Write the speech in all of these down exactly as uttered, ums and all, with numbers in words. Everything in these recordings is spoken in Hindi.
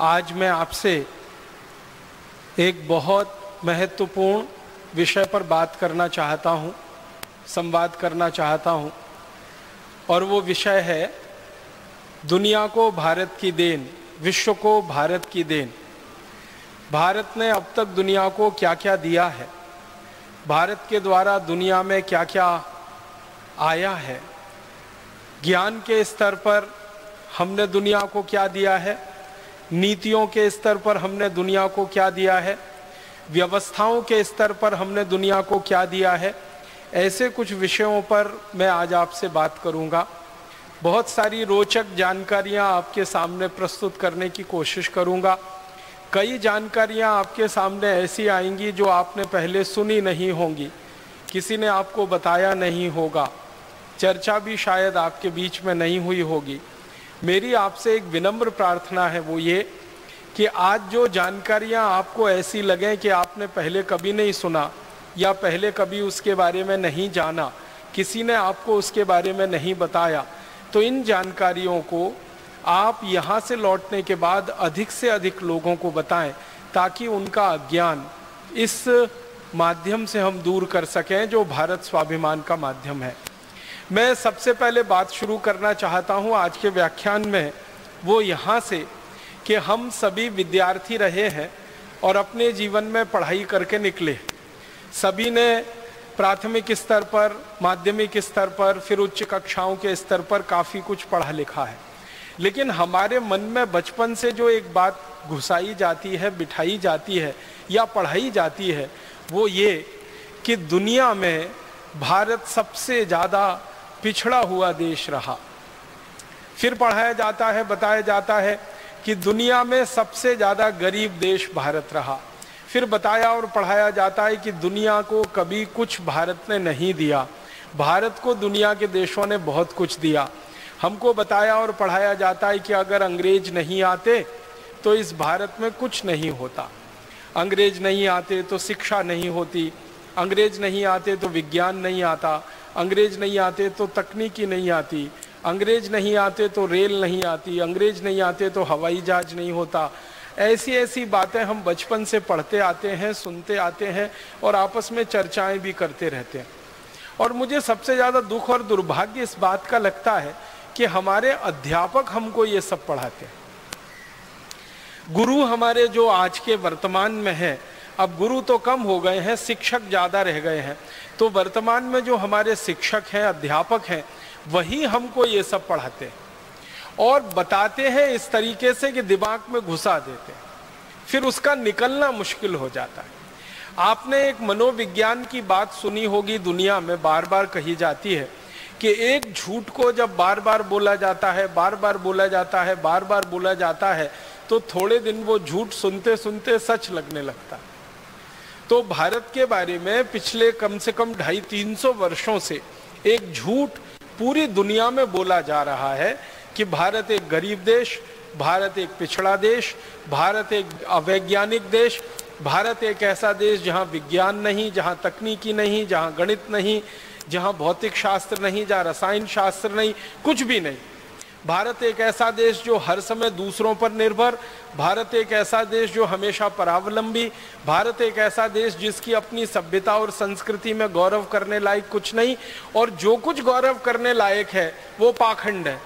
आज मैं आपसे एक बहुत महत्वपूर्ण विषय पर बात करना चाहता हूँ, संवाद करना चाहता हूँ, और वो विषय है दुनिया को भारत की देन, विश्व को भारत की देन। भारत ने अब तक दुनिया को क्या क्या दिया है, भारत के द्वारा दुनिया में क्या क्या आया है, ज्ञान के स्तर पर हमने दुनिया को क्या दिया है, नीतियों के स्तर पर हमने दुनिया को क्या दिया है, व्यवस्थाओं के स्तर पर हमने दुनिया को क्या दिया है। ऐसे कुछ विषयों पर मैं आज आपसे बात करूंगा। बहुत सारी रोचक जानकारियां आपके सामने प्रस्तुत करने की कोशिश करूंगा। कई जानकारियां आपके सामने ऐसी आएंगी जो आपने पहले सुनी नहीं होंगी, किसी ने आपको बताया नहीं होगा, चर्चा भी शायद आपके बीच में नहीं हुई होगी। मेरी आपसे एक विनम्र प्रार्थना है, वो ये कि आज जो जानकारियां आपको ऐसी लगें कि आपने पहले कभी नहीं सुना या पहले कभी उसके बारे में नहीं जाना, किसी ने आपको उसके बारे में नहीं बताया, तो इन जानकारियों को आप यहाँ से लौटने के बाद अधिक से अधिक लोगों को बताएं, ताकि उनका अज्ञान इस माध्यम से हम दूर कर सकें जो भारत स्वाभिमान का माध्यम है। मैं सबसे पहले बात शुरू करना चाहता हूँ आज के व्याख्यान में, वो यहाँ से कि हम सभी विद्यार्थी रहे हैं और अपने जीवन में पढ़ाई करके निकले। सभी ने प्राथमिक स्तर पर, माध्यमिक स्तर पर, फिर उच्च कक्षाओं के स्तर पर काफ़ी कुछ पढ़ा लिखा है, लेकिन हमारे मन में बचपन से जो एक बात घुसाई जाती है, बिठाई जाती है या पढ़ाई जाती है, वो ये कि दुनिया में भारत सबसे ज़्यादा पिछड़ा हुआ देश रहा। फिर पढ़ाया जाता है, बताया जाता है कि दुनिया में सबसे ज़्यादा गरीब देश भारत रहा। फिर बताया और पढ़ाया जाता है कि दुनिया को कभी कुछ भारत ने नहीं दिया, भारत को दुनिया के देशों ने बहुत कुछ दिया। हमको बताया और पढ़ाया जाता है कि अगर अंग्रेज नहीं आते तो इस भारत में कुछ नहीं होता, अंग्रेज नहीं आते तो शिक्षा नहीं होती, अंग्रेज नहीं आते तो विज्ञान नहीं आता, अंग्रेज नहीं आते तो तकनीकी नहीं आती, अंग्रेज नहीं आते तो रेल नहीं आती, अंग्रेज नहीं आते तो हवाई जहाज नहीं होता। ऐसी ऐसी बातें हम बचपन से पढ़ते आते हैं, सुनते आते हैं और आपस में चर्चाएं भी करते रहते हैं। और मुझे सबसे ज़्यादा दुख और दुर्भाग्य इस बात का लगता है कि हमारे अध्यापक हमको ये सब पढ़ाते हैं। गुरु हमारे जो आज के वर्तमान में हैं, अब गुरु तो कम हो गए हैं, शिक्षक ज़्यादा रह गए हैं, तो वर्तमान में जो हमारे शिक्षक हैं, अध्यापक हैं, वही हमको ये सब पढ़ाते हैं और बताते हैं इस तरीके से कि दिमाग में घुसा देते हैं, फिर उसका निकलना मुश्किल हो जाता है। आपने एक मनोविज्ञान की बात सुनी होगी, दुनिया में बार बार कही जाती है कि एक झूठ को जब बार बार बोला जाता है, बार बार बोला जाता है, बार बार बोला जाता है, तो थोड़े दिन वो झूठ सुनते सुनते सच लगने लगता है। तो भारत के बारे में पिछले कम से कम ढाई तीन सौ वर्षों से एक झूठ पूरी दुनिया में बोला जा रहा है कि भारत एक गरीब देश, भारत एक पिछड़ा देश, भारत एक अवैज्ञानिक देश, भारत एक ऐसा देश जहां विज्ञान नहीं, जहां तकनीकी नहीं, जहां गणित नहीं, जहां भौतिक शास्त्र नहीं, जहां रसायन शास्त्र नहीं, कुछ भी नहीं। भारत एक ऐसा देश जो हर समय दूसरों पर निर्भर, भारत एक ऐसा देश जो हमेशा परावलंबी, भारत एक ऐसा देश जिसकी अपनी सभ्यता और संस्कृति में गौरव करने लायक कुछ नहीं, और जो कुछ गौरव करने लायक है वो पाखंड है,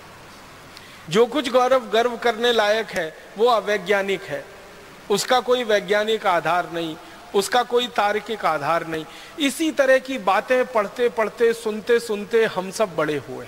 जो कुछ गौरव गर्व करने लायक है वो अवैज्ञानिक है, उसका कोई वैज्ञानिक आधार नहीं, उसका कोई तार्किक आधार नहीं। इसी तरह की बातें पढ़ते पढ़ते, सुनते सुनते हम सब बड़े हुए।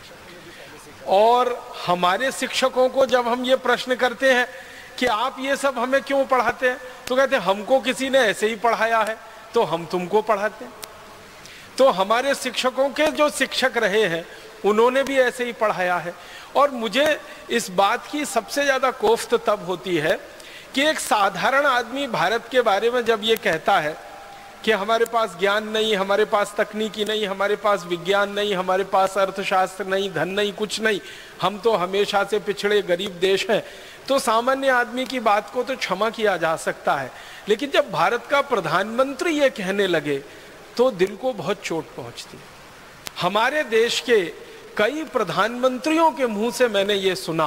और हमारे शिक्षकों को जब हम ये प्रश्न करते हैं कि आप ये सब हमें क्यों पढ़ाते हैं, तो कहते हैं हमको किसी ने ऐसे ही पढ़ाया है तो हम तुमको पढ़ाते हैं। तो हमारे शिक्षकों के जो शिक्षक रहे हैं उन्होंने भी ऐसे ही पढ़ाया है। और मुझे इस बात की सबसे ज़्यादा कोफ्त तब होती है कि एक साधारण आदमी भारत के बारे में जब ये कहता है कि हमारे पास ज्ञान नहीं, हमारे पास तकनीकी नहीं, हमारे पास विज्ञान नहीं, हमारे पास अर्थशास्त्र नहीं, धन नहीं, कुछ नहीं, हम तो हमेशा से पिछड़े गरीब देश हैं, तो सामान्य आदमी की बात को तो क्षमा किया जा सकता है। लेकिन जब भारत का प्रधानमंत्री ये कहने लगे तो दिल को बहुत चोट पहुंचती है। हमारे देश के कई प्रधानमंत्रियों के मुंह से मैंने ये सुना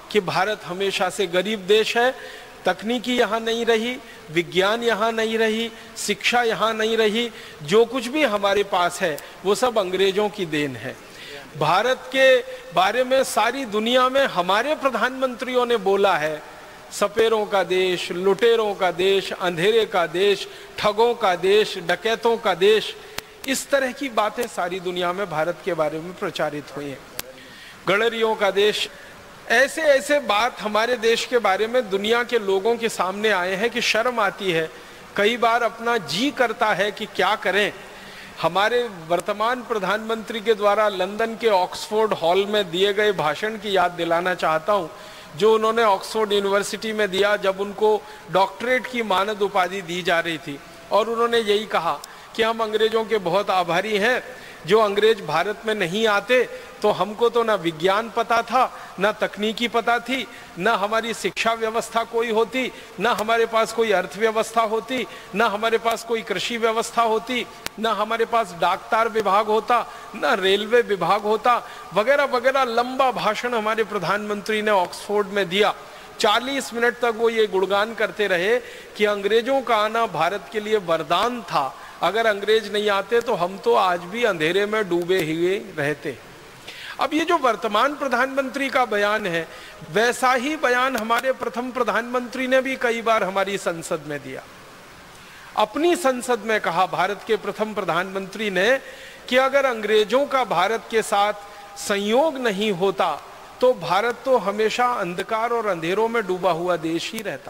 कि भारत हमेशा से गरीब देश है, तकनीकी यहाँ नहीं रही, विज्ञान यहाँ नहीं रही, शिक्षा यहाँ नहीं रही, जो कुछ भी हमारे पास है वो सब अंग्रेजों की देन है। भारत के बारे में सारी दुनिया में हमारे प्रधानमंत्रियों ने बोला है, सपेरों का देश, लुटेरों का देश, अंधेरे का देश, ठगों का देश, डकैतों का देश, इस तरह की बातें सारी दुनिया में भारत के बारे में प्रचारित हुई हैं। गडरियों का देश, ऐसे ऐसे बात हमारे देश के बारे में दुनिया के लोगों के सामने आए हैं कि शर्म आती है। कई बार अपना जी करता है कि क्या करें। हमारे वर्तमान प्रधानमंत्री के द्वारा लंदन के ऑक्सफोर्ड हॉल में दिए गए भाषण की याद दिलाना चाहता हूं, जो उन्होंने ऑक्सफोर्ड यूनिवर्सिटी में दिया जब उनको डॉक्टरेट की मानद उपाधि दी जा रही थी। और उन्होंने यही कहा कि हम अंग्रेजों के बहुत आभारी हैं, जो अंग्रेज भारत में नहीं आते तो हमको तो ना विज्ञान पता था, ना तकनीकी पता थी, ना हमारी शिक्षा व्यवस्था कोई होती, ना हमारे पास कोई अर्थव्यवस्था होती, ना हमारे पास कोई कृषि व्यवस्था होती, ना हमारे पास डाकतार विभाग होता, ना रेलवे विभाग होता, वगैरह वगैरह। लंबा भाषण हमारे प्रधानमंत्री ने ऑक्सफोर्ड में दिया। चालीस मिनट तक वो ये गुणगान करते रहे कि अंग्रेजों का आना भारत के लिए वरदान था, अगर अंग्रेज नहीं आते तो हम तो आज भी अंधेरे में डूबे हुए रहते। अब ये जो वर्तमान प्रधानमंत्री का बयान है, वैसा ही बयान हमारे प्रथम प्रधानमंत्री ने भी कई बार हमारी संसद में दिया। अपनी संसद में कहा भारत के प्रथम प्रधानमंत्री ने कि अगर अंग्रेजों का भारत के साथ संयोग नहीं होता तो भारत तो हमेशा अंधकार और अंधेरों में डूबा हुआ देश ही रहता।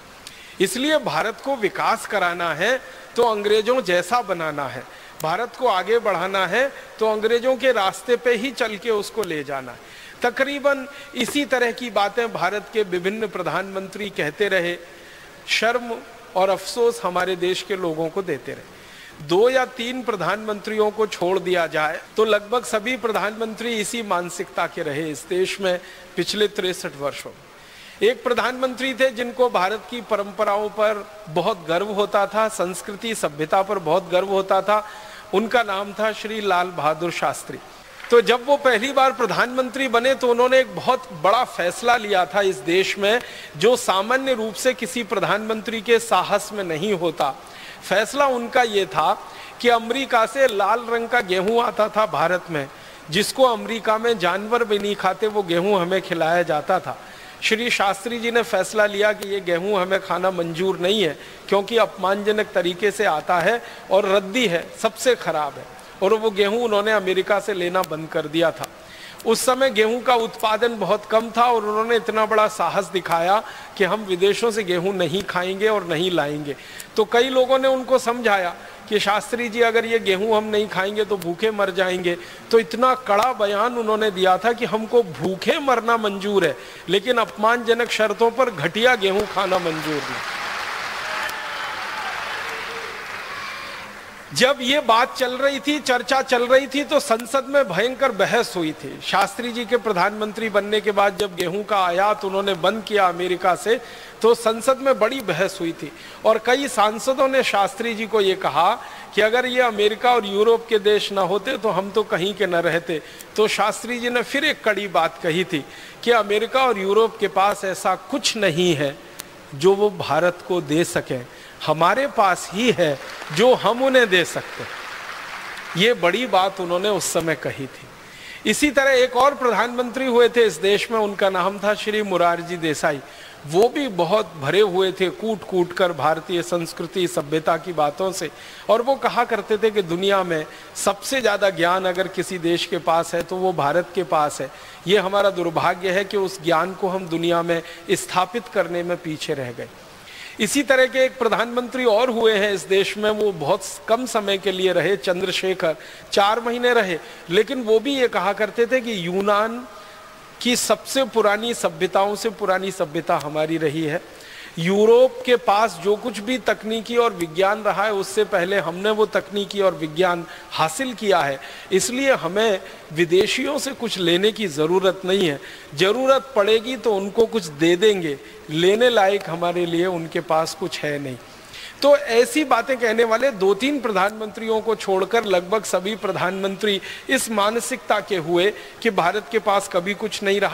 इसलिए भारत को विकास कराना है तो अंग्रेजों जैसा बनाना है, भारत को आगे बढ़ाना है तो अंग्रेजों के रास्ते पे ही चल के उसको ले जाना है। तकरीबन इसी तरह की बातें भारत के विभिन्न प्रधानमंत्री कहते रहे। शर्म और अफसोस हमारे देश के लोगों को देते रहे। दो या तीन प्रधानमंत्रियों को छोड़ दिया जाए तो लगभग सभी प्रधानमंत्री इसी मानसिकता के रहे इस देश में पिछले तिरसठ वर्षों में। एक प्रधानमंत्री थे जिनको भारत की परंपराओं पर बहुत गर्व होता था, संस्कृति सभ्यता पर बहुत गर्व होता था। उनका नाम था श्री लाल बहादुर शास्त्री। तो जब वो पहली बार प्रधानमंत्री बने तो उन्होंने एक बहुत बड़ा फैसला लिया था इस देश में, जो सामान्य रूप से किसी प्रधानमंत्री के साहस में नहीं होता। फैसला उनका ये था कि अमेरिका से लाल रंग का गेहूं आता था भारत में, जिसको अमेरिका में जानवर भी नहीं खाते, वो गेहूं हमें खिलाया जाता था। श्री शास्त्री जी ने फैसला लिया कि ये गेहूं हमें खाना मंजूर नहीं है, क्योंकि अपमानजनक तरीके से आता है और रद्दी है, सबसे खराब है। और वो गेहूं उन्होंने अमेरिका से लेना बंद कर दिया था। उस समय गेहूं का उत्पादन बहुत कम था और उन्होंने इतना बड़ा साहस दिखाया कि हम विदेशों से गेहूं नहीं खाएंगे और नहीं लाएंगे। तो कई लोगों ने उनको समझाया कि शास्त्री जी अगर ये गेहूं हम नहीं खाएंगे तो भूखे मर जाएंगे। तो इतना कड़ा बयान उन्होंने दिया था कि हमको भूखे मरना मंजूर है, लेकिन अपमानजनक शर्तों पर घटिया गेहूं खाना मंजूर नहीं। जब ये बात चल रही थी, चर्चा चल रही थी, तो संसद में भयंकर बहस हुई थी। शास्त्री जी के प्रधानमंत्री बनने के बाद जब गेहूं का आयात उन्होंने बंद किया अमेरिका से, तो संसद में बड़ी बहस हुई थी और कई सांसदों ने शास्त्री जी को ये कहा कि अगर ये अमेरिका और यूरोप के देश ना होते तो हम तो कहीं के न रहते। तो शास्त्री जी ने फिर एक कड़ी बात कही थी कि अमेरिका और यूरोप के पास ऐसा कुछ नहीं है जो वो भारत को दे सके, हमारे पास ही है जो हम उन्हें दे सकते हैं। ये बड़ी बात उन्होंने उस समय कही थी। इसी तरह एक और प्रधानमंत्री हुए थे इस देश में, उनका नाम था श्री मोरारजी देसाई। वो भी बहुत भरे हुए थे कूट कूट कर भारतीय संस्कृति सभ्यता की बातों से, और वो कहा करते थे कि दुनिया में सबसे ज़्यादा ज्ञान अगर किसी देश के पास है तो वो भारत के पास है। ये हमारा दुर्भाग्य है कि उस ज्ञान को हम दुनिया में स्थापित करने में पीछे रह गए। इसी तरह के एक प्रधानमंत्री और हुए हैं इस देश में, वो बहुत कम समय के लिए रहे, चंद्रशेखर, चार महीने रहे, लेकिन वो भी ये कहा करते थे कि यूनान की सबसे पुरानी सभ्यताओं से पुरानी सभ्यता हमारी रही है। यूरोप के पास जो कुछ भी तकनीकी और विज्ञान रहा है उससे पहले हमने वो तकनीकी और विज्ञान हासिल किया है, इसलिए हमें विदेशियों से कुछ लेने की ज़रूरत नहीं है। ज़रूरत पड़ेगी तो उनको कुछ दे देंगे, लेने लायक हमारे लिए उनके पास कुछ है नहीं। तो ऐसी बातें कहने वाले दो तीन प्रधानमंत्रियों को छोड़कर लगभग सभी प्रधानमंत्री इस मानसिकता के हुए कि भारत के पास कभी कुछ नहीं रहा,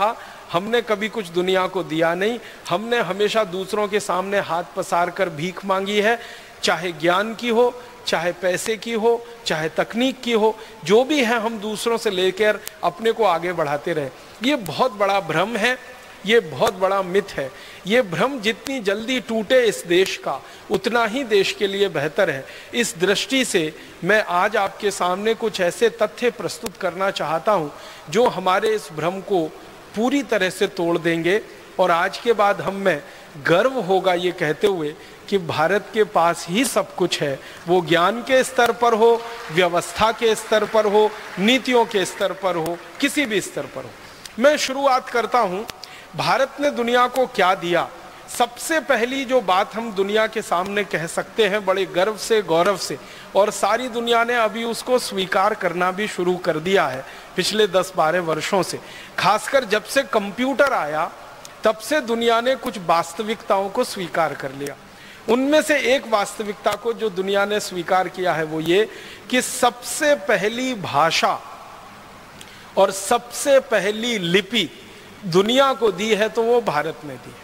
हमने कभी कुछ दुनिया को दिया नहीं, हमने हमेशा दूसरों के सामने हाथ पसार कर भीख मांगी है, चाहे ज्ञान की हो, चाहे पैसे की हो, चाहे तकनीक की हो, जो भी है हम दूसरों से लेकर अपने को आगे बढ़ाते रहे। ये बहुत बड़ा भ्रम है, ये बहुत बड़ा मिथ है। ये भ्रम जितनी जल्दी टूटे इस देश का, उतना ही देश के लिए बेहतर है। इस दृष्टि से मैं आज आपके सामने कुछ ऐसे तथ्य प्रस्तुत करना चाहता हूं जो हमारे इस भ्रम को पूरी तरह से तोड़ देंगे। और आज के बाद हम में गर्व होगा ये कहते हुए कि भारत के पास ही सब कुछ है, वो ज्ञान के स्तर पर हो, व्यवस्था के स्तर पर हो, नीतियों के स्तर पर हो, किसी भी स्तर पर हो। मैं शुरुआत करता हूं, भारत ने दुनिया को क्या दिया। सबसे पहली जो बात हम दुनिया के सामने कह सकते हैं बड़े गर्व से, गौरव से, और सारी दुनिया ने अभी उसको स्वीकार करना भी शुरू कर दिया है पिछले दस बारह वर्षों से। खासकर जब से कंप्यूटर आया तब से दुनिया ने कुछ वास्तविकताओं को स्वीकार कर लिया। उनमें से एक वास्तविकता को जो दुनिया ने स्वीकार किया है वो ये कि सबसे पहली भाषा और सबसे पहली लिपि दुनिया को दी है तो वो भारत ने दी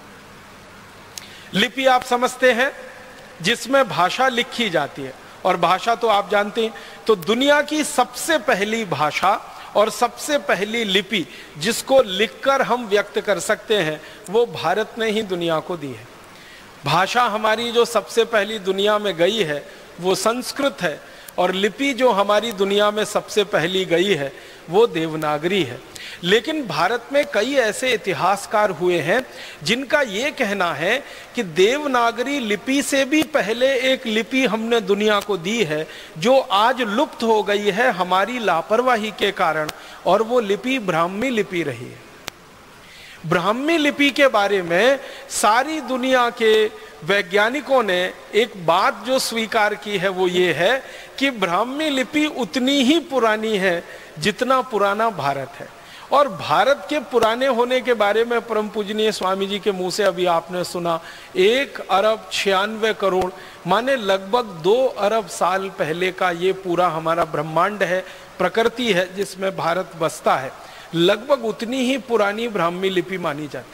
है। लिपि आप समझते हैं, जिसमें भाषा लिखी जाती है, और भाषा तो आप जानते हैं। तो दुनिया की सबसे पहली भाषा और सबसे पहली लिपि जिसको लिखकर हम व्यक्त कर सकते हैं वो भारत ने ही दुनिया को दी है। भाषा हमारी जो सबसे पहली दुनिया में गई है वो संस्कृत है, और लिपि जो हमारी दुनिया में सबसे पहली गई है वो देवनागरी है। लेकिन भारत में कई ऐसे इतिहासकार हुए हैं जिनका ये कहना है कि देवनागरी लिपि से भी पहले एक लिपि हमने दुनिया को दी है जो आज लुप्त हो गई है हमारी लापरवाही के कारण, और वो लिपि ब्राह्मी लिपि रही है। ब्राह्मी लिपि के बारे में सारी दुनिया के वैज्ञानिकों ने एक बात जो स्वीकार की है वो ये है कि ब्राह्मी लिपि उतनी ही पुरानी है जितना पुराना भारत है। और भारत के पुराने होने के बारे में परम पूजनीय स्वामी जी के मुंह से अभी आपने सुना, एक अरब छियानवे करोड़ माने लगभग दो अरब साल पहले का ये पूरा हमारा ब्रह्मांड है, प्रकृति है जिसमें भारत बसता है। लगभग उतनी ही पुरानी ब्राह्मी लिपि मानी जाती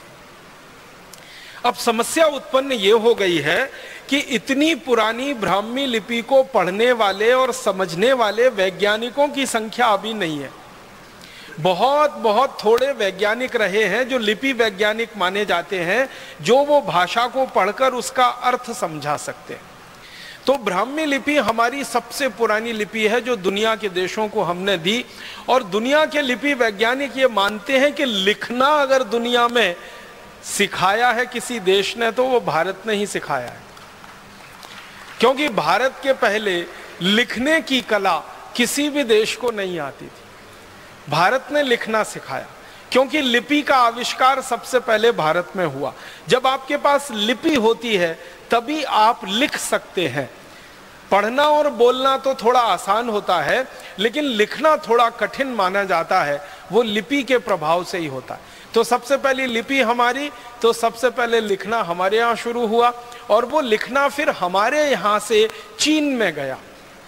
है। अब समस्या उत्पन्न ये हो गई है कि इतनी पुरानी ब्राह्मी लिपि को पढ़ने वाले और समझने वाले वैज्ञानिकों की संख्या अभी नहीं है। बहुत बहुत थोड़े वैज्ञानिक रहे हैं जो लिपि वैज्ञानिक माने जाते हैं, जो वो भाषा को पढ़कर उसका अर्थ समझा सकते हैं। तो ब्राह्मी लिपि हमारी सबसे पुरानी लिपि है जो दुनिया के देशों को हमने दी। और दुनिया के लिपि वैज्ञानिक ये मानते हैं कि लिखना अगर दुनिया में सिखाया है किसी देश ने तो वो भारत ने ही सिखाया है, क्योंकि भारत के पहले लिखने की कला किसी भी देश को नहीं आती थी। भारत ने लिखना सिखाया, क्योंकि लिपि का आविष्कार सबसे पहले भारत में हुआ। जब आपके पास लिपि होती है तभी आप लिख सकते हैं। पढ़ना और बोलना तो थोड़ा आसान होता है, लेकिन लिखना थोड़ा कठिन माना जाता है। वो लिपि के प्रभाव से ही होता है। तो सबसे पहली लिपि हमारी, तो सबसे पहले लिखना हमारे यहाँ शुरू हुआ, और वो लिखना फिर हमारे यहाँ से चीन में गया।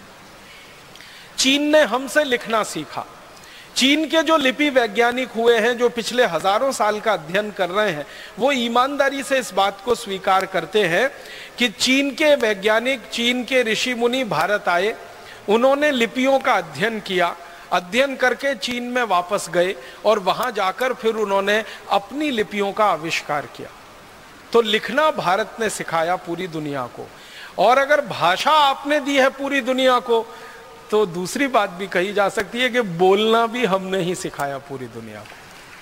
चीन ने हमसे लिखना सीखा। चीन के जो लिपि वैज्ञानिक हुए हैं, जो पिछले हजारों साल का अध्ययन कर रहे हैं, वो ईमानदारी से इस बात को स्वीकार करते हैं कि चीन के वैज्ञानिक, चीन के ऋषि मुनि भारत आए, उन्होंने लिपियों का अध्ययन किया, अध्ययन करके चीन में वापस गए, और वहां जाकर फिर उन्होंने अपनी लिपियों का आविष्कार किया। तो लिखना भारत ने सिखाया पूरी दुनिया को। और अगर भाषा आपने दी है पूरी दुनिया को, तो दूसरी बात भी कही जा सकती है कि बोलना भी हमने ही सिखाया पूरी दुनिया को।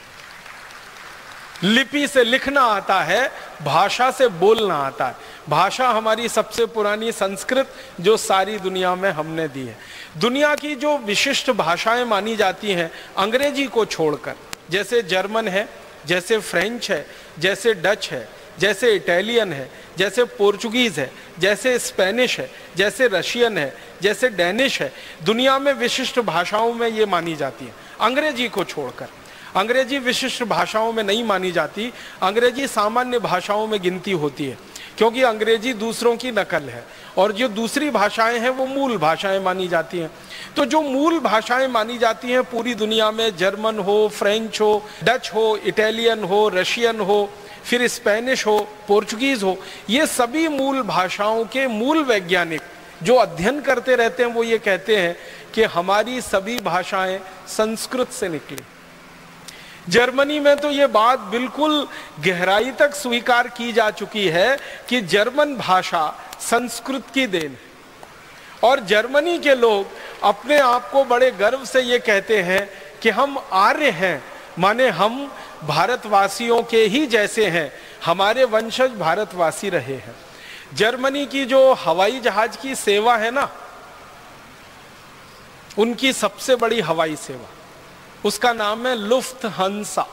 लिपि से लिखना आता है, भाषा से बोलना आता है। भाषा हमारी सबसे पुरानी संस्कृत जो सारी दुनिया में हमने दी है। दुनिया की जो विशिष्ट भाषाएं मानी जाती हैं अंग्रेजी को छोड़कर, जैसे जर्मन है, जैसे फ्रेंच है, जैसे डच है, जैसे इटालियन है, जैसे पोर्चुगीज है, जैसे स्पेनिश है, जैसे रशियन है, जैसे डेनिश है, दुनिया में विशिष्ट भाषाओं में ये मानी जाती है। अंग्रेजी को छोड़कर, अंग्रेजी विशिष्ट भाषाओं में नहीं मानी जाती, अंग्रेजी सामान्य भाषाओं में गिनती होती है। क्योंकि अंग्रेजी दूसरों की नकल है और जो दूसरी भाषाएं हैं वो मूल भाषाएं मानी जाती हैं। तो जो मूल भाषाएं मानी जाती हैं पूरी दुनिया में, जर्मन हो, फ्रेंच हो, डच हो, इटालियन हो, रशियन हो, फिर स्पेनिश हो, पोर्चुगीज हो, ये सभी मूल भाषाओं के मूल वैज्ञानिक जो अध्ययन करते रहते हैं वो ये कहते हैं कि हमारी सभी भाषाएं संस्कृत से निकली। जर्मनी में तो ये बात बिल्कुल गहराई तक स्वीकार की जा चुकी है कि जर्मन भाषा संस्कृत की देन है और जर्मनी के लोग अपने आप को बड़े गर्व से ये कहते हैं कि हम आर्य हैं, माने हम भारतवासियों के ही जैसे हैं, हमारे वंशज भारतवासी रहे हैं। जर्मनी की जो हवाई जहाज की सेवा है ना, उनकी सबसे बड़ी हवाई सेवा, उसका नाम है लुफ्थहांसा।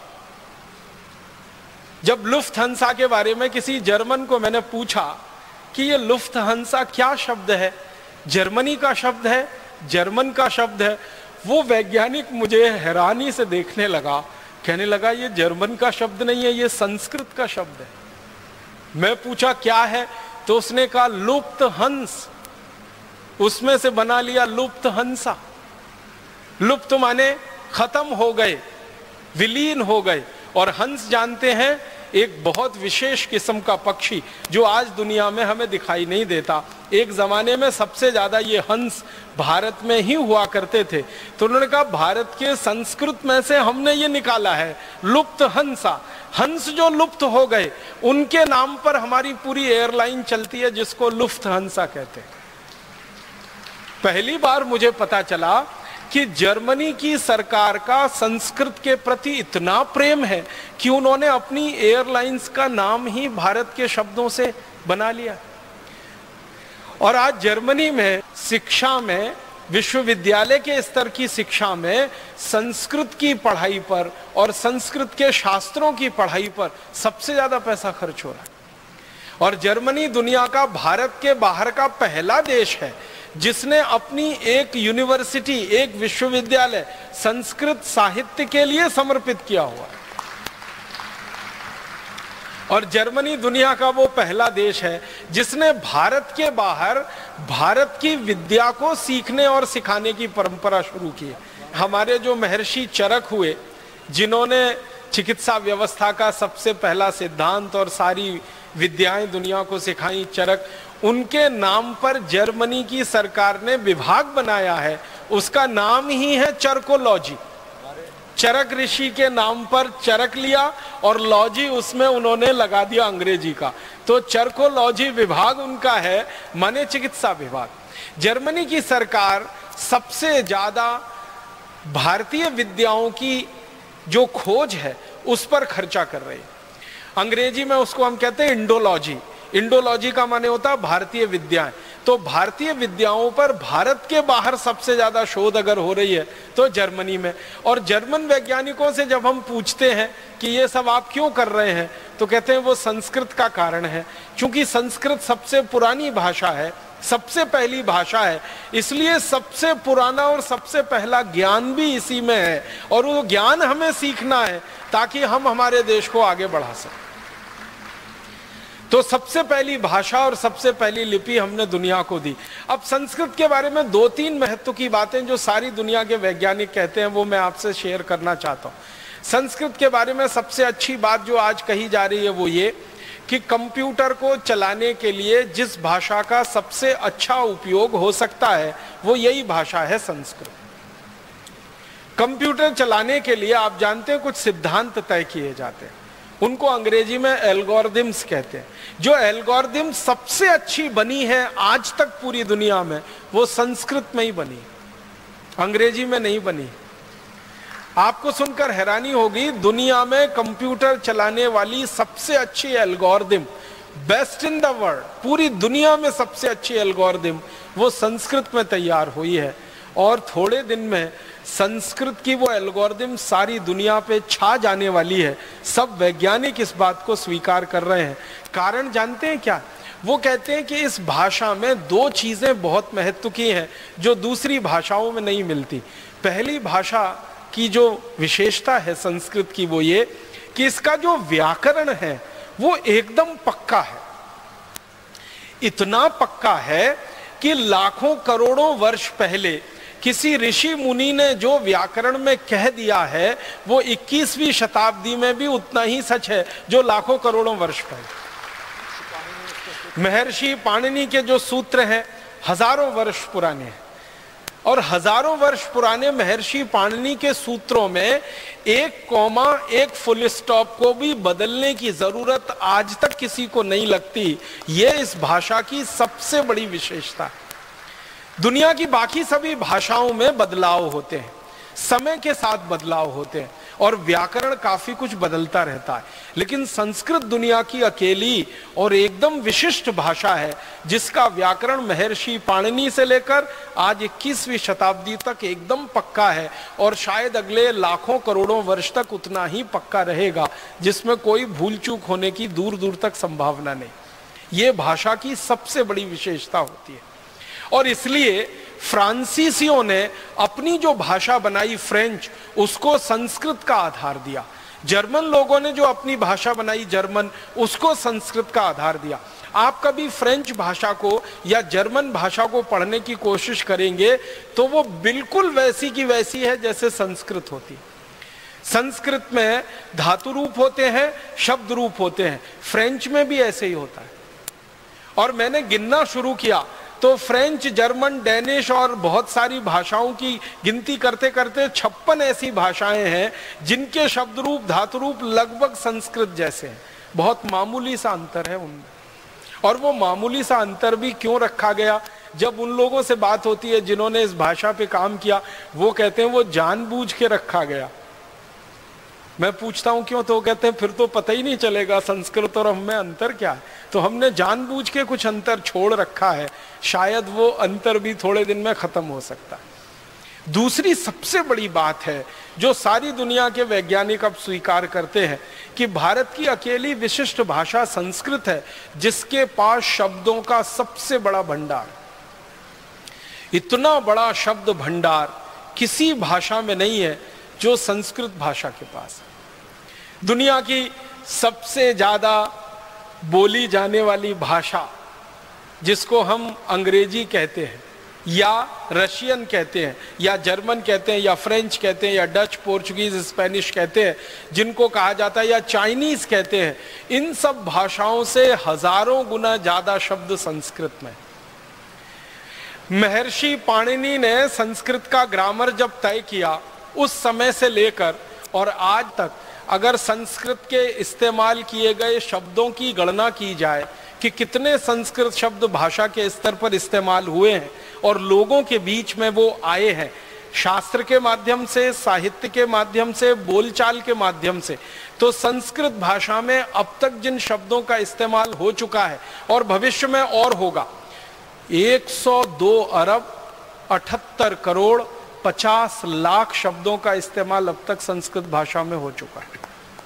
जब लुफ्थहांसा के बारे में किसी जर्मन को मैंने पूछा कि ये लुफ्थहांसा क्या शब्द है, जर्मनी का शब्द है, जर्मन का शब्द है, वो वैज्ञानिक मुझे हैरानी से देखने लगा, कहने लगा ये जर्मन का शब्द नहीं है, ये संस्कृत का शब्द है। मैं पूछा क्या है, तो उसने कहा लुप्त हंस, उसमें से बना लिया लुप्त हंसा। लुप्त माने खत्म हो गए, विलीन हो गए, और हंस जानते हैं एक बहुत विशेष किस्म का पक्षी जो आज दुनिया में हमें दिखाई नहीं देता। एक जमाने में सबसे ज्यादा ये हंस भारत में ही हुआ करते थे, तो उन्होंने कहा भारत के संस्कृत में से हमने ये निकाला है लुप्त हंसा। हंस जो लुप्त हो गए उनके नाम पर हमारी पूरी एयरलाइन चलती है जिसको लुफ्थहांसा कहते हैं। पहली बार मुझे पता चला कि जर्मनी की सरकार का संस्कृत के प्रति इतना प्रेम है कि उन्होंने अपनी एयरलाइंस का नाम ही भारत के शब्दों से बना लिया। और आज जर्मनी में शिक्षा में, विश्वविद्यालय के स्तर की शिक्षा में संस्कृत की पढ़ाई पर और संस्कृत के शास्त्रों की पढ़ाई पर सबसे ज्यादा पैसा खर्च हो रहा है। और जर्मनी दुनिया का भारत के बाहर का पहला देश है जिसने अपनी एक यूनिवर्सिटी, एक विश्वविद्यालय संस्कृत साहित्य के लिए समर्पित किया हुआ है। और जर्मनी दुनिया का वो पहला देश है जिसने भारत के बाहर भारत की विद्या को सीखने और सिखाने की परंपरा शुरू की है। हमारे जो महर्षि चरक हुए, जिन्होंने चिकित्सा व्यवस्था का सबसे पहला सिद्धांत और सारी विद्याएं दुनिया को सिखाई, चरक, उनके नाम पर जर्मनी की सरकार ने विभाग बनाया है, उसका नाम ही है चरकोलॉजी। चरक ऋषि के नाम पर चरक लिया और लॉजी उसमें उन्होंने लगा दिया अंग्रेजी का, तो चरकोलॉजी विभाग उनका है, माने चिकित्सा विभाग। जर्मनी की सरकार सबसे ज्यादा भारतीय विद्याओं की जो खोज है उस पर खर्चा कर रही है। अंग्रेजी में उसको हम कहते हैं इंडोलॉजी। इंडोलॉजी का माने होता है भारतीय विद्याएं। तो भारतीय विद्याओं पर भारत के बाहर सबसे ज्यादा शोध अगर हो रही है तो जर्मनी में। और जर्मन वैज्ञानिकों से जब हम पूछते हैं कि ये सब आप क्यों कर रहे हैं, तो कहते हैं वो संस्कृत का कारण है, क्योंकि संस्कृत सबसे पुरानी भाषा है, सबसे पहली भाषा है, इसलिए सबसे पुराना और सबसे पहला ज्ञान भी इसी में है, और वो ज्ञान हमें सीखना है ताकि हम हमारे देश को आगे बढ़ा सकें। तो सबसे पहली भाषा और सबसे पहली लिपि हमने दुनिया को दी। अब संस्कृत के बारे में दो तीन महत्व की बातें जो सारी दुनिया के वैज्ञानिक कहते हैं वो मैं आपसे शेयर करना चाहता हूँ। संस्कृत के बारे में सबसे अच्छी बात जो आज कही जा रही है वो ये कि कंप्यूटर को चलाने के लिए जिस भाषा का सबसे अच्छा उपयोग हो सकता है वो यही भाषा है संस्कृत। कंप्यूटर चलाने के लिए आप जानते हैं कुछ सिद्धांत तय किए जाते हैं, उनको अंग्रेजी में एल्गोरिदम्स कहते हैं। जो एल्गोरिदम सबसे अच्छी बनी है आज तक पूरी दुनिया में वो संस्कृत में ही बनी, अंग्रेजी में नहीं बनी। आपको सुनकर हैरानी होगी, दुनिया में कंप्यूटर चलाने वाली सबसे अच्छी algorithm, best in the world, पूरी दुनिया में सबसे अच्छी एल्गोरिदम वो संस्कृत में तैयार हुई है। और थोड़े दिन में संस्कृत की वो एल्गोरिदम सारी दुनिया पे छा जाने वाली है। सब वैज्ञानिक इस बात को स्वीकार कर रहे हैं। कारण जानते हैं क्या? वो कहते हैं कि इस भाषा में दो चीजें बहुत महत्व की हैं जो दूसरी भाषाओं में नहीं मिलती। पहली भाषा की जो विशेषता है संस्कृत की वो ये कि इसका जो व्याकरण है वो एकदम पक्का है। इतना पक्का है कि लाखों करोड़ों वर्ष पहले किसी ऋषि मुनि ने जो व्याकरण में कह दिया है वो इक्कीसवीं शताब्दी में भी उतना ही सच है जो लाखों करोड़ों वर्ष पहले। महर्षि पाणिनि के जो सूत्र हैं हजारों वर्ष पुराने हैं, और हजारों वर्ष पुराने महर्षि पाणिनि के सूत्रों में एक कॉमा एक फुल स्टॉप को भी बदलने की जरूरत आज तक किसी को नहीं लगती। ये इस भाषा की सबसे बड़ी विशेषता है। दुनिया की बाकी सभी भाषाओं में बदलाव होते हैं, समय के साथ बदलाव होते हैं और व्याकरण काफी कुछ बदलता रहता है, लेकिन संस्कृत दुनिया की अकेली और एकदम विशिष्ट भाषा है जिसका व्याकरण महर्षि पाणिनि से लेकर आज इक्कीसवीं शताब्दी तक एकदम पक्का है और शायद अगले लाखों करोड़ों वर्ष तक उतना ही पक्का रहेगा, जिसमें कोई भूल चूक होने की दूर दूर तक संभावना नहीं। ये भाषा की सबसे बड़ी विशेषता होती है। और इसलिए फ्रांसीसियों ने अपनी जो भाषा बनाई फ्रेंच, उसको संस्कृत का आधार दिया। जर्मन लोगों ने जो अपनी भाषा बनाई जर्मन, उसको संस्कृत का आधार दिया। आप कभी फ्रेंच भाषा को या जर्मन भाषा को पढ़ने की कोशिश करेंगे तो वो बिल्कुल वैसी की वैसी है जैसे संस्कृत होती है। संस्कृत में धातु रूप होते हैं, शब्द रूप होते हैं, फ्रेंच में भी ऐसे ही होता है। और मैंने गिनना शुरू किया तो फ्रेंच, जर्मन, डेनिश और बहुत सारी भाषाओं की गिनती करते करते छप्पन ऐसी भाषाएं हैं जिनके शब्द रूप, धातु रूप लगभग संस्कृत जैसे हैं। बहुत मामूली सा अंतर है उनमें। और वो मामूली सा अंतर भी क्यों रखा गया? जब उन लोगों से बात होती है जिन्होंने इस भाषा पे काम किया, वो कहते हैं वो जानबूझ के रखा गया। मैं पूछता हूं क्यों, तो कहते हैं फिर तो पता ही नहीं चलेगा संस्कृत और हमें अंतर क्या है। तो हमने जानबूझ के कुछ अंतर छोड़ रखा है, शायद वो अंतर भी थोड़े दिन में खत्म हो सकता है। दूसरी सबसे बड़ी बात है जो सारी दुनिया के वैज्ञानिक अब स्वीकार करते हैं कि भारत की अकेली विशिष्ट भाषा संस्कृत है जिसके पास शब्दों का सबसे बड़ा भंडार। इतना बड़ा शब्द भंडार किसी भाषा में नहीं है जो संस्कृत भाषा के पास है। दुनिया की सबसे ज्यादा बोली जाने वाली भाषा जिसको हम अंग्रेजी कहते हैं या रशियन कहते हैं या जर्मन कहते हैं या फ्रेंच कहते हैं या डच, पोर्चुगीज, स्पेनिश कहते हैं, जिनको कहा जाता है या चाइनीज कहते हैं, इन सब भाषाओं से हजारों गुना ज्यादा शब्द संस्कृत में। महर्षि पाणिनि ने संस्कृत का ग्रामर जब तय किया, उस समय से लेकर और आज तक अगर संस्कृत के इस्तेमाल किए गए शब्दों की गणना की जाए कि कितने संस्कृत शब्द भाषा के स्तर पर इस्तेमाल हुए हैं और लोगों के बीच में वो आए हैं, शास्त्र के माध्यम से, साहित्य के माध्यम से, बोलचाल के माध्यम से, तो संस्कृत भाषा में अब तक जिन शब्दों का इस्तेमाल हो चुका है और भविष्य में और होगा, एक सौ दो अरब अठहत्तर करोड़ पचास लाख शब्दों का इस्तेमाल अब तक संस्कृत भाषा में हो चुका है।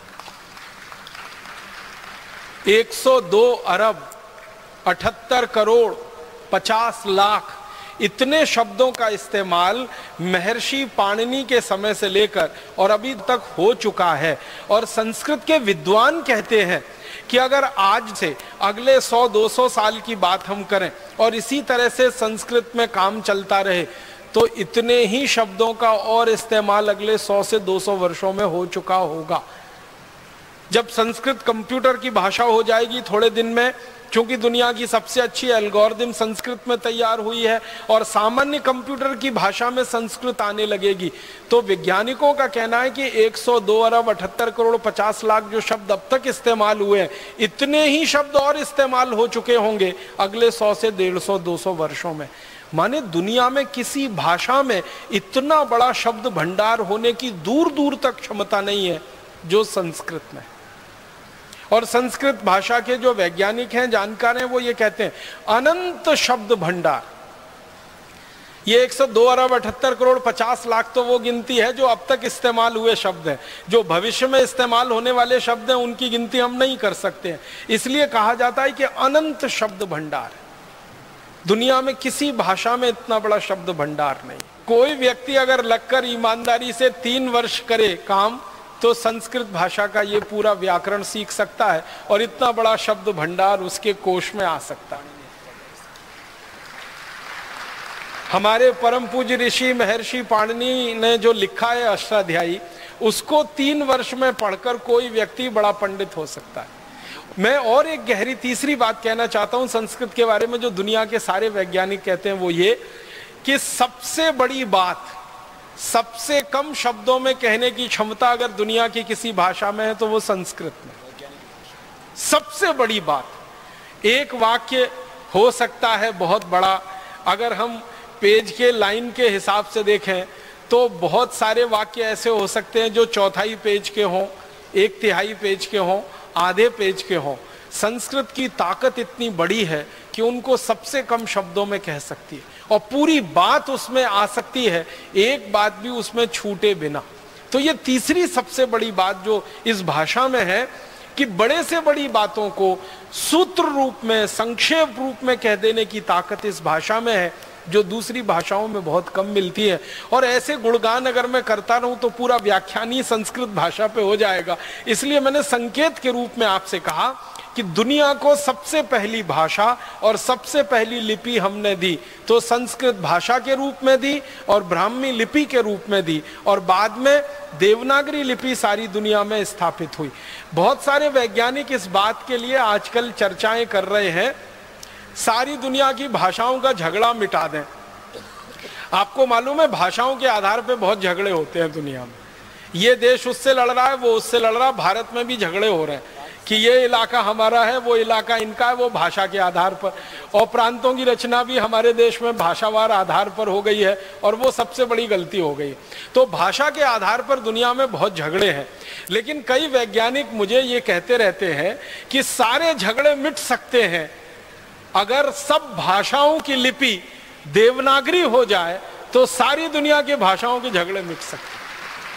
एक सौ दो अरब अठहत्तर करोड़ पचास लाख इतने शब्दों का इस्तेमाल महर्षि पाणिनि के समय से लेकर और अभी तक हो चुका है। और संस्कृत के विद्वान कहते हैं कि अगर आज से अगले सौ दो सौ साल की बात हम करें और इसी तरह से संस्कृत में काम चलता रहे तो इतने ही शब्दों का और इस्तेमाल अगले सौ से दो सौ वर्षों में हो चुका होगा। जब संस्कृत कंप्यूटर की भाषा हो जाएगी थोड़े दिन में, क्योंकि दुनिया की सबसे अच्छी एल्गोरिथम संस्कृत में तैयार हुई है और सामान्य कंप्यूटर की भाषा में संस्कृत आने लगेगी, तो वैज्ञानिकों का कहना है कि एक सौ दो अरब अठहत्तर करोड़ पचास लाख जो शब्द अब तक इस्तेमाल हुए हैं, इतने ही शब्द और इस्तेमाल हो चुके होंगे अगले सौ से डेढ़ सौ दो सौ वर्षों में। माने दुनिया में किसी भाषा में इतना बड़ा शब्द भंडार होने की दूर दूर तक क्षमता नहीं है जो संस्कृत में। और संस्कृत भाषा के जो वैज्ञानिक हैं, जानकार हैं, वो ये कहते हैं अनंत शब्द भंडार। ये एक सौ दो अरब अठहत्तर करोड़ पचास लाख तो वो गिनती है जो अब तक इस्तेमाल हुए शब्द हैं। जो भविष्य में इस्तेमाल होने वाले शब्द हैं उनकी गिनती हम नहीं कर सकते हैं, इसलिए कहा जाता है कि अनंत शब्द भंडार है। दुनिया में किसी भाषा में इतना बड़ा शब्द भंडार नहीं। कोई व्यक्ति अगर लगकर ईमानदारी से तीन वर्ष करे काम तो संस्कृत भाषा का ये पूरा व्याकरण सीख सकता है और इतना बड़ा शब्द भंडार उसके कोश में आ सकता है। हमारे परम पूज्य ऋषि महर्षि पाणिनि ने जो लिखा है अष्टाध्यायी, उसको तीन वर्ष में पढ़कर कोई व्यक्ति बड़ा पंडित हो सकता है। मैं और एक गहरी तीसरी बात कहना चाहता हूं संस्कृत के बारे में, जो दुनिया के सारे वैज्ञानिक कहते हैं, वो ये कि सबसे बड़ी बात, सबसे कम शब्दों में कहने की क्षमता अगर दुनिया की किसी भाषा में है तो वो संस्कृत में। सबसे बड़ी बात, एक वाक्य हो सकता है बहुत बड़ा, अगर हम पेज के लाइन के हिसाब से देखें तो बहुत सारे वाक्य ऐसे हो सकते हैं जो चौथाई पेज के हों, एक तिहाई पेज के हों, आधे पेज के हों। संस्कृत की ताकत इतनी बड़ी है कि उनको सबसे कम शब्दों में कह सकती है और पूरी बात उसमें आ सकती है, एक बात भी उसमें छूटे बिना। तो ये तीसरी सबसे बड़ी बात जो इस भाषा में है कि बड़े से बड़ी बातों को सूत्र रूप में, संक्षेप रूप में कह देने की ताकत इस भाषा में है, जो दूसरी भाषाओं में बहुत कम मिलती है। और ऐसे गुणगान अगर मैं करता रहूं तो पूरा व्याख्यान ही संस्कृत भाषा पे हो जाएगा। इसलिए मैंने संकेत के रूप में आपसे कहा कि दुनिया को सबसे पहली भाषा और सबसे पहली लिपि हमने दी तो संस्कृत भाषा के रूप में दी और ब्राह्मी लिपि के रूप में दी, और बाद में देवनागरी लिपि सारी दुनिया में स्थापित हुई। बहुत सारे वैज्ञानिक इस बात के लिए आजकल चर्चाएं कर रहे हैं सारी दुनिया की भाषाओं का झगड़ा मिटा दें। आपको मालूम है भाषाओं के आधार पर बहुत झगड़े होते हैं दुनिया में। ये देश उससे लड़ रहा है, वो उससे लड़ रहा है, भारत में भी झगड़े हो रहे हैं कि ये इलाका हमारा है, वो इलाका इनका है, वो भाषा के आधार पर। और प्रांतों की रचना भी हमारे देश में भाषावार आधार पर हो गई है और वो सबसे बड़ी गलती हो गई। तो भाषा के आधार पर दुनिया में बहुत झगड़े हैं, लेकिन कई वैज्ञानिक मुझे ये कहते रहते हैं कि सारे झगड़े मिट सकते हैं अगर सब भाषाओं की लिपि देवनागरी हो जाए तो सारी दुनिया की भाषाओं के झगड़े मिट सकते हैं।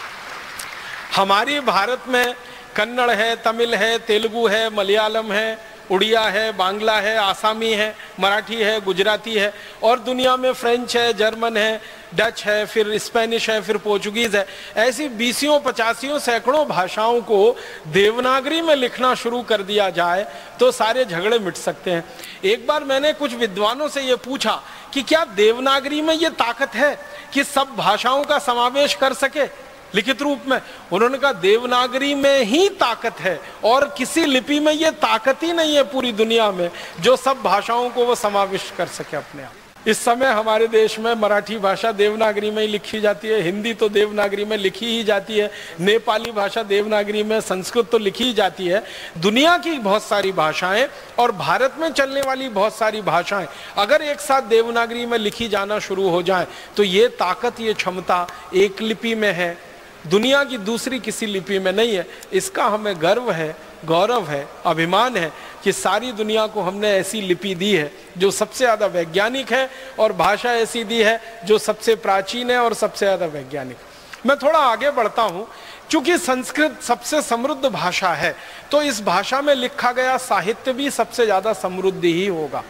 हमारी भारत में कन्नड़ है, तमिल है, तेलुगु है, मलयालम है, उड़िया है, बांग्ला है, आसामी है, मराठी है, गुजराती है, और दुनिया में फ्रेंच है, जर्मन है, डच है, फिर स्पेनिश है, फिर पोर्चुगीज है। ऐसी बीसियों पचासियों सैकड़ों भाषाओं को देवनागरी में लिखना शुरू कर दिया जाए तो सारे झगड़े मिट सकते हैं। एक बार मैंने कुछ विद्वानों से ये पूछा कि क्या देवनागरी में ये ताकत है कि सब भाषाओं का समावेश कर सके लिखित रूप में? उन्होंने कहा देवनागरी में ही ताकत है और किसी लिपि में ये ताकत ही नहीं है पूरी दुनिया में जो सब भाषाओं को वो समाविष्ट कर सके अपने आप। इस समय हमारे देश में मराठी भाषा देवनागरी में ही लिखी जाती है, हिंदी तो देवनागरी में लिखी ही जाती है, नेपाली भाषा देवनागरी में, संस्कृत तो लिखी ही जाती है। दुनिया की बहुत सारी भाषाएं और भारत में चलने वाली बहुत सारी भाषाएं अगर एक साथ देवनागरी में लिखी जाना शुरू हो जाए तो ये ताकत, ये क्षमता एक लिपि में है, दुनिया की दूसरी किसी लिपि में नहीं है। इसका हमें गर्व है, गौरव है, अभिमान है कि सारी दुनिया को हमने ऐसी लिपि दी है जो सबसे ज़्यादा वैज्ञानिक है और भाषा ऐसी दी है जो सबसे प्राचीन है और सबसे ज़्यादा वैज्ञानिक। मैं थोड़ा आगे बढ़ता हूँ। चूंकि संस्कृत सबसे समृद्ध भाषा है तो इस भाषा में लिखा गया साहित्य भी सबसे ज़्यादा समृद्ध ही होगा।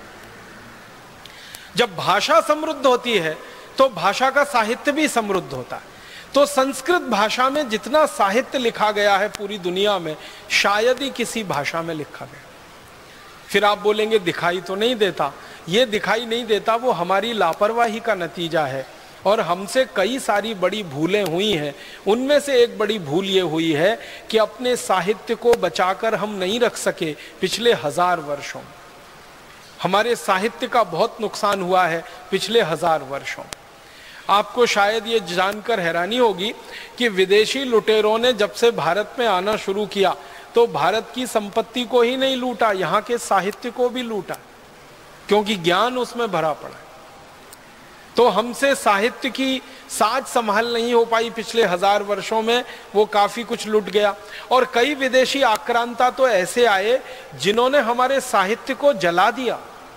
जब भाषा समृद्ध होती है तो भाषा का साहित्य भी समृद्ध होता है। तो संस्कृत भाषा में जितना साहित्य लिखा गया है पूरी दुनिया में शायद ही किसी भाषा में लिखा गया। फिर आप बोलेंगे दिखाई तो नहीं देता। ये दिखाई नहीं देता वो हमारी लापरवाही का नतीजा है और हमसे कई सारी बड़ी भूलें हुई हैं। उनमें से एक बड़ी भूल ये हुई है कि अपने साहित्य को बचाकर हम नहीं रख सके। पिछले हजार वर्षों हमारे साहित्य का बहुत नुकसान हुआ है पिछले हजार वर्षों। आपको शायद ये जानकर हैरानी होगी कि विदेशी लुटेरों ने जब से भारत में आना शुरू किया तो भारत की संपत्ति को ही नहीं लूटा, यहाँ के साहित्य को भी लूटा, क्योंकि ज्ञान उसमें भरा पड़ा है। तो हमसे साहित्य की साज संभाल नहीं हो पाई पिछले हजार वर्षों में, वो काफी कुछ लूट गया। और कई विदेशी आक्रांता तो ऐसे आए जिन्होंने हमारे साहित्य को जला दिया।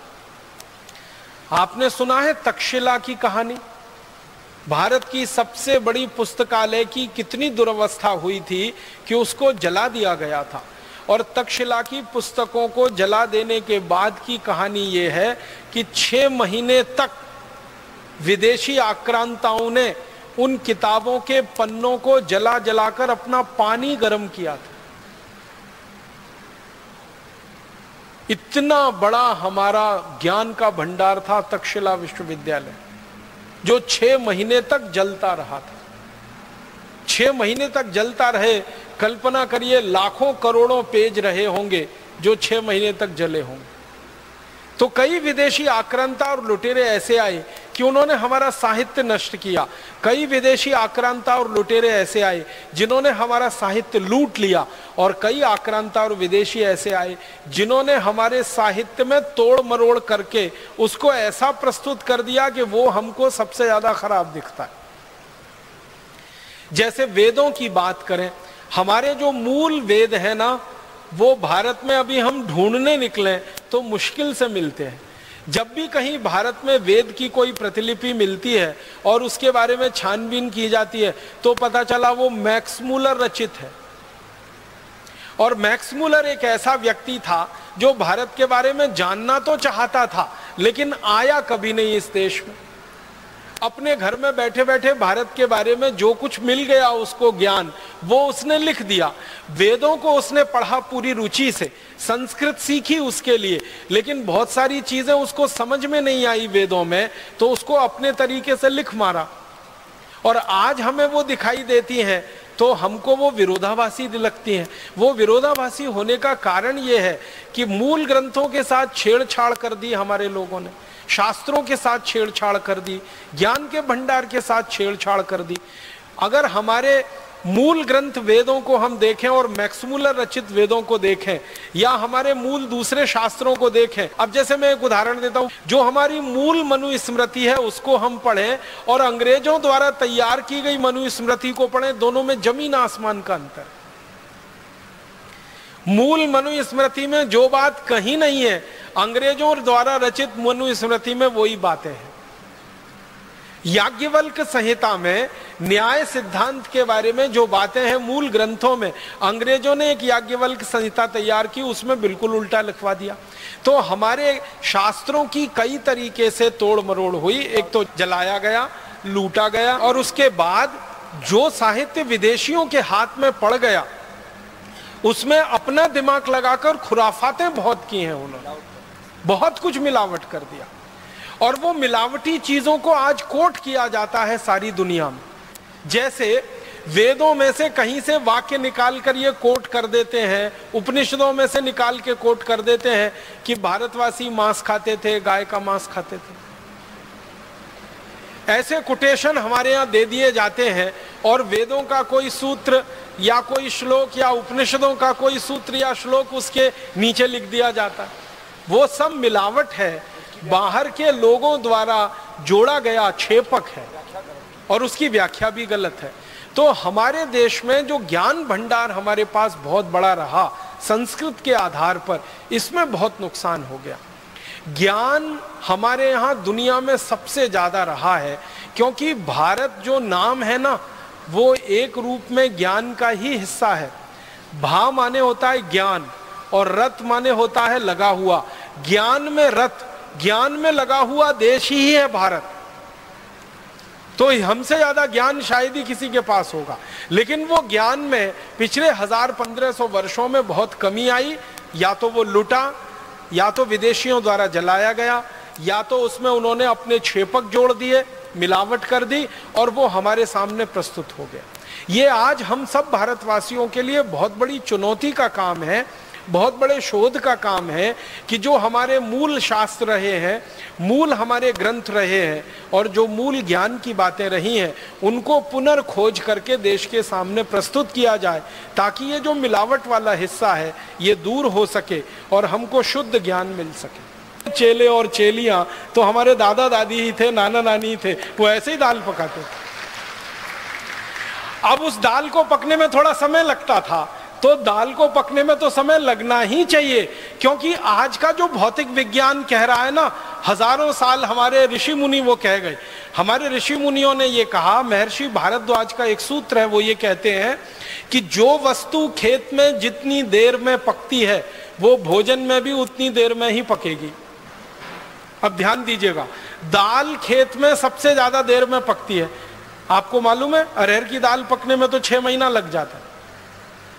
आपने सुना है तक्षशिला की कहानी? भारत की सबसे बड़ी पुस्तकालय की कितनी दुर्अवस्था हुई थी कि उसको जला दिया गया था। और तक्षशिला की पुस्तकों को जला देने के बाद की कहानी ये है कि छह महीने तक विदेशी आक्रांताओं ने उन किताबों के पन्नों को जला जलाकर अपना पानी गर्म किया था। इतना बड़ा हमारा ज्ञान का भंडार था तक्षशिला विश्वविद्यालय। जो छह महीने तक जलता रहा था। छह महीने तक जलता रहे, कल्पना करिए लाखों करोड़ों पेज रहे होंगे जो छह महीने तक जले होंगे। तो कई विदेशी आक्रांता और लुटेरे ऐसे आए कि उन्होंने हमारा साहित्य नष्ट किया। कई विदेशी आक्रांता और लुटेरे ऐसे आए जिन्होंने हमारा साहित्य लूट लिया, और कई आक्रांता और विदेशी ऐसे आए जिन्होंने हमारे साहित्य में तोड़ मरोड़ करके उसको ऐसा प्रस्तुत कर दिया कि वो हमको सबसे ज्यादा खराब दिखता है। जैसे वेदों की बात करें, हमारे जो मूल वेद है ना, वो भारत में अभी हम ढूंढने निकले तो मुश्किल से मिलते हैं। जब भी कहीं भारत में वेद की कोई प्रतिलिपि मिलती है और उसके बारे में छानबीन की जाती है तो पता चला वो मैक्स मूलर रचित है। और मैक्स मूलर एक ऐसा व्यक्ति था जो भारत के बारे में जानना तो चाहता था लेकिन आया कभी नहीं इस देश में। अपने घर में बैठे बैठे भारत के बारे में जो कुछ मिल गया उसको ज्ञान, वो उसने लिख दिया। वेदों को उसने पढ़ा पूरी रुचि से, संस्कृत सीखी उसके लिए, लेकिन बहुत सारी चीजें उसको समझ में नहीं आई वेदों में, तो उसको अपने तरीके से लिख मारा। और आज हमें वो दिखाई देती हैं तो हमको वो विरोधाभासी लगती हैं। वो विरोधाभासी होने का कारण ये है कि मूल ग्रंथों के साथ छेड़छाड़ कर दी हमारे लोगों ने, शास्त्रों के साथ छेड़छाड़ कर दी, ज्ञान के भंडार के साथ छेड़छाड़ कर दी। अगर हमारे मूल ग्रंथ वेदों को हम देखें और मैक्स मूलर रचित वेदों को देखें, या हमारे मूल दूसरे शास्त्रों को देखें, अब जैसे मैं एक उदाहरण देता हूं, जो हमारी मूल मनुस्मृति है उसको हम पढ़ें और अंग्रेजों द्वारा तैयार की गई मनुस्मृति को पढ़ें, दोनों में जमीन आसमान का अंतर। मूल मनुस्मृति में जो बात कहीं नहीं है, अंग्रेजों द्वारा रचित मनुस्मृति में वही बातें हैं। याज्ञवल्क संहिता में न्याय सिद्धांत के बारे में जो बातें हैं मूल ग्रंथों में, अंग्रेजों ने एक याज्ञवल्क संहिता तैयार की, उसमें बिल्कुल उल्टा लिखवा दिया। तो हमारे शास्त्रों की कई तरीके से तोड़ मरोड़ हुई। एक तो जलाया गया, लूटा गया, और उसके बाद जो साहित्य विदेशियों के हाथ में पड़ गया उसमें अपना दिमाग लगाकर खुराफातें बहुत की हैं उन्होंने, बहुत कुछ मिलावट कर दिया। और वो मिलावटी चीजों को आज कोट किया जाता है सारी दुनिया में। जैसे वेदों में से कहीं से वाक्य निकाल कर ये कोट कर देते हैं, उपनिषदों में से निकाल के कोट कर देते हैं कि भारतवासी मांस खाते थे, गाय का मांस खाते थे। ऐसे कोटेशन हमारे यहाँ दे दिए जाते हैं और वेदों का कोई सूत्र या कोई श्लोक या उपनिषदों का कोई सूत्र या श्लोक उसके नीचे लिख दिया जाता है। वो सब मिलावट है, बाहर के लोगों द्वारा जोड़ा गया छेपक है और उसकी व्याख्या भी गलत है। तो हमारे देश में जो ज्ञान भंडार हमारे पास बहुत बड़ा रहा संस्कृत के आधार पर, इसमें बहुत नुकसान हो गया। ज्ञान हमारे यहाँ दुनिया में सबसे ज्यादा रहा है क्योंकि भारत जो नाम है ना, वो एक रूप में ज्ञान का ही हिस्सा है। भा माने होता है ज्ञान और रत माने होता है लगा हुआ। ज्ञान में रत, ज्ञान में लगा हुआ देश ही है भारत। तो हमसे ज्यादा ज्ञान शायद ही किसी के पास होगा, लेकिन वो ज्ञान में पिछले हजार पंद्रह सौ वर्षों में बहुत कमी आई। या तो वो लुटा, या तो विदेशियों द्वारा जलाया गया, या तो उसमें उन्होंने अपने छेपक जोड़ दिए, मिलावट कर दी और वो हमारे सामने प्रस्तुत हो गया। ये आज हम सब भारतवासियों के लिए बहुत बड़ी चुनौती का काम है, बहुत बड़े शोध का काम है कि जो हमारे मूल शास्त्र रहे हैं, मूल हमारे ग्रंथ रहे हैं और जो मूल ज्ञान की बातें रही हैं, उनको पुनर्खोज करके देश के सामने प्रस्तुत किया जाए ताकि ये जो मिलावट वाला हिस्सा है ये दूर हो सके और हमको शुद्ध ज्ञान मिल सके। चेले और चेलियां तो हमारे दादा दादी ही थे, नाना नानी थे, वो ऐसे ही दाल पकाते थे। अब उस दाल को पकने में थोड़ा समय लगता था, तो दाल को पकने में तो समय लगना ही चाहिए, क्योंकि आज का जो भौतिक विज्ञान कह रहा है ना, हजारों साल हमारे ऋषि मुनि वो कह गए। हमारे ऋषि मुनियों ने ये कहा, महर्षि भारद्वाज का एक सूत्र है, वो ये कहते हैं कि जो वस्तु खेत में जितनी देर में पकती है वो भोजन में भी उतनी देर में ही पकेगी। अब ध्यान दीजिएगा, दाल खेत में सबसे ज्यादा देर में पकती है। आपको मालूम है अरहर की दाल पकने में तो छह महीना लग जाता है,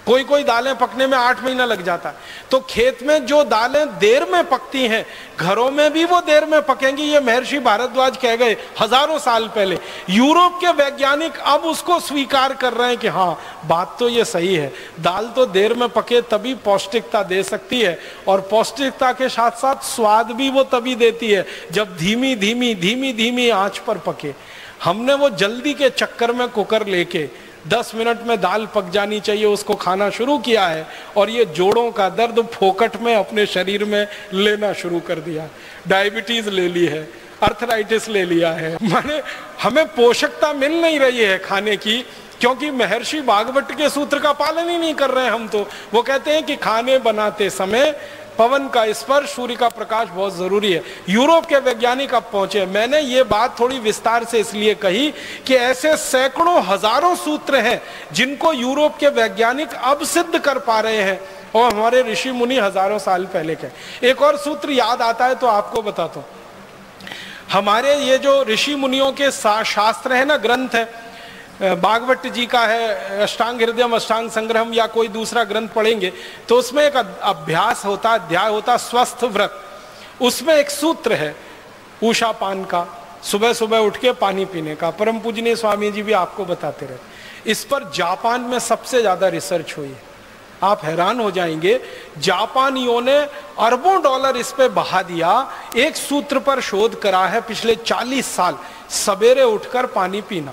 कोई कोई दालें पकने में आठ महीना लग जाता है। तो खेत में जो दालें देर में पकती हैं, घरों में भी वो देर में पकेंगी, ये महर्षि भारद्वाज कह गए हजारों साल पहले। यूरोप के वैज्ञानिक अब उसको स्वीकार कर रहे हैं कि हाँ, बात तो ये सही है, दाल तो देर में पके तभी पौष्टिकता दे सकती है, और पौष्टिकता के साथ साथ स्वाद भी वो तभी देती है जब धीमी धीमी धीमी धीमी आंच पर पके। हमने वो जल्दी के चक्कर में कुकर लेके दस मिनट में दाल पक जानी चाहिए उसको खाना शुरू किया है, और ये जोड़ों का दर्द फोकट में अपने शरीर में लेना शुरू कर दिया। डायबिटीज ले ली है, अर्थराइटिस ले लिया है, माने हमें पोषकता मिल नहीं रही है खाने की, क्योंकि महर्षि भागवत के सूत्र का पालन ही नहीं कर रहे हैं हम। तो वो कहते हैं कि खाने बनाते समय पवन का स्पर्श, सूर्य का प्रकाश बहुत जरूरी है। यूरोप के वैज्ञानिक अब पहुंचे। मैंने ये बात थोड़ी विस्तार से इसलिए कही कि ऐसे सैकड़ों हजारों सूत्र हैं जिनको यूरोप के वैज्ञानिक अब सिद्ध कर पा रहे हैं, और हमारे ऋषि मुनि हजारों साल पहले के। एक और सूत्र याद आता है तो आपको बताता हूं। हमारे ये जो ऋषि मुनियों के शास्त्र है ना, ग्रंथ है, भागवत जी का है अष्टांग हृदयम, अष्टांग संग्रहम, या कोई दूसरा ग्रंथ पढ़ेंगे तो उसमें एक अभ्यास होता, अध्याय होता स्वस्थ व्रत। उसमें एक सूत्र है उषा पान का, सुबह सुबह उठ के पानी पीने का। परम पूजनीय स्वामी जी भी आपको बताते रहे। इस पर जापान में सबसे ज्यादा रिसर्च हुई है, आप हैरान हो जाएंगे। जापानियों ने अरबों डॉलर इस पे बहा दिया। एक सूत्र पर शोध करा है पिछले चालीस साल, सवेरे उठकर पानी पीना।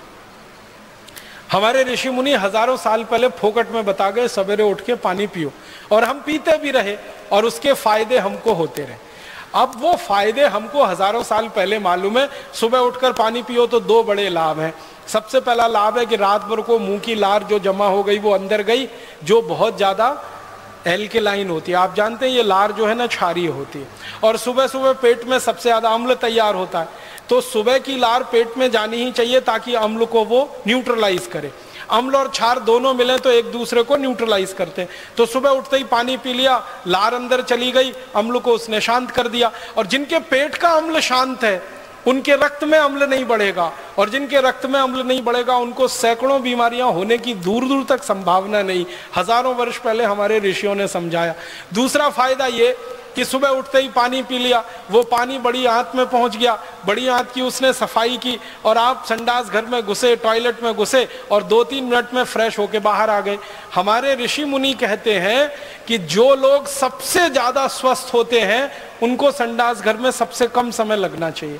हमारे ऋषि मुनि हजारों साल पहले फोकट में बता गए सवेरे उठ के पानी पियो, और हम पीते भी रहे और उसके फायदे हमको होते रहे। अब वो फायदे हमको हजारों साल पहले मालूम है। सुबह उठकर पानी पियो तो दो बड़े लाभ हैं। सबसे पहला लाभ है कि रात भर को मुंह की लार जो जमा हो गई वो अंदर गई, जो बहुत ज्यादा एल्केलाइन होती है। आप जानते हैं ये लार जो है ना क्षारीय होती है, और सुबह सुबह पेट में सबसे ज्यादा अम्ल तैयार होता है। तो सुबह की लार पेट में जानी ही चाहिए ताकि अम्ल को वो न्यूट्रलाइज करे। अम्ल और क्षार दोनों मिले तो एक दूसरे को न्यूट्रलाइज करते हैं। तो सुबह उठते ही पानी पी लिया, लार अंदर चली गई, अम्ल को उसने शांत कर दिया। और जिनके पेट का अम्ल शांत है उनके रक्त में अम्ल नहीं बढ़ेगा, और जिनके रक्त में अम्ल नहीं बढ़ेगा उनको सैकड़ों बीमारियां होने की दूर दूर तक संभावना नहीं। हजारों वर्ष पहले हमारे ऋषियों ने समझाया। दूसरा फायदा ये कि सुबह उठते ही पानी पी लिया, वो पानी बड़ी आंत में पहुंच गया, बड़ी आंत की उसने सफाई की, और आप संडास घर में घुसे, टॉयलेट में घुसे, और दो तीन मिनट में फ्रेश होके बाहर आ गए। हमारे ऋषि मुनि कहते हैं कि जो लोग सबसे ज्यादा स्वस्थ होते हैं उनको संडास घर में सबसे कम समय लगना चाहिए।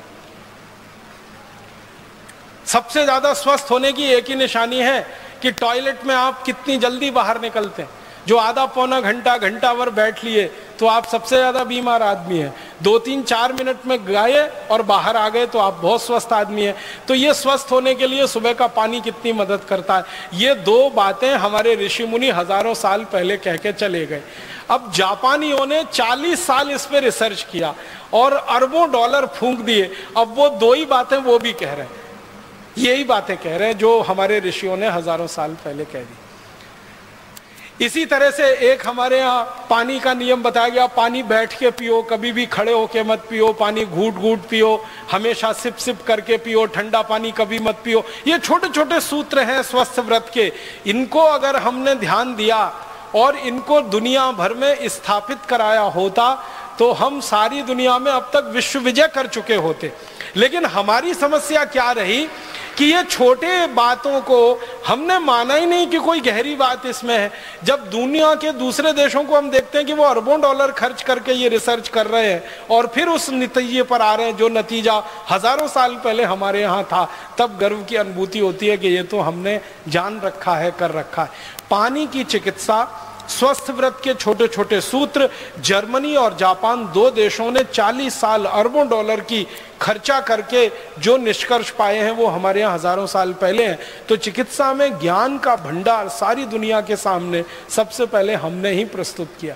सबसे ज्यादा स्वस्थ होने की एक ही निशानी है कि टॉयलेट में आप कितनी जल्दी बाहर निकलते हैं। जो आधा पौना घंटा घंटा भर बैठ लिए तो आप सबसे ज्यादा बीमार आदमी हैं। दो तीन चार मिनट में गए और बाहर आ गए तो आप बहुत स्वस्थ आदमी हैं। तो ये स्वस्थ होने के लिए सुबह का पानी कितनी मदद करता है, ये दो बातें हमारे ऋषि मुनि हजारों साल पहले कह के चले गए। अब जापानियों ने चालीस साल इस पे रिसर्च किया और अरबों डॉलर फूंक दिए। अब वो दो ही बातें वो भी कह रहे हैं, यही बातें कह रहे हैं जो हमारे ऋषियों ने हजारों साल पहले कह दी। इसी तरह से एक हमारे यहाँ पानी का नियम बताया गया, पानी बैठ के पियो, कभी भी खड़े होके मत पियो, पानी घूट घूट पियो, हमेशा सिप सिप करके पियो, ठंडा पानी कभी मत पियो। ये छोटे छोटे सूत्र हैं स्वस्थ व्रत के। इनको अगर हमने ध्यान दिया और इनको दुनिया भर में स्थापित कराया होता तो हम सारी दुनिया में अब तक विश्व विजय कर चुके होते। लेकिन हमारी समस्या क्या रही कि ये छोटे बातों को हमने माना ही नहीं कि कोई गहरी बात इसमें है। जब दुनिया के दूसरे देशों को हम देखते हैं कि वो अरबों डॉलर खर्च करके ये रिसर्च कर रहे हैं और फिर उस नतीजे पर आ रहे हैं जो नतीजा हजारों साल पहले हमारे यहाँ था, तब गर्व की अनुभूति होती है कि ये तो हमने जान रखा है, कर रखा है। पानी की चिकित्सा, स्वस्थ व्रत के छोटे छोटे सूत्र, जर्मनी और जापान दो देशों ने चालीस साल अरबों डॉलर की खर्चा करके जो निष्कर्ष पाए हैं वो हमारे यहाँ हजारों साल पहले हैं। तो चिकित्सा में ज्ञान का भंडार सारी दुनिया के सामने सबसे पहले हमने ही प्रस्तुत किया।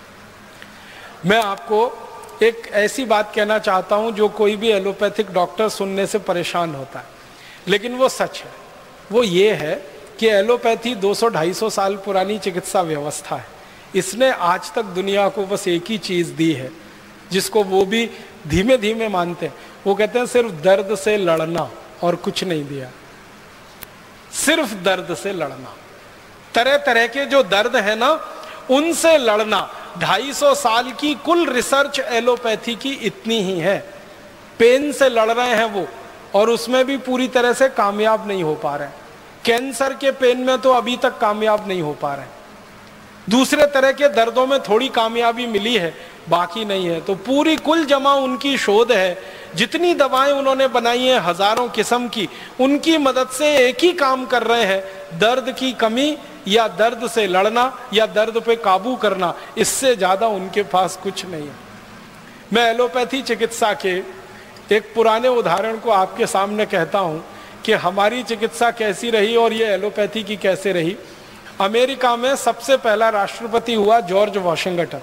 मैं आपको एक ऐसी बात कहना चाहता हूं जो कोई भी एलोपैथिक डॉक्टर सुनने से परेशान होता है, लेकिन वो सच है। वो ये है कि एलोपैथी दो सौ ढाई सौ साल पुरानी चिकित्सा व्यवस्था है। इसने आज तक दुनिया को बस एक ही चीज दी है जिसको वो भी धीमे धीमे मानते हैं। वो कहते हैं सिर्फ दर्द से लड़ना, और कुछ नहीं दिया, सिर्फ दर्द से लड़ना। तरह तरह के जो दर्द है ना, उनसे लड़ना। ढाई सौ साल की कुल रिसर्च एलोपैथी की इतनी ही है। पेन से लड़ रहे हैं वो, और उसमें भी पूरी तरह से कामयाब नहीं हो पा रहे हैं। कैंसर के पेन में तो अभी तक कामयाब नहीं हो पा रहे हैं। दूसरे तरह के दर्दों में थोड़ी कामयाबी मिली है, बाकी नहीं है। तो पूरी कुल जमा उनकी शोध है। जितनी दवाएं उन्होंने बनाई हैं हजारों किस्म की, उनकी मदद से एक ही काम कर रहे हैं, दर्द की कमी या दर्द से लड़ना या दर्द पे काबू करना। इससे ज्यादा उनके पास कुछ नहीं है। मैं एलोपैथी चिकित्सा के एक पुराने उदाहरण को आपके सामने कहता हूं कि हमारी चिकित्सा कैसी रही और ये एलोपैथी की कैसे रही। अमेरिका में सबसे पहला राष्ट्रपति हुआ जॉर्ज वॉशिंगटन।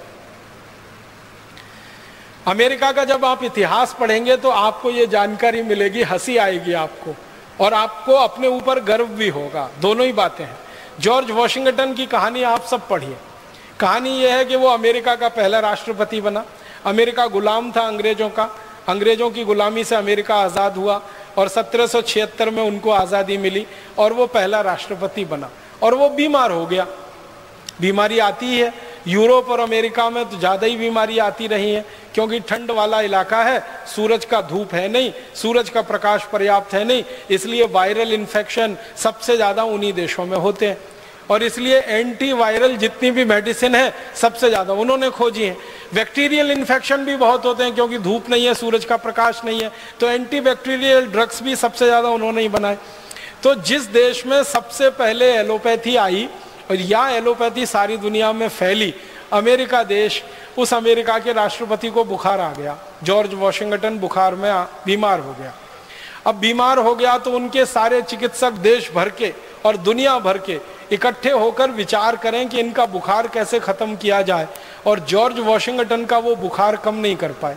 अमेरिका का जब आप इतिहास पढ़ेंगे तो आपको ये जानकारी मिलेगी, हंसी आएगी आपको और आपको अपने ऊपर गर्व भी होगा। दोनों ही बातें हैं। जॉर्ज वॉशिंगटन की कहानी आप सब पढ़िए। कहानी यह है कि वो अमेरिका का पहला राष्ट्रपति बना। अमेरिका गुलाम था अंग्रेजों का, अंग्रेजों की गुलामी से अमेरिका आज़ाद हुआ और सत्रह सौ छिहत्तर में उनको आज़ादी मिली और वो पहला राष्ट्रपति बना। और वो बीमार हो गया। बीमारी आती है, यूरोप और अमेरिका में तो ज़्यादा ही बीमारी आती रही है, क्योंकि ठंड वाला इलाका है, सूरज का धूप है नहीं, सूरज का प्रकाश पर्याप्त है नहीं, इसलिए वायरल इन्फेक्शन सबसे ज़्यादा उन्हीं देशों में होते हैं। और इसलिए एंटी वायरल जितनी भी मेडिसिन है सबसे ज़्यादा उन्होंने खोजी है। बैक्टीरियल इन्फेक्शन भी बहुत होते हैं, क्योंकि धूप नहीं है, सूरज का प्रकाश नहीं है, तो एंटी बैक्टीरियल ड्रग्स भी सबसे ज़्यादा उन्होंने ही बनाए। तो जिस देश में सबसे पहले एलोपैथी आई और या एलोपैथी सारी दुनिया में फैली, अमेरिका देश, उस अमेरिका के राष्ट्रपति को बुखार आ गया। जॉर्ज वॉशिंगटन बुखार में बीमार हो गया। अब बीमार हो गया तो उनके सारे चिकित्सक देश भर के और दुनिया भर के इकट्ठे होकर विचार करें कि इनका बुखार कैसे खत्म किया जाए, और जॉर्ज वॉशिंगटन का वो बुखार कम नहीं कर पाए।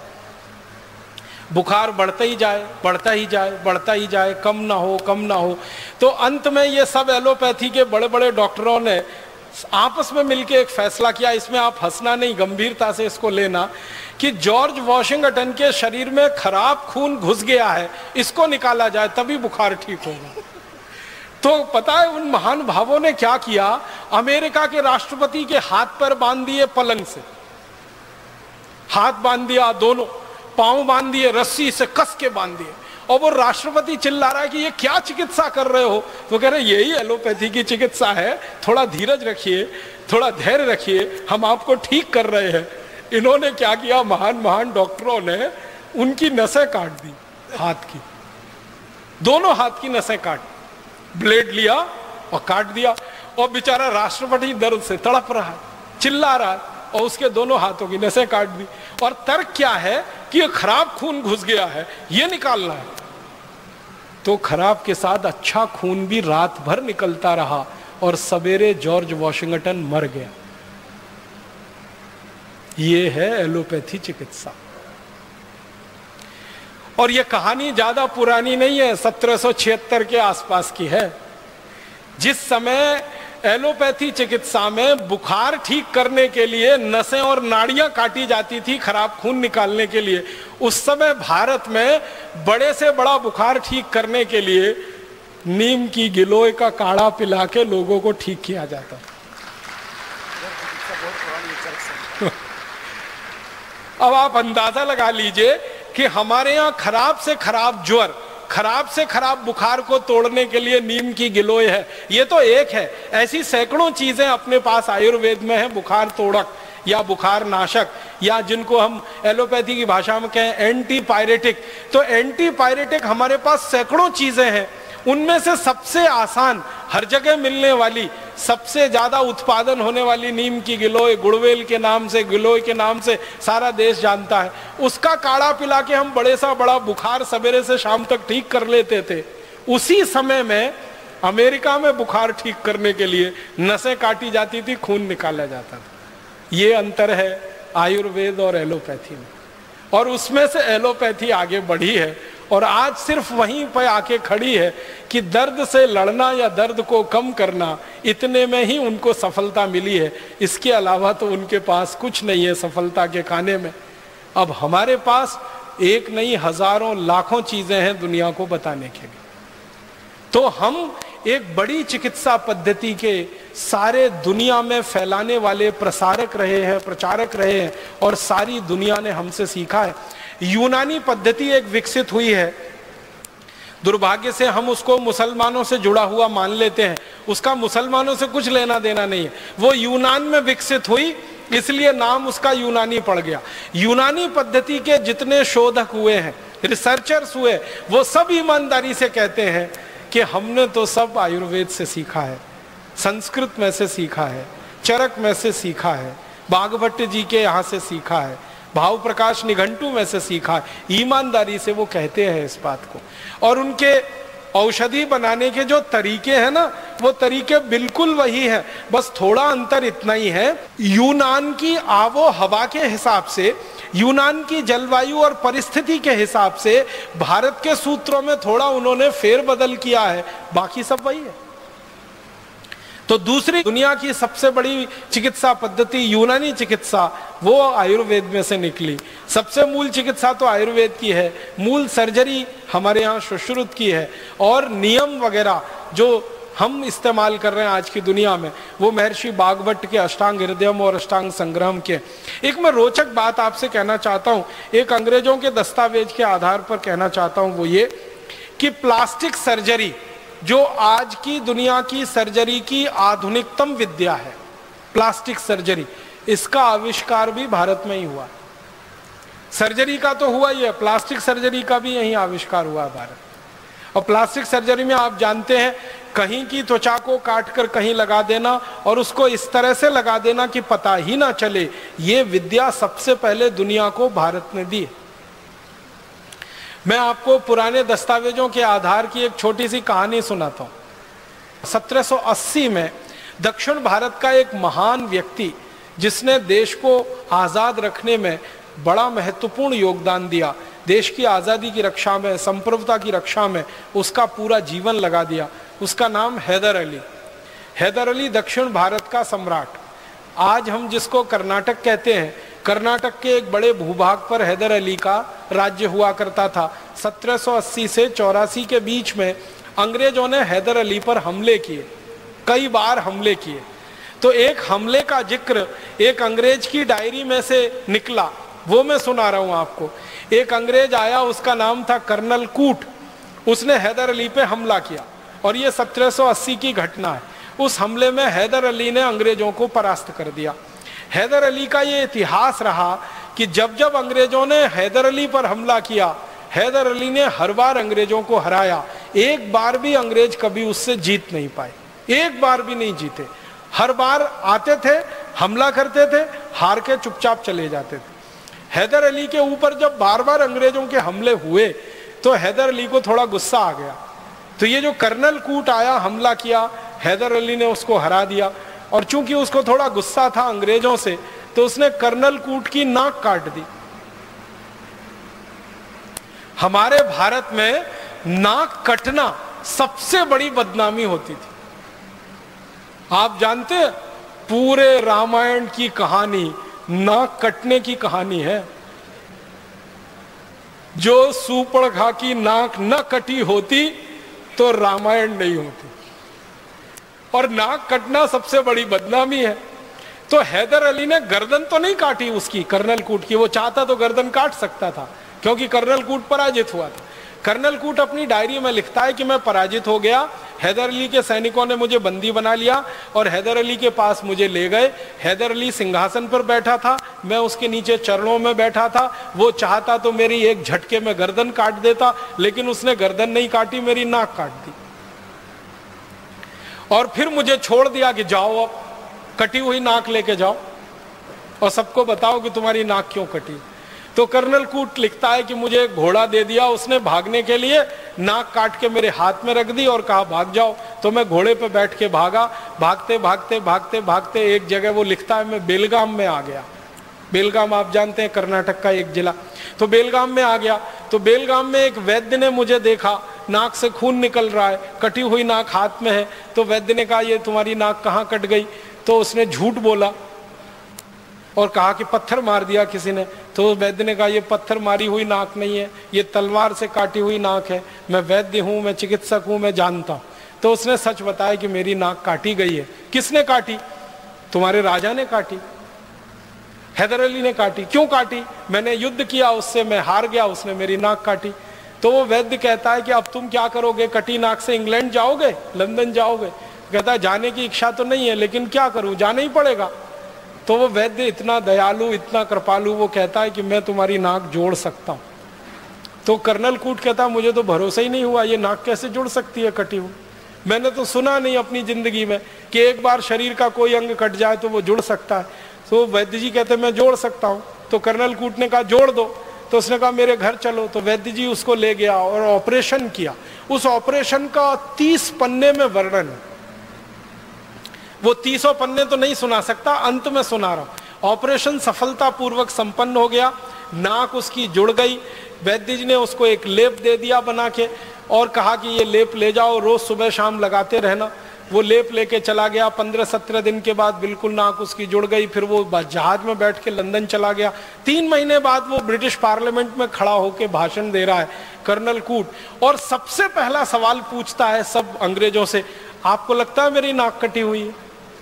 बुखार बढ़ता ही जाए, बढ़ता ही जाए, बढ़ता ही जाए, कम ना हो, कम ना हो। तो अंत में ये सब एलोपैथी के बड़े बड़े डॉक्टरों ने आपस में मिलकर एक फैसला किया, इसमें आप हंसना नहीं, गंभीरता से इसको लेना, कि जॉर्ज वॉशिंगटन के शरीर में खराब खून घुस गया है, इसको निकाला जाए तभी बुखार ठीक होगा। तो पता है उन महान भावों ने क्या किया? अमेरिका के राष्ट्रपति के हाथ पर बांध दिए पलंग से, हाथ बांध दिया, दोनों पांव बांध दिए, रस्सी से कस के बांध दिए, और वो राष्ट्रपति चिल्ला रहा है कि ये क्या चिकित्सा कर रहे हो? तो कह रहे यही एलोपैथी की चिकित्सा है, थोड़ा धीरज रखिए, थोड़ा धैर्य रखिए, हम आपको ठीक कर रहे हैं। इन्होंने क्या किया? महान महान डॉक्टरों ने उनकी नसें काट दी, हाथ की, दोनों हाथ की नसें काट, ब्लेड लिया और काट दिया, और बेचारा राष्ट्रपति दर्द से तड़प रहा है, चिल्ला रहा है, और उसके दोनों हाथों की नसें काट दी। और तर्क क्या है कि ये खराब खून घुस गया है, ये निकालना है। तो खराब के साथ अच्छा खून भी रात भर निकलता रहा और सवेरे जॉर्ज वॉशिंगटन मर गया। ये है एलोपैथी चिकित्सा। और ये कहानी ज्यादा पुरानी नहीं है, सत्रह सौ छिहत्तर के आसपास की है। जिस समय एलोपैथी चिकित्सा में बुखार ठीक करने के लिए नसें और नाड़ियां काटी जाती थी खराब खून निकालने के लिए, उस समय भारत में बड़े से बड़ा बुखार ठीक करने के लिए नीम की गिलोय का काढ़ा पिला के लोगों को ठीक किया जाता। अब आप अंदाजा लगा लीजिए कि हमारे यहाँ खराब से खराब ज्वर, खराब से खराब बुखार को तोड़ने के लिए नीम की गिलोय है। ये तो एक है, ऐसी सैकड़ों चीजें अपने पास आयुर्वेद में है, बुखार तोड़क या बुखार नाशक, या जिनको हम एलोपैथी की भाषा में कहें एंटी पायरेटिक। तो एंटी पायरेटिक हमारे पास सैकड़ों चीजें हैं। उनमें से सबसे आसान, हर जगह मिलने वाली, सबसे ज्यादा उत्पादन होने वाली नीम की गिलोय, गुड़वेल के नाम से, गिलोय के नाम से सारा देश जानता है। उसका काढ़ा पिला के हम बड़े सा बड़ा बुखार सवेरे से शाम तक ठीक कर लेते थे। उसी समय में अमेरिका में बुखार ठीक करने के लिए नसें काटी जाती थी, खून निकाला जाता था। ये अंतर है आयुर्वेद और एलोपैथी में, और उसमें से एलोपैथी आगे बढ़ी है और आज सिर्फ वहीं पर आके खड़ी है कि दर्द से लड़ना या दर्द को कम करना, इतने में ही उनको सफलता मिली है। इसके अलावा तो उनके पास कुछ नहीं है सफलता के खाने में। अब हमारे पास एक नहीं हजारों लाखों चीजें हैं दुनिया को बताने के लिए। तो हम एक बड़ी चिकित्सा पद्धति के सारे दुनिया में फैलाने वाले प्रसारक रहे हैं, प्रचारक रहे हैं, और सारी दुनिया ने हमसे सीखा है। यूनानी पद्धति एक विकसित हुई है, दुर्भाग्य से हम उसको मुसलमानों से जुड़ा हुआ मान लेते हैं, उसका मुसलमानों से कुछ लेना देना नहीं है। वो यूनान में विकसित हुई, इसलिए नाम उसका यूनानी पड़ गया। यूनानी पद्धति के जितने शोधक हुए हैं, रिसर्चर्स हुए, वो सब ईमानदारी से कहते हैं कि हमने तो सब आयुर्वेद से सीखा है, संस्कृत में से सीखा है, चरक में से सीखा है, बागभट्ट जी के यहाँ से सीखा है, भाव प्रकाश निघंटू में से सीखा है। ईमानदारी से वो कहते हैं इस बात को। और उनके औषधि बनाने के जो तरीके हैं ना, वो तरीके बिल्कुल वही है, बस थोड़ा अंतर इतना ही है, यूनान की आबो हवा के हिसाब से, यूनान की जलवायु और परिस्थिति के हिसाब से भारत के सूत्रों में थोड़ा उन्होंने फेरबदल किया है, बाकी सब वही है। तो दूसरी दुनिया की सबसे बड़ी चिकित्सा पद्धति यूनानी चिकित्सा, वो आयुर्वेद में से निकली। सबसे मूल चिकित्सा तो आयुर्वेद की है, मूल सर्जरी हमारे यहाँ सुश्रुत की है, और नियम वगैरह जो हम इस्तेमाल कर रहे हैं आज की दुनिया में, वो महर्षि बागभट्ट के अष्टांग हृदयम और अष्टांग संग्रहम के। एक मैं रोचक बात आपसे कहना चाहता हूँ, एक अंग्रेजों के दस्तावेज के आधार पर कहना चाहता हूँ, वो ये कि प्लास्टिक सर्जरी जो आज की दुनिया की सर्जरी की आधुनिकतम विद्या है, प्लास्टिक सर्जरी, इसका आविष्कार भी भारत में ही हुआ। सर्जरी का तो हुआ ही है, प्लास्टिक सर्जरी का भी यही आविष्कार हुआ है भारत। और प्लास्टिक सर्जरी में आप जानते हैं, कहीं की त्वचा को काटकर कहीं लगा देना और उसको इस तरह से लगा देना कि पता ही ना चले, ये विद्या सबसे पहले दुनिया को भारत ने दी। मैं आपको पुराने दस्तावेजों के आधार की एक छोटी सी कहानी सुनाता हूँ। सत्रह सौ अस्सी में दक्षिण भारत का एक महान व्यक्ति, जिसने देश को आज़ाद रखने में बड़ा महत्वपूर्ण योगदान दिया, देश की आज़ादी की रक्षा में, संप्रभुता की रक्षा में उसका पूरा जीवन लगा दिया, उसका नाम हैदर अली। हैदर अली दक्षिण भारत का सम्राट, आज हम जिसको कर्नाटक कहते हैं, कर्नाटक के एक बड़े भूभाग पर हैदर अली का राज्य हुआ करता था। सत्रह सौ अस्सी से चौरासी के बीच में अंग्रेजों ने हैदर अली पर हमले किए, कई बार हमले किए। तो एक हमले का जिक्र एक अंग्रेज की डायरी में से निकला, वो मैं सुना रहा हूं आपको। एक अंग्रेज आया, उसका नाम था कर्नल कूट, उसने हैदर अली पे हमला किया, और ये सत्रह सौ अस्सी की घटना है। उस हमले में हैदर अली ने अंग्रेजों को परास्त कर दिया। हैदर अली का ये इतिहास रहा कि जब जब अंग्रेजों ने हैदर अली पर हमला किया, हैदर अली ने हर बार अंग्रेजों को हराया। एक बार भी अंग्रेज कभी उससे जीत नहीं पाए, एक बार भी नहीं जीते। हर बार आते थे, हमला करते थे, हार के चुपचाप चले जाते थे। हैदर अली के ऊपर जब बार बार अंग्रेजों के हमले हुए तो हैदर अली को थोड़ा गुस्सा आ गया। तो ये जो कर्नल कूट आया, हमला किया, हैदर अली ने उसको हरा दिया, और चूंकि उसको थोड़ा गुस्सा था अंग्रेजों से, तो उसने कर्नल कूट की नाक काट दी। हमारे भारत में नाक कटना सबसे बड़ी बदनामी होती थी। आप जानते हैं, पूरे रामायण की कहानी नाक कटने की कहानी है। जो सूपड़खा की नाक न कटी होती तो रामायण नहीं होती, और नाक कटना सबसे बड़ी बदनामी है। तो हैदर अली ने गर्दन तो नहीं काटी उसकी, कर्नल कूट की, वो चाहता तो गर्दन काट सकता था, क्योंकि कर्नल कूट पराजित हुआ था। कर्नल कूट अपनी डायरी में लिखता है कि मैं पराजित हो गया, हैदर अली के सैनिकों ने मुझे बंदी बना लिया और हैदर अली के पास मुझे ले गए। हैदर अली सिंहासन पर बैठा था, मैं उसके नीचे चरणों में बैठा था। वो चाहता तो मेरी एक झटके में गर्दन काट देता, लेकिन उसने गर्दन नहीं काटी, मेरी नाक काट दी, और फिर मुझे छोड़ दिया कि जाओ, अब कटी हुई नाक लेके जाओ और सबको बताओ कि तुम्हारी नाक क्यों कटी। तो कर्नल कूट लिखता है कि मुझे एक घोड़ा दे दिया उसने भागने के लिए, नाक काट के मेरे हाथ में रख दी और कहा भाग जाओ। तो मैं घोड़े पे बैठ के भागा, भागते भागते भागते भागते एक जगह, वो लिखता है, मैं बेलगाम में आ गया। बेलगाम आप जानते हैं, कर्नाटक का एक जिला। तो बेलगाम में आ गया, तो बेलगाम में एक वैद्य ने मुझे देखा, नाक से खून निकल रहा है, कटी हुई नाक हाथ में है। तो वैद्य ने कहा, ये तुम्हारी नाक कहाँ कट गई? तो उसने झूठ बोला और कहा कि पत्थर मार दिया किसी ने। तो वैद्य ने कहा, ये पत्थर मारी हुई नाक नहीं है, ये तलवार से काटी हुई नाक है, मैं वैद्य हूँ, मैं चिकित्सक हूँ, मैं जानता हूँ। तो उसने सच बताया कि मेरी नाक काटी गई है। किसने काटी? तुम्हारे राजा ने काटी, हैदर अली ने काटी। क्यों काटी? मैंने युद्ध किया उससे, मैं हार गया, उसने मेरी नाक काटी। तो वो वैद्य कहता है कि अब तुम क्या करोगे? कटी नाक से इंग्लैंड जाओगे, लंदन जाओगे? कहता है जाने की इच्छा तो नहीं है, लेकिन क्या करूं, जाना ही पड़ेगा। तो वो वैद्य इतना दयालु, इतना कृपालु, वो कहता है कि मैं तुम्हारी नाक जोड़ सकता हूं। तो कर्नल कूट कहता है मुझे तो भरोसा ही नहीं हुआ, ये नाक कैसे जुड़ सकती है कटी हुई? मैंने तो सुना नहीं अपनी जिंदगी में कि एक बार शरीर का कोई अंग कट जाए तो वो जुड़ सकता है। तो वैद्य जी कहते मैं जोड़ सकता हूँ। तो कर्नल कूट ने कहा जोड़ दो। तो उसने कहा मेरे घर चलो। तो वैद्य जी उसको ले गया और ऑपरेशन किया। उस ऑपरेशन का तीस पन्ने में वर्णन है। वो तीसों पन्ने तो नहीं सुना सकता, अंत में सुना रहा हूं। ऑपरेशन सफलतापूर्वक संपन्न हो गया, नाक उसकी जुड़ गई। वैद्य जी ने उसको एक लेप दे दिया बना के और कहा कि ये लेप ले जाओ, रोज सुबह शाम लगाते रहना। वो लेप लेके चला गया। पंद्रह सत्रह दिन के बाद बिल्कुल नाक उसकी जुड़ गई। फिर वो जहाज में बैठ के लंदन चला गया। तीन महीने बाद वो ब्रिटिश पार्लियामेंट में खड़ा होकर भाषण दे रहा है कर्नल कूट, और सबसे पहला सवाल पूछता है सब अंग्रेजों से, आपको लगता है मेरी नाक कटी हुई है?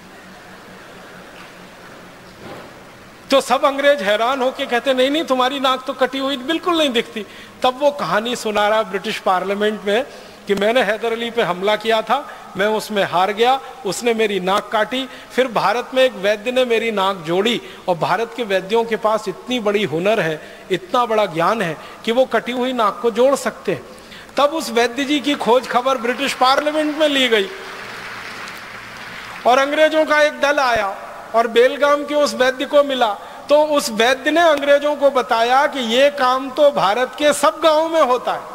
तो सब अंग्रेज हैरान होके कहते नहीं नहीं तुम्हारी नाक तो कटी हुई बिल्कुल नहीं दिखती। तब वो कहानी सुना रहा ब्रिटिश पार्लियामेंट में कि मैंने हैदर अली पे हमला किया था, मैं उसमें हार गया, उसने मेरी नाक काटी। फिर भारत में एक वैद्य ने मेरी नाक जोड़ी, और भारत के वैद्यों के पास इतनी बड़ी हुनर है, इतना बड़ा ज्ञान है कि वो कटी हुई नाक को जोड़ सकते हैं। तब उस वैद्य जी की खोज खबर ब्रिटिश पार्लियामेंट में ली गई और अंग्रेजों का एक दल आया और बेलगाम के उस वैद्य को मिला। तो उस वैद्य ने अंग्रेजों को बताया कि ये काम तो भारत के सब गांवों में होता है,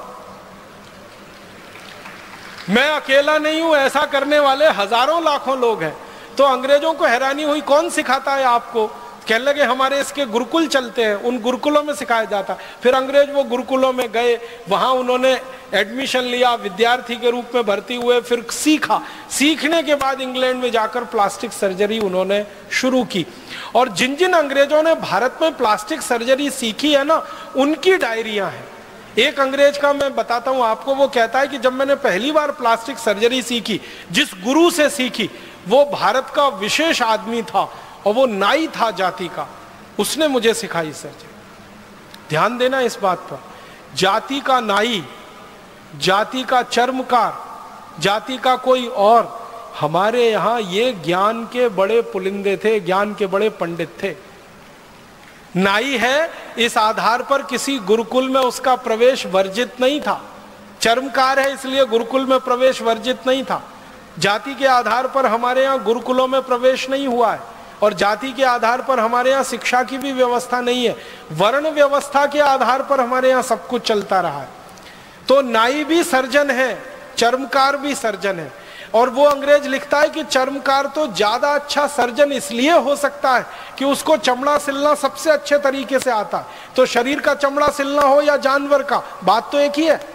मैं अकेला नहीं हूं, ऐसा करने वाले हजारों लाखों लोग हैं। तो अंग्रेजों को हैरानी हुई, कौन सिखाता है आपको? कहने लगे हमारे इसके गुरुकुल चलते हैं, उन गुरुकुलों में सिखाया जाता। फिर अंग्रेज वो गुरुकुलों में गए, वहां उन्होंने एडमिशन लिया, विद्यार्थी के रूप में भर्ती हुए, फिर सीखा। सीखने के बाद इंग्लैंड में जाकर प्लास्टिक सर्जरी उन्होंने शुरू की। और जिन जिन अंग्रेजों ने भारत में प्लास्टिक सर्जरी सीखी है ना, उनकी डायरियां हैं। एक अंग्रेज का मैं बताता हूं आपको, वो कहता है कि जब मैंने पहली बार प्लास्टिक सर्जरी सीखी, जिस गुरु से सीखी वो भारत का विशेष आदमी था और वो नाई था जाति का, उसने मुझे सिखाई सर्जरी। ध्यान देना इस बात पर, जाति का नाई, जाति का चर्मकार, जाति का कोई और, हमारे यहां ये ज्ञान के बड़े पुलिंदे थे, ज्ञान के बड़े पंडित थे। नाई है इस आधार पर किसी गुरुकुल में उसका प्रवेश वर्जित नहीं था, चर्मकार है इसलिए गुरुकुल में प्रवेश वर्जित नहीं था। जाति के आधार पर हमारे यहाँ गुरुकुलों में प्रवेश नहीं हुआ है, और जाति के आधार पर हमारे यहाँ शिक्षा की भी व्यवस्था नहीं है। वर्ण व्यवस्था के आधार पर हमारे यहाँ सब कुछ चलता रहा है। तो नाई भी सर्जन है, चर्मकार भी सर्जन है। और वो अंग्रेज लिखता है कि चर्मकार तो ज्यादा अच्छा सर्जन इसलिए हो सकता है कि उसको चमड़ा सिलना सबसे अच्छे तरीके से आता है। तो शरीर का चमड़ा सिलना हो या जानवर का, बात तो एक ही है।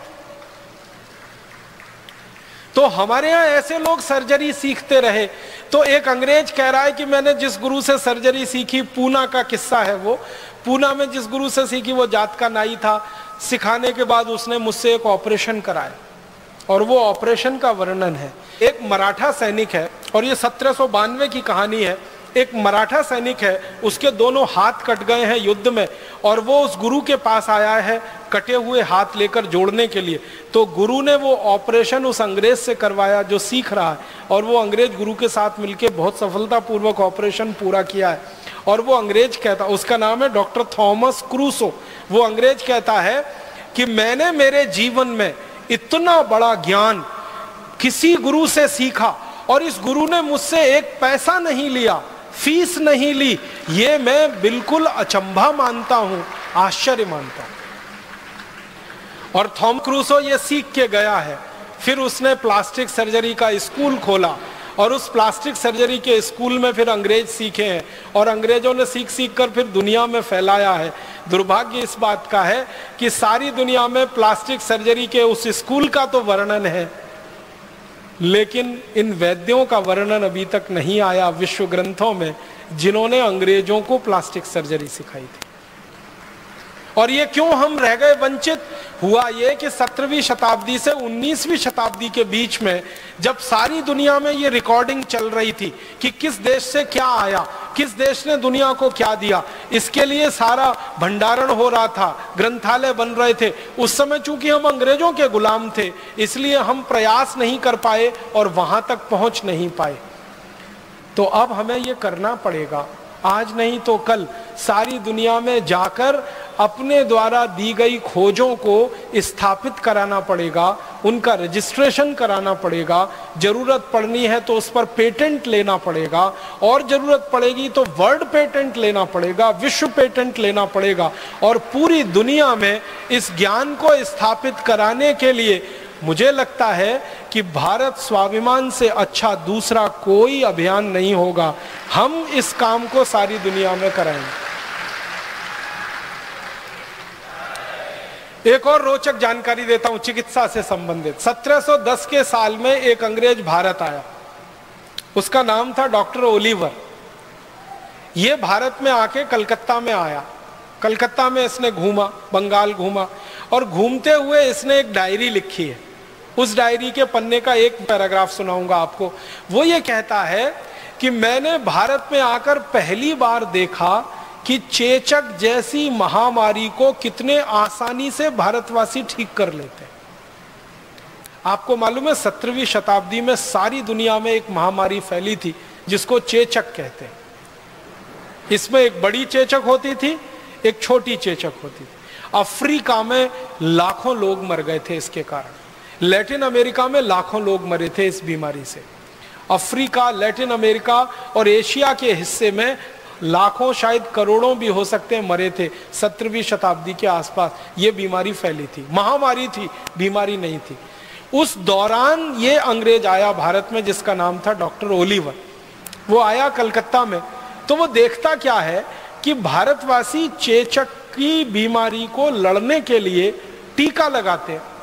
तो हमारे यहाँ ऐसे लोग सर्जरी सीखते रहे। तो एक अंग्रेज कह रहा है कि मैंने जिस गुरु से सर्जरी सीखी, पूना का किस्सा है वो, पूना में जिस गुरु से सीखी वो जात का नाई था। सिखाने के बाद उसने मुझसे एक ऑपरेशन कराया, और वो ऑपरेशन का वर्णन है। एक मराठा सैनिक है, और ये सत्रह सौ बानवे की कहानी है। एक मराठा सैनिक है, उसके दोनों हाथ कट गए हैं युद्ध में, और वो उस गुरु के पास आया है कटे हुए हाथ लेकर जोड़ने के लिए। तो गुरु ने वो ऑपरेशन उस अंग्रेज से करवाया जो सीख रहा है, और वो अंग्रेज गुरु के साथ मिलकर बहुत सफलतापूर्वक ऑपरेशन पूरा किया है। और वो अंग्रेज कहता, उसका नाम है डॉक्टर थॉमस क्रूसो। वो अंग्रेज कहता है कि मैंने मेरे जीवन में इतना बड़ा ज्ञान किसी गुरु से सीखा, और इस गुरु ने मुझसे एक पैसा नहीं लिया, फीस नहीं ली। ये मैं बिल्कुल अचंभा मानता हूं, आश्चर्य मानता हूं। और थॉम क्रूसो ये सीख के गया है। फिर उसने प्लास्टिक सर्जरी का स्कूल खोला, और उस प्लास्टिक सर्जरी के स्कूल में फिर अंग्रेज सीखे हैं, और अंग्रेजों ने सीख सीख कर फिर दुनिया में फैलाया है। दुर्भाग्य इस बात का है कि सारी दुनिया में प्लास्टिक सर्जरी के उस स्कूल का तो वर्णन है, लेकिन इन वैद्यों का वर्णन अभी तक नहीं आया विश्व ग्रंथों में, जिन्होंने अंग्रेजों को प्लास्टिक सर्जरी सिखाई थी। और ये क्यों हम रह गए वंचित? हुआ ये कि सत्रहवीं शताब्दी से उन्नीसवीं शताब्दी के बीच में जब सारी दुनिया में ये रिकॉर्डिंग चल रही थी कि किस देश से क्या आया, किस देश ने दुनिया को क्या दिया, इसके लिए सारा भंडारण हो रहा था, ग्रंथालय बन रहे थे। उस समय चूंकि हम अंग्रेजों के गुलाम थे, इसलिए हम प्रयास नहीं कर पाए और वहां तक पहुंच नहीं पाए। तो अब हमें ये करना पड़ेगा, आज नहीं तो कल सारी दुनिया में जाकर अपने द्वारा दी गई खोजों को स्थापित कराना पड़ेगा, उनका रजिस्ट्रेशन कराना पड़ेगा, जरूरत पड़नी है तो उस पर पेटेंट लेना पड़ेगा, और जरूरत पड़ेगी तो वर्ल्ड पेटेंट लेना पड़ेगा, विश्व पेटेंट लेना पड़ेगा। और पूरी दुनिया में इस ज्ञान को स्थापित कराने के लिए मुझे लगता है कि भारत स्वाभिमान से अच्छा दूसरा कोई अभियान नहीं होगा। हम इस काम को सारी दुनिया में कराएंगे। एक और रोचक जानकारी देता हूं चिकित्सा से संबंधित। सत्रह सौ दस के साल में एक अंग्रेज भारत आया, उसका नाम था डॉक्टर ओलिवर। ये भारत में आके कलकत्ता में आया, कलकत्ता में इसने घूमा, बंगाल घूमा, और घूमते हुए इसने एक डायरी लिखी है। उस डायरी के पन्ने का एक पैराग्राफ सुनाऊंगा आपको। वो ये कहता है कि मैंने भारत में आकर पहली बार देखा कि चेचक जैसी महामारी को कितने आसानी से भारतवासी ठीक कर लेते हैं। आपको मालूम है सत्रहवीं शताब्दी में सारी दुनिया में एक महामारी फैली थी जिसको चेचक कहते हैं। इसमें एक बड़ी चेचक होती थी, एक छोटी चेचक होती थी। अफ्रीका में लाखों लोग मर गए थे इसके कारण। लैटिन अमेरिका में लाखों लोग मरे थे इस बीमारी से। अफ्रीका, लैटिन अमेरिका और एशिया के हिस्से में लाखों, शायद करोड़ों भी हो सकते हैं, मरे थे सत्रहवीं शताब्दी के आसपास। ये बीमारी फैली थी, महामारी थी, बीमारी नहीं थी। उस दौरान ये अंग्रेज आया भारत में जिसका नाम था डॉक्टर ओलिवर। वो आया कलकत्ता में, तो वो देखता क्या है कि भारतवासी चेचक की बीमारी को लड़ने के लिए टीका लगाते हैं।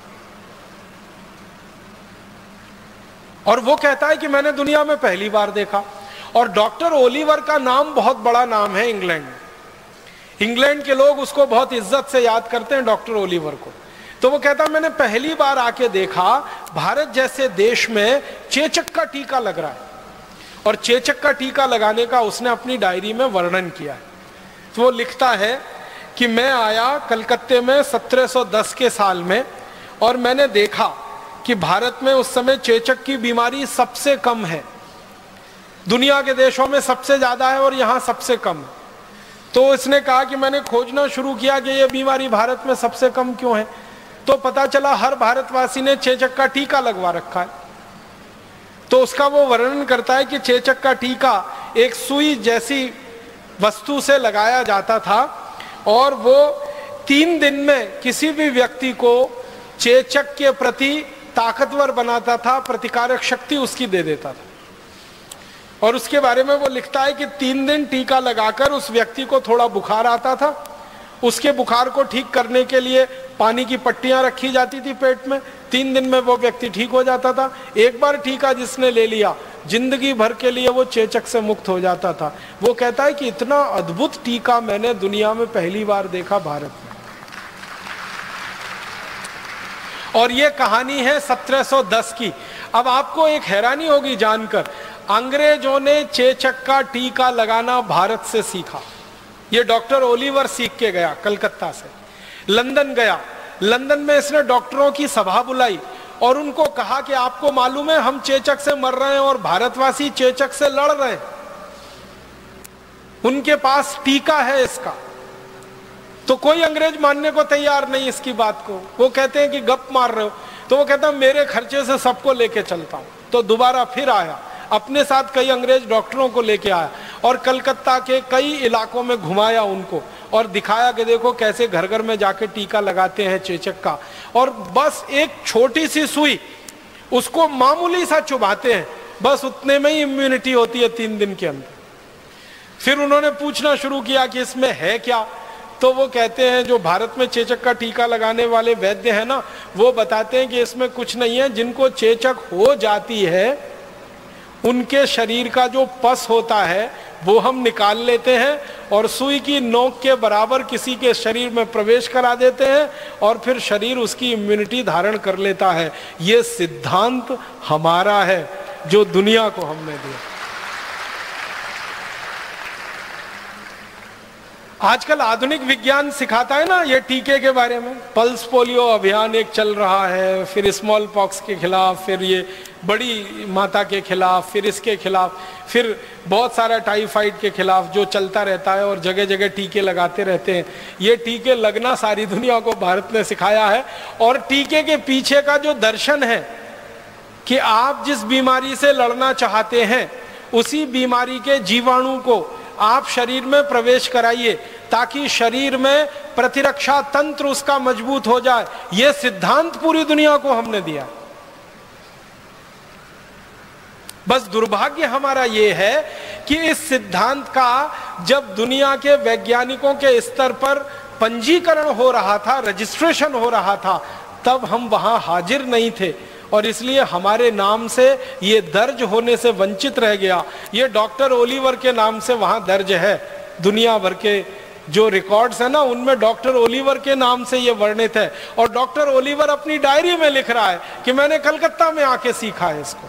और वो कहता है कि मैंने दुनिया में पहली बार देखा। और डॉक्टर ओलिवर का नाम बहुत बड़ा नाम है इंग्लैंड में। इंग्लैंड के लोग उसको बहुत इज्जत से याद करते हैं, डॉक्टर ओलिवर को। तो वो कहता है मैंने पहली बार आके देखा भारत जैसे देश में चेचक का टीका लग रहा है। और चेचक का टीका लगाने का उसने अपनी डायरी में वर्णन किया है। तो वो लिखता है कि मैं आया कलकत्ते में सत्रह सौ दस के साल में, और मैंने देखा कि भारत में उस समय चेचक की बीमारी सबसे कम है। दुनिया के देशों में सबसे ज्यादा है और यहां सबसे कम है। तो इसने कहा कि मैंने खोजना शुरू किया कि यह बीमारी भारत में सबसे कम क्यों है। तो पता चला हर भारतवासी ने चेचक का टीका लगवा रखा है। तो उसका वो वर्णन करता है कि चेचक का टीका एक सुई जैसी वस्तु से लगाया जाता था, और वो तीन दिन में किसी भी व्यक्ति को चेचक के प्रति ताकतवर बनाता था, प्रतिकारक शक्ति उसकी दे देता था। और उसके बारे में वो लिखता है कि तीन दिन टीका लगाकर उस व्यक्ति को थोड़ा बुखार आता था। उसके बुखार को ठीक करने के लिए पानी की पट्टियां रखी जाती थी पेट में। तीन दिन में वो व्यक्ति ठीक हो जाता था। एक बार टीका जिसने ले लिया, जिंदगी भर के लिए वो चेचक से मुक्त हो जाता था। वो कहता है कि इतना अद्भुत टीका मैंने दुनिया में पहली बार देखा भारत में। और ये कहानी है सत्रह सौ दस की। अब आपको एक हैरानी होगी जानकर, अंग्रेजों ने चेचक का टीका लगाना भारत से सीखा। ये डॉक्टर ओलिवर सीख के गया कलकत्ता से, लंदन गया। लंदन में इसने डॉक्टरों की सभा बुलाई और उनको कहा कि आपको मालूम है हम चेचक से मर रहे हैं और भारतवासी चेचक से लड़ रहे हैं, उनके पास टीका है इसका। तो कोई अंग्रेज मानने को तैयार नहीं इसकी बात को। वो कहते हैं कि गप मार रहे हो। तो वो कहता है मेरे खर्चे से सबको लेके चलता हूं। तो दोबारा फिर आया, अपने साथ कई अंग्रेज डॉक्टरों को लेके आया और कलकत्ता के कई इलाकों में घुमाया उनको और दिखाया कि देखो कैसे घर घर में जाके टीका लगाते हैं चेचक का। और बस एक छोटी सी सुई, उसको मामूली सा चुभाते हैं, बस उतने में ही इम्यूनिटी होती है तीन दिन के अंदर। फिर उन्होंने पूछना शुरू किया कि इसमें है क्या। तो वो कहते हैं, जो भारत में चेचक का टीका लगाने वाले वैद्य हैं ना, वो बताते हैं कि इसमें कुछ नहीं है। जिनको चेचक हो जाती है उनके शरीर का जो पस होता है वो हम निकाल लेते हैं और सुई की नोक के बराबर किसी के शरीर में प्रवेश करा देते हैं और फिर शरीर उसकी इम्यूनिटी धारण कर लेता है। ये सिद्धांत हमारा है जो दुनिया को हमने दिया। आजकल आधुनिक विज्ञान सिखाता है ना ये टीके के बारे में। पल्स पोलियो अभियान एक चल रहा है, फिर स्मॉल पॉक्स के खिलाफ, फिर ये बड़ी माता के खिलाफ, फिर इसके खिलाफ, फिर बहुत सारा टाइफाइड के खिलाफ जो चलता रहता है और जगह जगह टीके लगाते रहते हैं। ये टीके लगना सारी दुनिया को भारत ने सिखाया है। और टीके के पीछे का जो दर्शन है कि आप जिस बीमारी से लड़ना चाहते हैं उसी बीमारी के जीवाणु को आप शरीर में प्रवेश कराइए ताकि शरीर में प्रतिरक्षा तंत्र उसका मजबूत हो जाए। यह सिद्धांत पूरी दुनिया को हमने दिया। बस दुर्भाग्य हमारा यह है कि इस सिद्धांत का जब दुनिया के वैज्ञानिकों के स्तर पर पंजीकरण हो रहा था, रजिस्ट्रेशन हो रहा था, तब हम वहां हाजिर नहीं थे और इसलिए हमारे नाम से ये दर्ज होने से वंचित रह गया। ये डॉक्टर ओलिवर के नाम से वहां दर्ज है। दुनिया भर के जो रिकॉर्ड्स है ना उनमें डॉक्टर ओलिवर के नाम से ये वर्णित है। और डॉक्टर ओलिवर अपनी डायरी में लिख रहा है कि मैंने कलकत्ता में आके सीखा है इसको।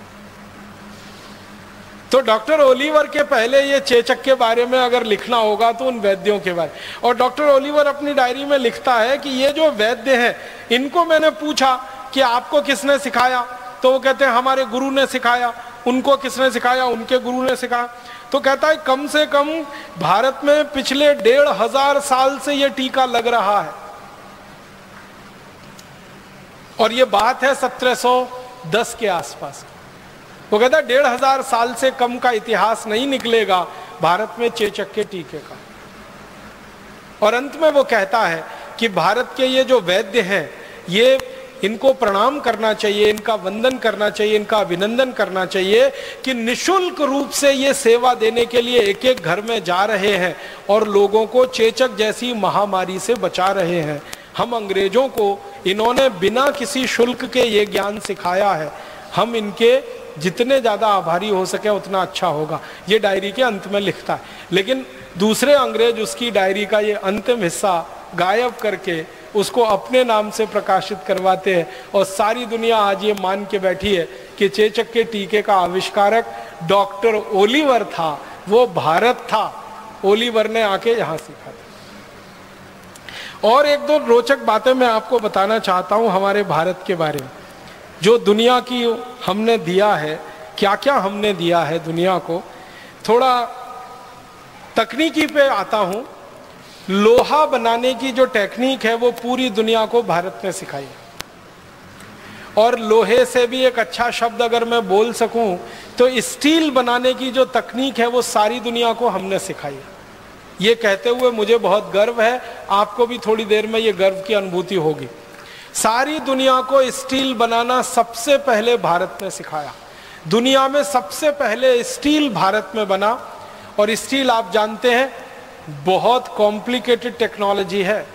तो डॉक्टर ओलिवर के पहले ये चेचक के बारे में अगर लिखना होगा तो उन वैद्यों के बारे। और डॉक्टर ओलिवर अपनी डायरी में लिखता है कि ये जो वैद्य हैं इनको मैंने पूछा कि आपको किसने सिखाया, तो वो कहते हैं हमारे गुरु ने सिखाया। उनको किसने सिखाया, उनके गुरु ने सिखाया। तो कहता है कम से कम भारत में पिछले डेढ़ हजार साल से ये टीका लग रहा है। और ये बात है सत्रह सौ दस के आसपास। वो कहता है डेढ़ हजार साल से कम का इतिहास नहीं निकलेगा भारत में चेचक के टीके का। और अंत में वो कहता है कि भारत के ये जो वैद्य हैं ये इनको प्रणाम करना चाहिए, इनका वंदन करना चाहिए, इनका अभिनंदन करना चाहिए कि निशुल्क रूप से ये सेवा देने के लिए एक एक घर में जा रहे हैं और लोगों को चेचक जैसी महामारी से बचा रहे हैं। हम अंग्रेजों को इन्होंने बिना किसी शुल्क के ये ज्ञान सिखाया है। हम इनके जितने ज्यादा आभारी हो सके उतना अच्छा होगा। ये डायरी के अंत में लिखता है। लेकिन दूसरे अंग्रेज उसकी डायरी का ये अंतिम हिस्सा गायब करके उसको अपने नाम से प्रकाशित करवाते हैं। और सारी दुनिया आज ये मान के बैठी है कि चेचक के टीके का आविष्कारक डॉक्टर ओलिवर था, वो भारत था। ओलिवर ने आके यहां सीखा था। और एक दो रोचक बातें मैं आपको बताना चाहता हूं हमारे भारत के बारे में, जो दुनिया की हमने दिया है। क्या क्या हमने दिया है दुनिया को। थोड़ा तकनीकी पे आता हूं। लोहा बनाने की जो टेक्निक है वो पूरी दुनिया को भारत ने सिखाई। और लोहे से भी एक अच्छा शब्द अगर मैं बोल सकूं तो स्टील बनाने की जो तकनीक है वो सारी दुनिया को हमने सिखाई। ये कहते हुए मुझे बहुत गर्व है, आपको भी थोड़ी देर में ये गर्व की अनुभूति होगी। सारी दुनिया को स्टील बनाना सबसे पहले भारत ने सिखाया। दुनिया में सबसे पहले स्टील भारत में बना। और स्टील आप जानते हैं बहुत कॉम्प्लिकेटेड टेक्नोलॉजी है।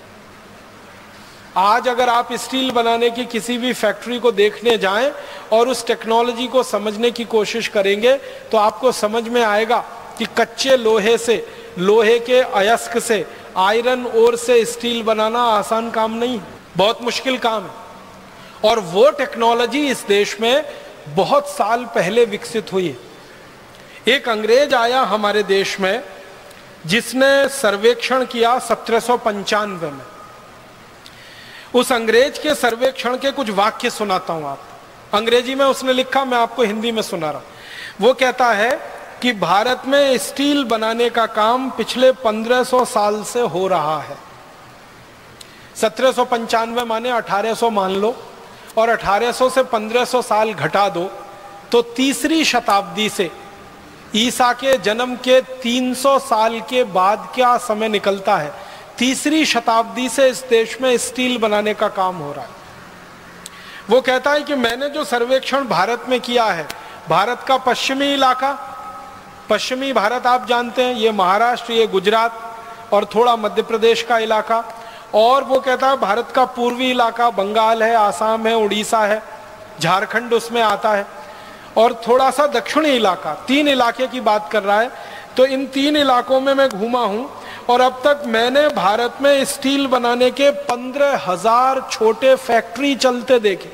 आज अगर आप स्टील बनाने की किसी भी फैक्ट्री को देखने जाएं और उस टेक्नोलॉजी को समझने की कोशिश करेंगे तो आपको समझ में आएगा कि कच्चे लोहे से, लोहे के अयस्क से, आयरन ओर से स्टील बनाना आसान काम नहीं, बहुत मुश्किल काम है। और वो टेक्नोलॉजी इस देश में बहुत साल पहले विकसित हुई है। एक अंग्रेज आया हमारे देश में जिसने सर्वेक्षण किया सत्रह सौ पंचानवे में। उस अंग्रेज के सर्वेक्षण के कुछ वाक्य सुनाता हूं आपको। अंग्रेजी में उसने लिखा, मैं आपको हिंदी में सुना रहा हूं। वो कहता है कि भारत में स्टील बनाने का काम पिछले पंद्रह सौ साल से हो रहा है। सत्रह सौ पंचानवे माने अठारह सौ मान लो, और अठारह सौ से पंद्रह सौ साल घटा दो तो तीसरी शताब्दी से ईसा के जन्म के तीन सौ साल के बाद क्या समय निकलता है। तीसरी शताब्दी से इस देश में स्टील बनाने का काम हो रहा है। वो कहता है कि मैंने जो सर्वेक्षण भारत में किया है, भारत का पश्चिमी इलाका, पश्चिमी भारत आप जानते हैं, ये महाराष्ट्र, ये गुजरात और थोड़ा मध्य प्रदेश का इलाका, और वो कहता है भारत का पूर्वी इलाका, बंगाल है, आसाम है, उड़ीसा है, झारखंड उसमें आता है, और थोड़ा सा दक्षिणी इलाका, तीन इलाके की बात कर रहा है तो इन तीन इलाकों में मैं घूमा हूं और अब तक मैंने भारत में स्टील बनाने के पंद्रह हजार छोटे फैक्ट्री चलते देखे।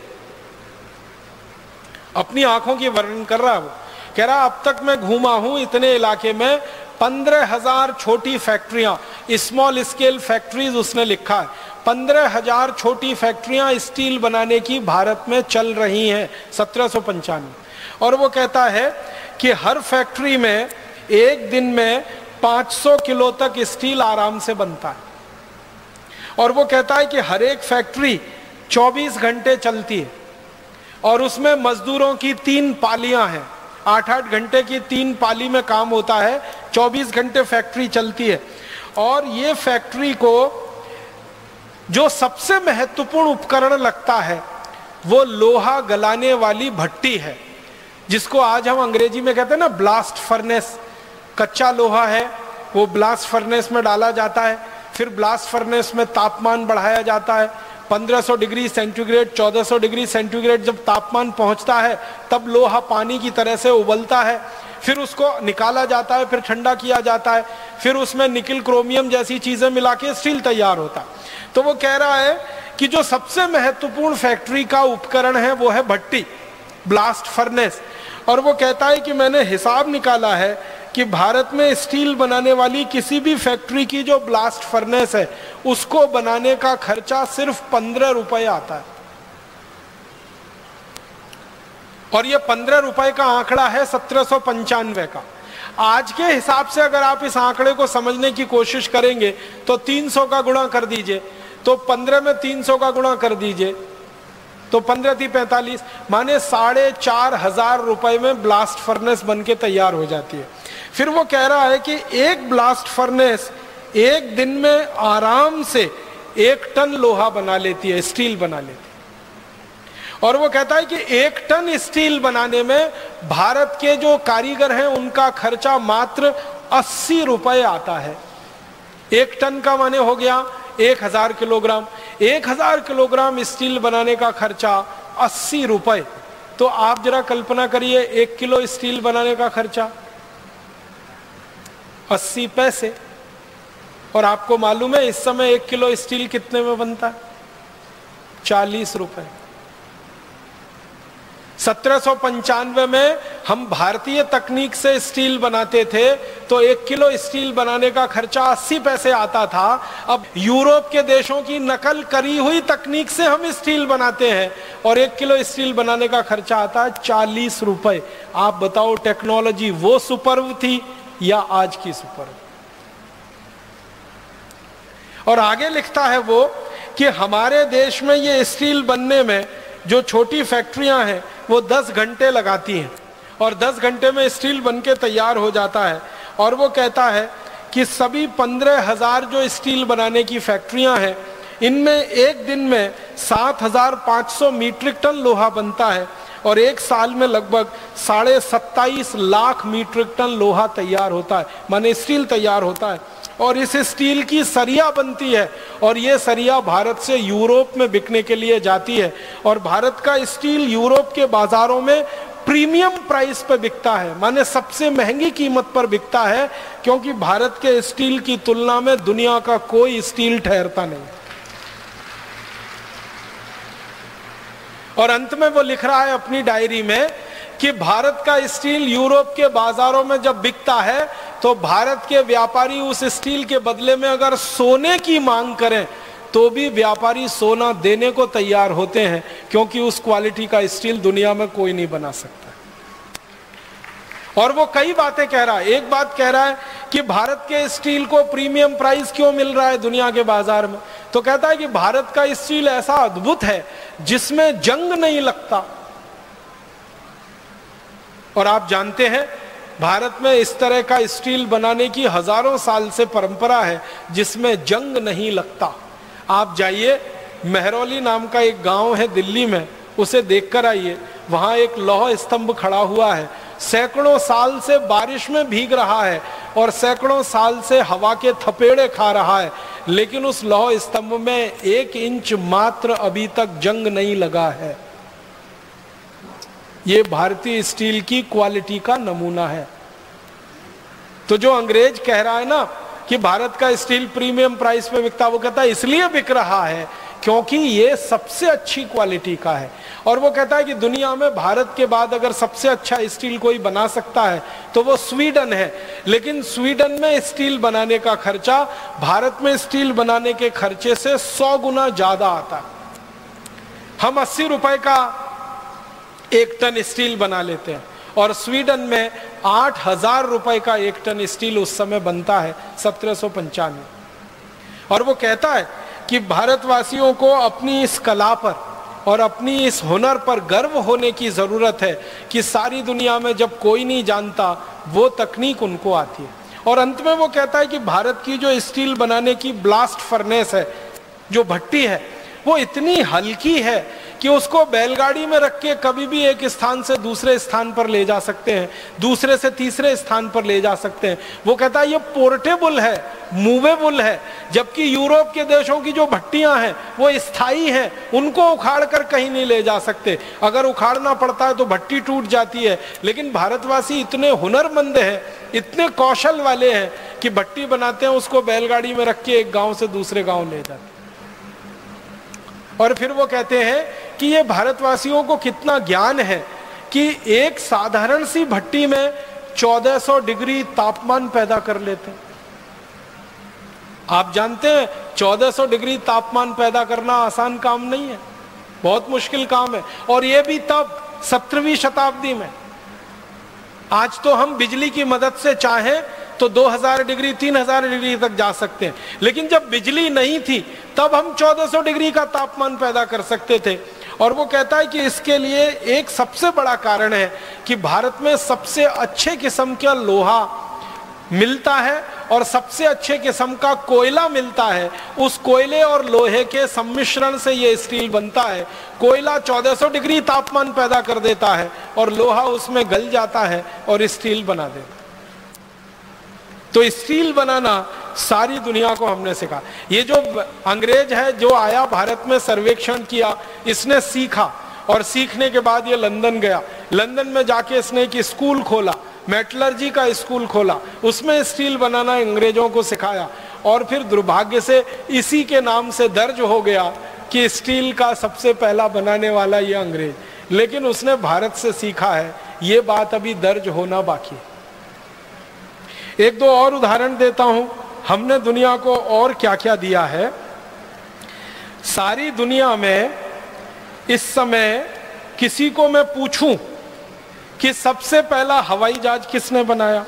अपनी आंखों की वर्णन कर रहा है वो, कह रहा अब तक मैं घूमा हूं इतने इलाके में पंद्रह हजार छोटी फैक्ट्रियां, स्मॉल स्केल फैक्ट्रीज उसने लिखा है, पंद्रह हजार छोटी फैक्ट्रियां स्टील बनाने की भारत में चल रही हैं सत्रह सौ पंचानवे। और वो कहता है कि हर फैक्ट्री में एक दिन में पाँच सौ किलो तक स्टील आराम से बनता है। और वो कहता है कि हर एक फैक्ट्री चौबीस घंटे चलती है और उसमें मजदूरों की तीन पालियां हैं, आठ आठ घंटे की तीन पाली में काम होता है, चौबीस घंटे फैक्ट्री चलती है। और ये फैक्ट्री को जो सबसे महत्वपूर्ण उपकरण लगता है वो लोहा गलाने वाली भट्टी है, जिसको आज हम अंग्रेजी में कहते हैं ना ब्लास्ट फर्नेस। कच्चा लोहा है, वो ब्लास्ट फर्नेस में डाला जाता है, फिर ब्लास्ट फर्नेस में तापमान बढ़ाया जाता है, पंद्रह सौ डिग्री सेंटीग्रेड चौदह सौ डिग्री सेंटीग्रेड जब तापमान पहुंचता है तब लोहा पानी की तरह से उबलता है, फिर उसको निकाला जाता है, फिर ठंडा किया जाता है, फिर उसमें निकिल क्रोमियम जैसी चीजें मिला के स्टील तैयार होता है। तो वो कह रहा है कि जो सबसे महत्वपूर्ण फैक्ट्री का उपकरण है वो है भट्टी, ब्लास्ट फर्नेस। और वो कहता है कि मैंने हिसाब निकाला है कि भारत में स्टील बनाने वाली किसी भी फैक्ट्री की जो ब्लास्ट फर्नेस है उसको बनाने का खर्चा सिर्फ पंद्रह रुपए आता है। और ये पंद्रह रुपए का आंकड़ा है सत्रह सौ पंचानवे का। आज के हिसाब से अगर आप इस आंकड़े को समझने की कोशिश करेंगे तो तीन सौ का गुणा कर दीजिए, तो पंद्रह में तीन सौ का गुणा कर दीजिए तो पंद्रह थी पैंतालीस, माने साढ़े चार हजार रुपए में ब्लास्ट फर्नेस बन के तैयार हो जाती है। फिर वो कह रहा है कि एक ब्लास्ट फर्नेस एक दिन में आराम से एक टन लोहा बना लेती है, स्टील बना लेती है। और वो कहता है कि एक टन स्टील बनाने में भारत के जो कारीगर हैं उनका खर्चा मात्र अस्सी रुपए आता है। एक टन का माने हो गया एक हजार किलोग्राम, एक हजार किलोग्राम स्टील बनाने का खर्चा अस्सी रुपए। तो आप जरा कल्पना करिए एक किलो स्टील बनाने का खर्चा अस्सी पैसे। और आपको मालूम है इस समय एक किलो स्टील कितने में बनता है? चालीस रुपए। सत्रह सौ पंचानवे में हम भारतीय तकनीक से स्टील बनाते थे तो एक किलो स्टील बनाने का खर्चा अस्सी पैसे आता था। अब यूरोप के देशों की नकल करी हुई तकनीक से हम स्टील बनाते हैं और एक किलो स्टील बनाने का खर्चा आता है चालीस रुपए। आप बताओ टेक्नोलॉजी वो सुपर्ब थी या आज की सुपर्ब? और आगे लिखता है वो कि हमारे देश में ये स्टील बनने में जो छोटी फैक्ट्रियां हैं वो दस घंटे लगाती हैं और दस घंटे में स्टील बनके तैयार हो जाता है। और वो कहता है कि सभी पंद्रह हजार जो स्टील बनाने की फैक्ट्रियां हैं इनमें एक दिन में सात हजार पाँच सौ मीट्रिक टन लोहा बनता है और एक साल में लगभग साढ़े सत्ताईस लाख मीट्रिक टन लोहा तैयार होता है, माने स्टील तैयार होता है। और इस स्टील की सरिया बनती है और ये सरिया भारत से यूरोप में बिकने के लिए जाती है और भारत का स्टील यूरोप के बाजारों में प्रीमियम प्राइस पर बिकता है, माने सबसे महंगी कीमत पर बिकता है, क्योंकि भारत के स्टील की तुलना में दुनिया का कोई स्टील ठहरता नहीं। और अंत में वो लिख रहा है अपनी डायरी में कि भारत का स्टील यूरोप के बाजारों में जब बिकता है तो भारत के व्यापारी उस स्टील के बदले में अगर सोने की मांग करें तो भी व्यापारी सोना देने को तैयार होते हैं, क्योंकि उस क्वालिटी का स्टील दुनिया में कोई नहीं बना सकता। और वो कई बातें कह रहा है। एक बात कह रहा है कि भारत के स्टील को प्रीमियम प्राइस क्यों मिल रहा है दुनिया के बाजार में, तो कहता है कि भारत का स्टील ऐसा अद्भुत है जिसमें जंग नहीं लगता। और आप जानते हैं भारत में इस तरह का स्टील बनाने की हजारों साल से परंपरा है जिसमें जंग नहीं लगता। आप जाइए, मेहरौली नाम का एक गांव है दिल्ली में, उसे देखकर आइए। वहां एक लौह स्तंभ खड़ा हुआ है, सैकड़ों साल से बारिश में भीग रहा है और सैकड़ों साल से हवा के थपेड़े खा रहा है, लेकिन उस लौह स्तंभ में एक इंच मात्र अभी तक जंग नहीं लगा है। ये भारतीय स्टील की क्वालिटी का नमूना है। तो जो अंग्रेज कह रहा है ना कि भारत का स्टील प्रीमियम प्राइस पे बिकता, वो कहता है इसलिए बिक रहा है क्योंकि ये सबसे अच्छी क्वालिटी का है। और वो कहता है कि दुनिया में भारत के बाद अगर सबसे अच्छा स्टील कोई बना सकता है तो वो स्वीडन है, लेकिन स्वीडन में स्टील बनाने का खर्चा भारत में स्टील बनाने के खर्चे से सौ गुना ज्यादा आता है। हम अस्सी रुपए का एक टन स्टील बना लेते हैं और स्वीडन में आठ हजार रुपए का एक टन स्टील उस समय बनता है, सत्रह सौ पंचानवे। और वो कहता है कि भारतवासियों को अपनी इस कला पर और अपनी इस हुनर पर गर्व होने की जरूरत है कि सारी दुनिया में जब कोई नहीं जानता वो तकनीक उनको आती है। और अंत में वो कहता है कि भारत की जो स्टील बनाने की ब्लास्ट फर्नेस है, जो भट्टी है, वो इतनी हल्की है कि उसको बैलगाड़ी में रख के कभी भी एक स्थान से दूसरे स्थान पर ले जा सकते हैं, दूसरे से तीसरे स्थान पर ले जा सकते हैं। वो कहता है ये पोर्टेबल है, मूवेबल है, जबकि यूरोप के देशों की जो भट्टियां हैं वो स्थायी हैं, उनको उखाड़ कर कहीं नहीं ले जा सकते। अगर उखाड़ना पड़ता है तो भट्टी टूट जाती है, लेकिन भारतवासी इतने हुनरमंद हैं, इतने कौशल वाले हैं कि भट्टी बनाते हैं, उसको बैलगाड़ी में रख के एक गांव से दूसरे गांव ले जाते हैं। और फिर वो कहते हैं कि ये भारतवासियों को कितना ज्ञान है कि एक साधारण सी भट्टी में चौदह सौ डिग्री तापमान पैदा कर लेते हैं। आप जानते हैं चौदह सौ डिग्री तापमान पैदा करना आसान काम नहीं है, बहुत मुश्किल काम है। और ये भी तब सत्रहवीं शताब्दी में। आज तो हम बिजली की मदद से चाहें तो दो हज़ार डिग्री तीन हज़ार डिग्री तक जा सकते हैं, लेकिन जब बिजली नहीं थी तब हम चौदह सौ डिग्री का तापमान पैदा कर सकते थे। और वो कहता है कि इसके लिए एक सबसे बड़ा कारण है कि भारत में सबसे अच्छे किस्म का लोहा मिलता है और सबसे अच्छे किस्म का कोयला मिलता है। उस कोयले और लोहे के सम्मिश्रण से ये स्टील बनता है। कोयला चौदह सौ डिग्री तापमान पैदा कर देता है और लोहा उसमें गल जाता है और स्टील बना देता है। तो स्टील बनाना सारी दुनिया को हमने सिखा। ये जो अंग्रेज है जो आया भारत में सर्वेक्षण किया, इसने सीखा और सीखने के बाद ये लंदन गया। लंदन में जाके इसने एक स्कूल खोला, मेटलर्जी का स्कूल खोला, उसमें स्टील बनाना अंग्रेजों को सिखाया। और फिर दुर्भाग्य से इसी के नाम से दर्ज हो गया कि स्टील का सबसे पहला बनाने वाला ये अंग्रेज, लेकिन उसने भारत से सीखा है। ये बात अभी दर्ज होना बाकी है। एक दो और उदाहरण देता हूं, हमने दुनिया को और क्या क्या दिया है। सारी दुनिया में इस समय किसी को मैं पूछूं कि सबसे पहला हवाई जहाज किसने बनाया,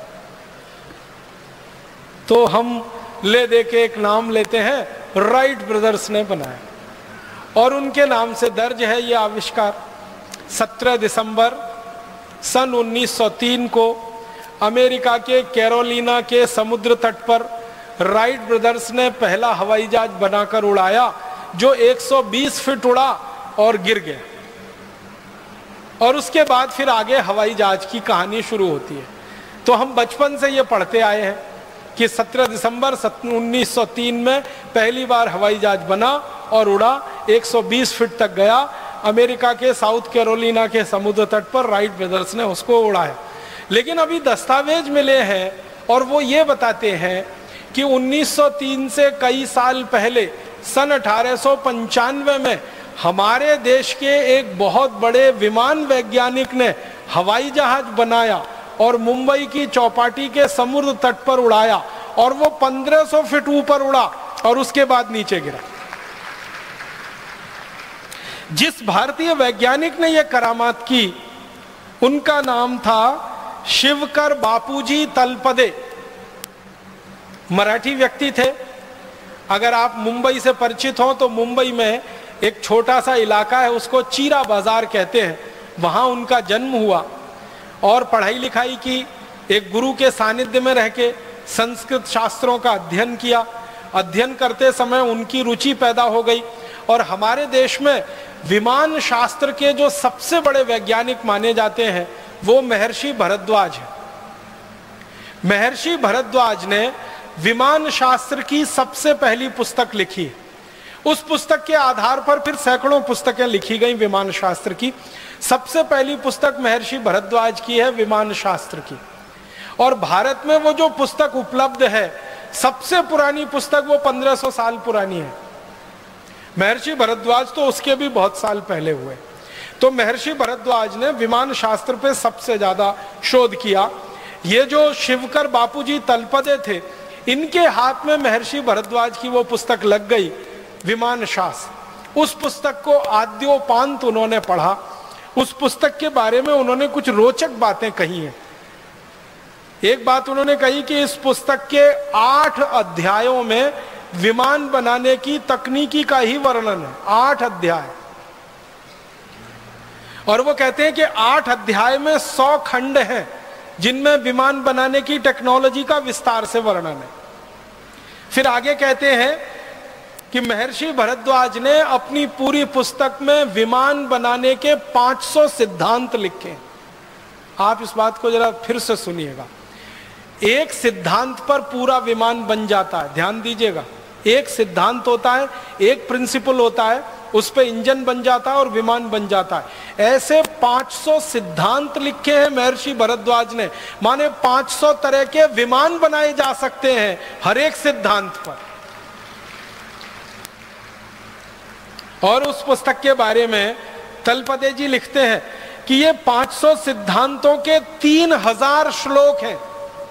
तो हम ले दे के एक नाम लेते हैं, राइट ब्रदर्स ने बनाया। और उनके नाम से दर्ज है ये आविष्कार। सत्रह दिसंबर सन उन्नीस सौ तीन को अमेरिका के कैरोलिना के समुद्र तट पर राइट ब्रदर्स ने पहला हवाई जहाज बनाकर उड़ाया, जो एक सौ बीस फीट उड़ा और गिर गया। और उसके बाद फिर आगे हवाई जहाज की कहानी शुरू होती है। तो हम बचपन से ये पढ़ते आए हैं कि सत्रह दिसंबर उन्नीस सौ तीन में पहली बार हवाई जहाज बना और उड़ा, एक सौ बीस फीट तक गया। अमेरिका के साउथ कैरोलिना के समुद्र तट पर राइट ब्रदर्स ने उसको उड़ाया। लेकिन अभी दस्तावेज मिले हैं और वो ये बताते हैं कि उन्नीस सौ तीन से कई साल पहले सन अठारह सौ पंचानवे में हमारे देश के एक बहुत बड़े विमान वैज्ञानिक ने हवाई जहाज बनाया और मुंबई की चौपाटी के समुद्र तट पर उड़ाया, और वो पंद्रह सौ फीट ऊपर उड़ा और उसके बाद नीचे गिरा। जिस भारतीय वैज्ञानिक ने यह करामात की उनका नाम था शिवकर बापूजी तलपदे। मराठी व्यक्ति थे। अगर आप मुंबई से परिचित हो तो मुंबई में एक छोटा सा इलाका है, उसको चीरा बाजार कहते हैं, वहां उनका जन्म हुआ और पढ़ाई लिखाई की। एक गुरु के सानिध्य में रह के संस्कृत शास्त्रों का अध्ययन किया। अध्ययन करते समय उनकी रुचि पैदा हो गई और हमारे देश में विमान शास्त्र के जो सबसे बड़े वैज्ञानिक माने जाते हैं वो महर्षि भरद्वाज है। महर्षि भरद्वाज ने विमान शास्त्र की सबसे पहली पुस्तक लिखी है। उस पुस्तक के आधार पर फिर सैकड़ों पुस्तकें लिखी गई विमान शास्त्र की। सबसे पहली पुस्तक महर्षि भरद्वाज की है विमान शास्त्र की। और भारत में वो जो पुस्तक उपलब्ध है, सबसे पुरानी पुस्तक वो पंद्रह सौ साल पुरानी है। महर्षि भरद्वाज तो उसके भी बहुत साल पहले हुए। तो महर्षि भरद्वाज ने विमान शास्त्र पे सबसे ज्यादा शोध किया। ये जो शिवकर बापूजी तलपदे थे, इनके हाथ में महर्षि भरद्वाज की वो पुस्तक लग गई, विमान शास्त्र। उस पुस्तक को आद्योपांत उन्होंने पढ़ा। उस पुस्तक के बारे में उन्होंने कुछ रोचक बातें कही हैं। एक बात उन्होंने कही कि इस पुस्तक के आठ अध्यायों में विमान बनाने की तकनीकी का ही वर्णन है, आठ अध्याय। और वो कहते हैं कि आठ अध्याय में सौ खंड हैं जिनमें विमान बनाने की टेक्नोलॉजी का विस्तार से वर्णन है। फिर आगे कहते हैं कि महर्षि भरद्वाज ने अपनी पूरी पुस्तक में विमान बनाने के पाँच सौ सिद्धांत लिखे। आप इस बात को जरा फिर से सुनिएगा। एक सिद्धांत पर पूरा विमान बन जाता है, ध्यान दीजिएगा। एक सिद्धांत होता है, एक प्रिंसिपल होता है, उस पे इंजन बन जाता है और विमान बन जाता है। ऐसे पाँच सौ सिद्धांत लिखे हैं महर्षि भरद्वाज ने, माने पाँच सौ तरह के विमान बनाए जा सकते हैं हर एक सिद्धांत पर। और उस पुस्तक के बारे में तलपदे जी लिखते हैं कि ये पाँच सौ सिद्धांतों के तीन हजार श्लोक हैं।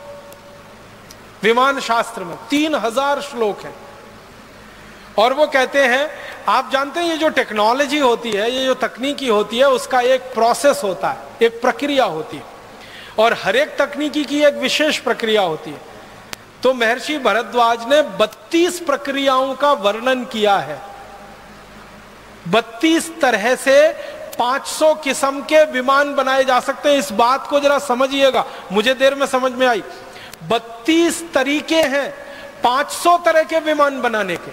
विमान शास्त्र में तीन हजार श्लोक हैं। और वो कहते हैं, आप जानते हैं ये जो टेक्नोलॉजी होती है, ये जो तकनीकी होती है, उसका एक प्रोसेस होता है, एक प्रक्रिया होती है, और हर एक तकनीकी की एक विशेष प्रक्रिया होती है। तो महर्षि भरद्वाज ने बत्तीस प्रक्रियाओं का वर्णन किया है। बत्तीस तरह से पाँच सौ किस्म के विमान बनाए जा सकते हैं। इस बात को जरा समझिएगा, मुझे देर में समझ में आई। बत्तीस तरीके हैं पाँच सौ तरह के विमान बनाने के,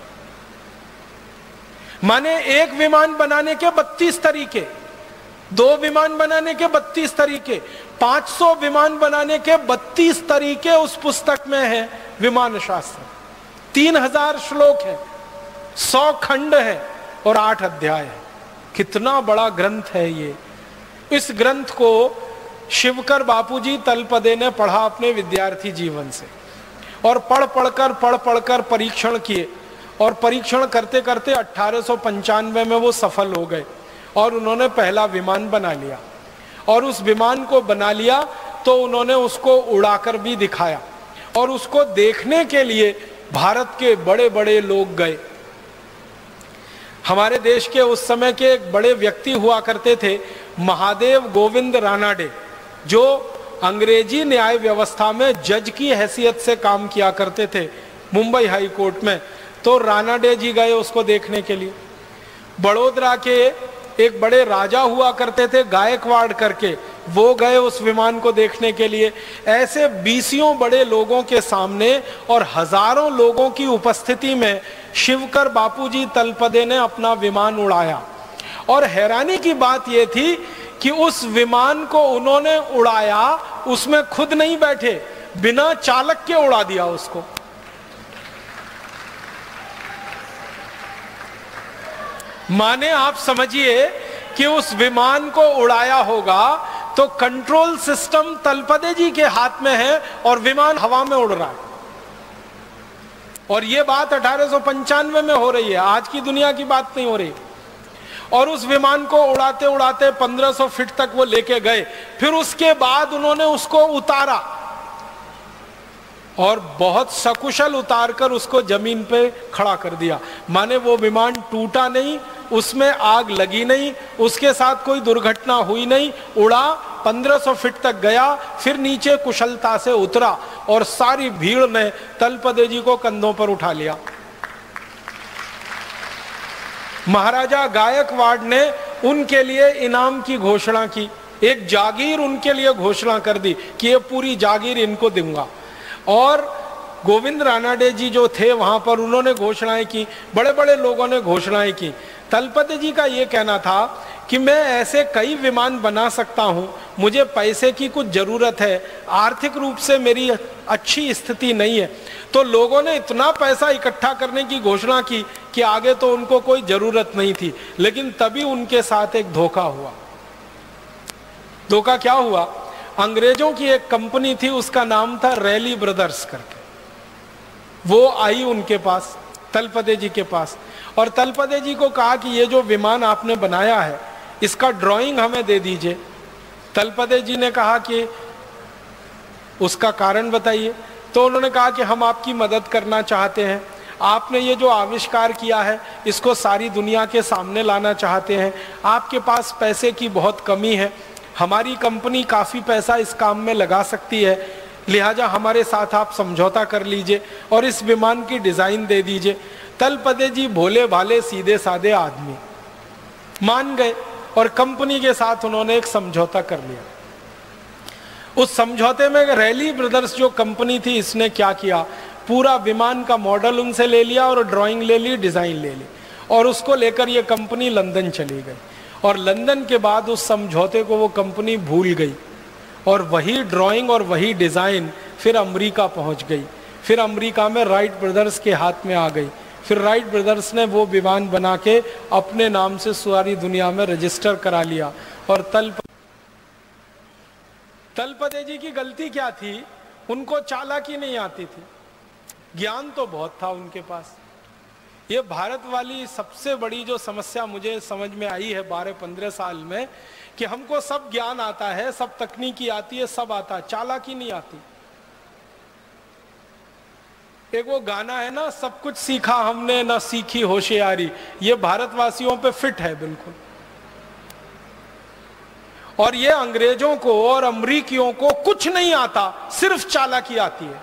माने एक विमान बनाने के बत्तीस तरीके, दो विमान बनाने के बत्तीस तरीके, पाँच सौ विमान बनाने के बत्तीस तरीके उस पुस्तक में है विमान शास्त्र। तीन हजार श्लोक है, सौ खंड है और आठ अध्याय है। कितना बड़ा ग्रंथ है ये। इस ग्रंथ को शिवकर बापूजी तलपदे ने पढ़ा अपने विद्यार्थी जीवन से, और पढ़ पढ़कर पढ़ पढ़कर परीक्षण किए, और परीक्षण करते करते अठारह सौ पंचानवे में वो सफल हो गए और उन्होंने पहला विमान बना लिया। और उस विमान को बना लिया तो उन्होंने उसको उड़ाकर भी दिखाया, और उसको देखने के लिए भारत के बड़े बड़े लोग गए। हमारे देश के उस समय के एक बड़े व्यक्ति हुआ करते थे, महादेव गोविंद रानाडे, जो अंग्रेजी न्याय व्यवस्था में जज की हैसियत से काम किया करते थे मुंबई हाई कोर्ट में। तो रानाडे जी गए उसको देखने के लिए। बड़ोदरा के एक बड़े राजा हुआ करते थे गायकवाड़ करके, वो गए उस विमान को देखने के लिए। ऐसे बीसियों बड़े लोगों के सामने और हजारों लोगों की उपस्थिति में शिवकर बापूजी तलपदे ने अपना विमान उड़ाया। और हैरानी की बात यह थी कि उस विमान को उन्होंने उड़ाया, उसमें खुद नहीं बैठे, बिना चालक के उड़ा दिया उसको। माने आप समझिए कि उस विमान को उड़ाया होगा तो कंट्रोल सिस्टम तलपदे जी के हाथ में है और विमान हवा में उड़ रहा है। और यह बात अठारह सौ पंचानवे में हो रही है, आज की दुनिया की बात नहीं हो रही। और उस विमान को उड़ाते उड़ाते पंद्रह सौ फीट तक वो लेके गए। फिर उसके बाद उन्होंने उसको उतारा और बहुत सकुशल उतारकर उसको जमीन पे खड़ा कर दिया। माने वो विमान टूटा नहीं, उसमें आग लगी नहीं, उसके साथ कोई दुर्घटना हुई नहीं, उड़ा पंद्रह सौ फीट तक गया, फिर नीचे कुशलता से उतरा और सारी भीड़ ने तलपदे जी को कंधों पर उठा लिया। महाराजा गायकवाड़ ने उनके लिए इनाम की घोषणा की, एक जागीर उनके लिए घोषणा कर दी कि ये पूरी जागीर इनको दूंगा। और गोविंद रानाडे जी जो थे वहां पर, उन्होंने घोषणाएं की, बड़े बड़े लोगों ने घोषणाएं की। तलपदे जी का ये कहना था कि मैं ऐसे कई विमान बना सकता हूं, मुझे पैसे की कुछ जरूरत है, आर्थिक रूप से मेरी अच्छी स्थिति नहीं है। तो लोगों ने इतना पैसा इकट्ठा करने की घोषणा की कि आगे तो उनको कोई जरूरत नहीं थी। लेकिन तभी उनके साथ एक धोखा हुआ। धोखा क्या हुआ? अंग्रेजों की एक कंपनी थी, उसका नाम था रैली ब्रदर्स करके। वो आई उनके पास, तलपदे जी के पास, और तलपदे जी को कहा कि ये जो विमान आपने बनाया है इसका ड्राइंग हमें दे दीजिए। तलपदे जी ने कहा कि उसका कारण बताइए। तो उन्होंने कहा कि हम आपकी मदद करना चाहते हैं, आपने ये जो आविष्कार किया है इसको सारी दुनिया के सामने लाना चाहते हैं, आपके पास पैसे की बहुत कमी है, हमारी कंपनी काफ़ी पैसा इस काम में लगा सकती है, लिहाजा हमारे साथ आप समझौता कर लीजिए और इस विमान की डिज़ाइन दे दीजिए। तलपदे जी भोले भाले सीधे साधे आदमी मान गए और कंपनी के साथ उन्होंने एक समझौता कर लिया। उस समझौते में रैली ब्रदर्स जो कंपनी थी, इसने क्या किया, पूरा विमान का मॉडल उनसे ले लिया और ड्राइंग ले ली, डिज़ाइन ले ली, और उसको लेकर ये कंपनी लंदन चली गई। और लंदन के बाद उस समझौते को वो कंपनी भूल गई और वही ड्राइंग और वही डिज़ाइन फिर अमेरिका पहुंच गई। फिर अमेरिका में राइट ब्रदर्स के हाथ में आ गई। फिर राइट ब्रदर्स ने वो विमान बना के अपने नाम से सारी दुनिया में रजिस्टर करा लिया। और तल तलपदे जी की गलती क्या थी, उनको चालाकी नहीं आती थी, ज्ञान तो बहुत था उनके पास। ये भारत वाली सबसे बड़ी जो समस्या मुझे समझ में आई है बारह पंद्रह साल में, कि हमको सब ज्ञान आता है, सब तकनीकी आती है, सब आता है, चालाकी नहीं आती। एक वो गाना है ना, सब कुछ सीखा हमने ना सीखी होशियारी, ये भारतवासियों पे फिट है बिल्कुल। और ये अंग्रेजों को और अमरीकियों को कुछ नहीं आता, सिर्फ चालाकी आती है।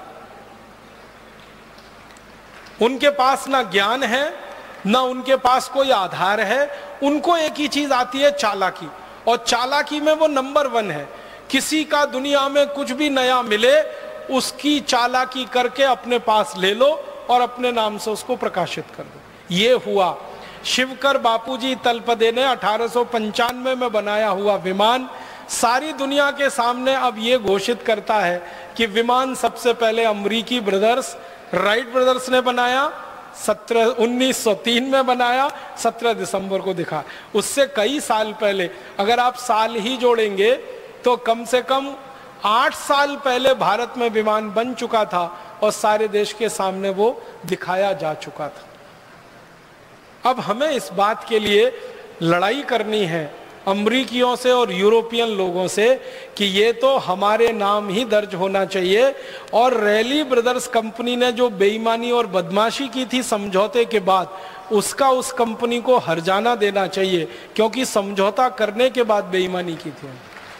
उनके पास ना ज्ञान है, ना उनके पास कोई आधार है, उनको एक ही चीज आती है, चालाकी। और चालाकी में वो नंबर वन है। किसी का दुनिया में कुछ भी नया मिले, उसकी चालाकी करके अपने पास ले लो और अपने नाम से उसको प्रकाशित कर दो। ये हुआ। शिवकर बापूजी तलपदे ने अठारह सौ पंचानवे में बनाया हुआ विमान सारी दुनिया के सामने अब ये घोषित करता है कि विमान सबसे पहले अमरीकी ब्रदर्स राइट ब्रदर्स ने बनाया, सत्रह उन्नीस सौ तीन में बनाया, सत्रह दिसंबर को दिखा। उससे कई साल पहले, अगर आप साल ही जोड़ेंगे तो कम से कम आठ साल पहले भारत में विमान बन चुका था और सारे देश के सामने वो दिखाया जा चुका था। अब हमें इस बात के लिए लड़ाई करनी है अमरीकियों से और यूरोपियन लोगों से कि ये तो हमारे नाम ही दर्ज होना चाहिए। और रैली ब्रदर्स कंपनी ने जो बेईमानी और बदमाशी की थी समझौते के बाद, उसका उस कंपनी को हर्जाना देना चाहिए, क्योंकि समझौता करने के बाद बेईमानी की थी।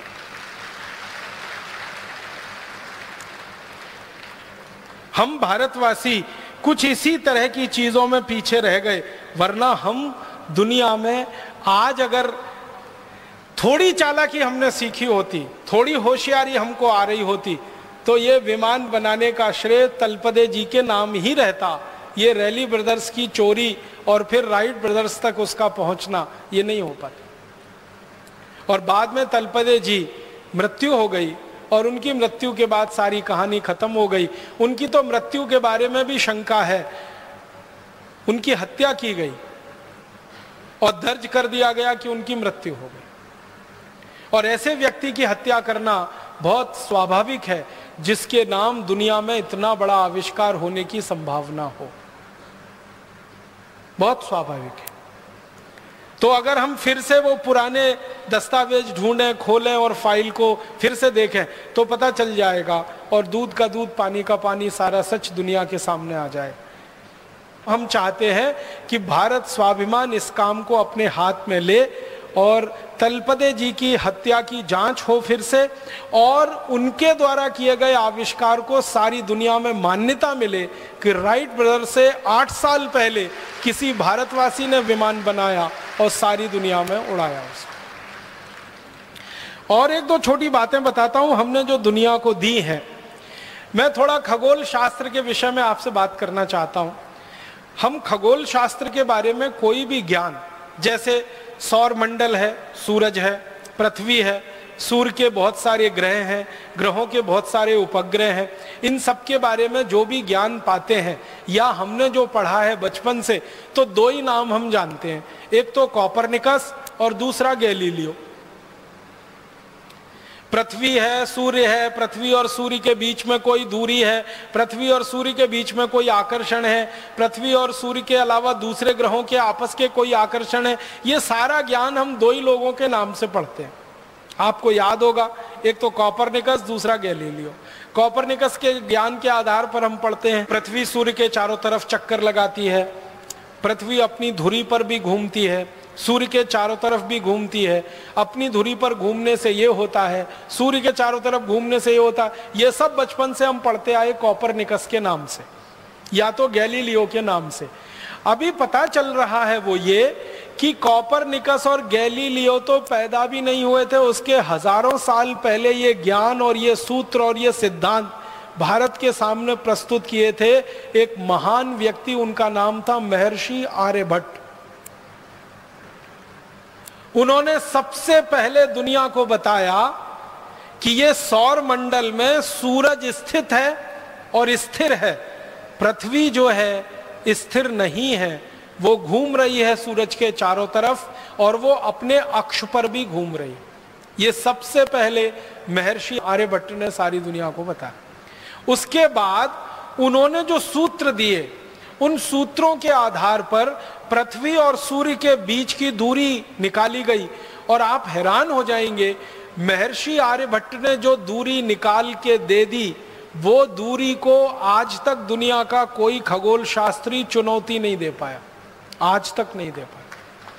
हम भारतवासी कुछ इसी तरह की चीजों में पीछे रह गए, वरना हम दुनिया में आज अगर थोड़ी चालाकी हमने सीखी होती, थोड़ी होशियारी हमको आ रही होती, तो ये विमान बनाने का श्रेय तलपदे जी के नाम ही रहता। ये रैली ब्रदर्स की चोरी और फिर राइट ब्रदर्स तक उसका पहुंचना ये नहीं हो पाता। और बाद में तलपदे जी मृत्यु हो गई और उनकी मृत्यु के बाद सारी कहानी खत्म हो गई। उनकी तो मृत्यु के बारे में भी शंका है, उनकी हत्या की गई और दर्ज कर दिया गया कि उनकी मृत्यु हो गई। और ऐसे व्यक्ति की हत्या करना बहुत स्वाभाविक है जिसके नाम दुनिया में इतना बड़ा आविष्कार होने की संभावना हो, बहुत स्वाभाविक है। तो अगर हम फिर से वो पुराने दस्तावेज ढूंढें, खोलें और फाइल को फिर से देखें तो पता चल जाएगा और दूध का दूध पानी का पानी सारा सच दुनिया के सामने आ जाए। हम चाहते हैं कि भारत स्वाभिमान इस काम को अपने हाथ में ले और तलपदे जी की हत्या की जांच हो फिर से, और उनके द्वारा किए गए आविष्कार को सारी दुनिया में मान्यता मिले कि राइट ब्रदर से आठ साल पहले किसी भारतवासी ने विमान बनाया और सारी दुनिया में उड़ाया उसको। और एक दो छोटी बातें बताता हूं हमने जो दुनिया को दी हैं। मैं थोड़ा खगोल शास्त्र के विषय में आपसे बात करना चाहता हूं। हम खगोल शास्त्र के बारे में कोई भी ज्ञान, जैसे सौर मंडल है, सूरज है, पृथ्वी है, सूर्य के बहुत सारे ग्रह हैं, ग्रहों के बहुत सारे उपग्रह हैं, इन सब के बारे में जो भी ज्ञान पाते हैं या हमने जो पढ़ा है बचपन से, तो दो ही नाम हम जानते हैं, एक तो कॉपरनिकस और दूसरा गैलीलियो। पृथ्वी है, सूर्य है, पृथ्वी और सूर्य के बीच में कोई दूरी है, पृथ्वी और सूर्य के बीच में कोई आकर्षण है, पृथ्वी और सूर्य के अलावा दूसरे ग्रहों के आपस के कोई आकर्षण है, ये सारा ज्ञान हम दो ही लोगों के नाम से पढ़ते हैं। आपको याद होगा, एक तो कॉपरनिकस, दूसरा गैलीलियो। कॉपरनिकस के ज्ञान के आधार पर हम पढ़ते हैं पृथ्वी सूर्य के चारों तरफ चक्कर लगाती है, पृथ्वी अपनी धुरी पर भी घूमती है, सूर्य के चारों तरफ भी घूमती है। अपनी धुरी पर घूमने से ये होता है, सूर्य के चारों तरफ घूमने से ये होता है। ये सब बचपन से हम पढ़ते आए कॉपरनिकस के नाम से या तो गैलीलियो के नाम से। अभी पता चल रहा है वो ये कि कॉपरनिकस और गैलीलियो तो पैदा भी नहीं हुए थे, उसके हजारों साल पहले ये ज्ञान और ये सूत्र और ये सिद्धांत भारत के सामने प्रस्तुत किए थे एक महान व्यक्ति, उनका नाम था महर्षि आर्यभट्ट। उन्होंने सबसे पहले दुनिया को बताया कि ये सौर मंडल में सूरज स्थित है और स्थिर है, पृथ्वी जो है स्थिर नहीं है, वो घूम रही है सूरज के चारों तरफ और वो अपने अक्ष पर भी घूम रही है। ये सबसे पहले महर्षि आर्यभट्ट ने सारी दुनिया को बताया। उसके बाद उन्होंने जो सूत्र दिए, उन सूत्रों के आधार पर पृथ्वी और सूर्य के बीच की दूरी निकाली गई और आप हैरान हो जाएंगे, महर्षि आर्यभट्ट ने जो दूरी निकाल के दे दी, वो दूरी को आज तक दुनिया का कोई खगोल शास्त्री चुनौती नहीं दे पाया, आज तक नहीं दे पाया।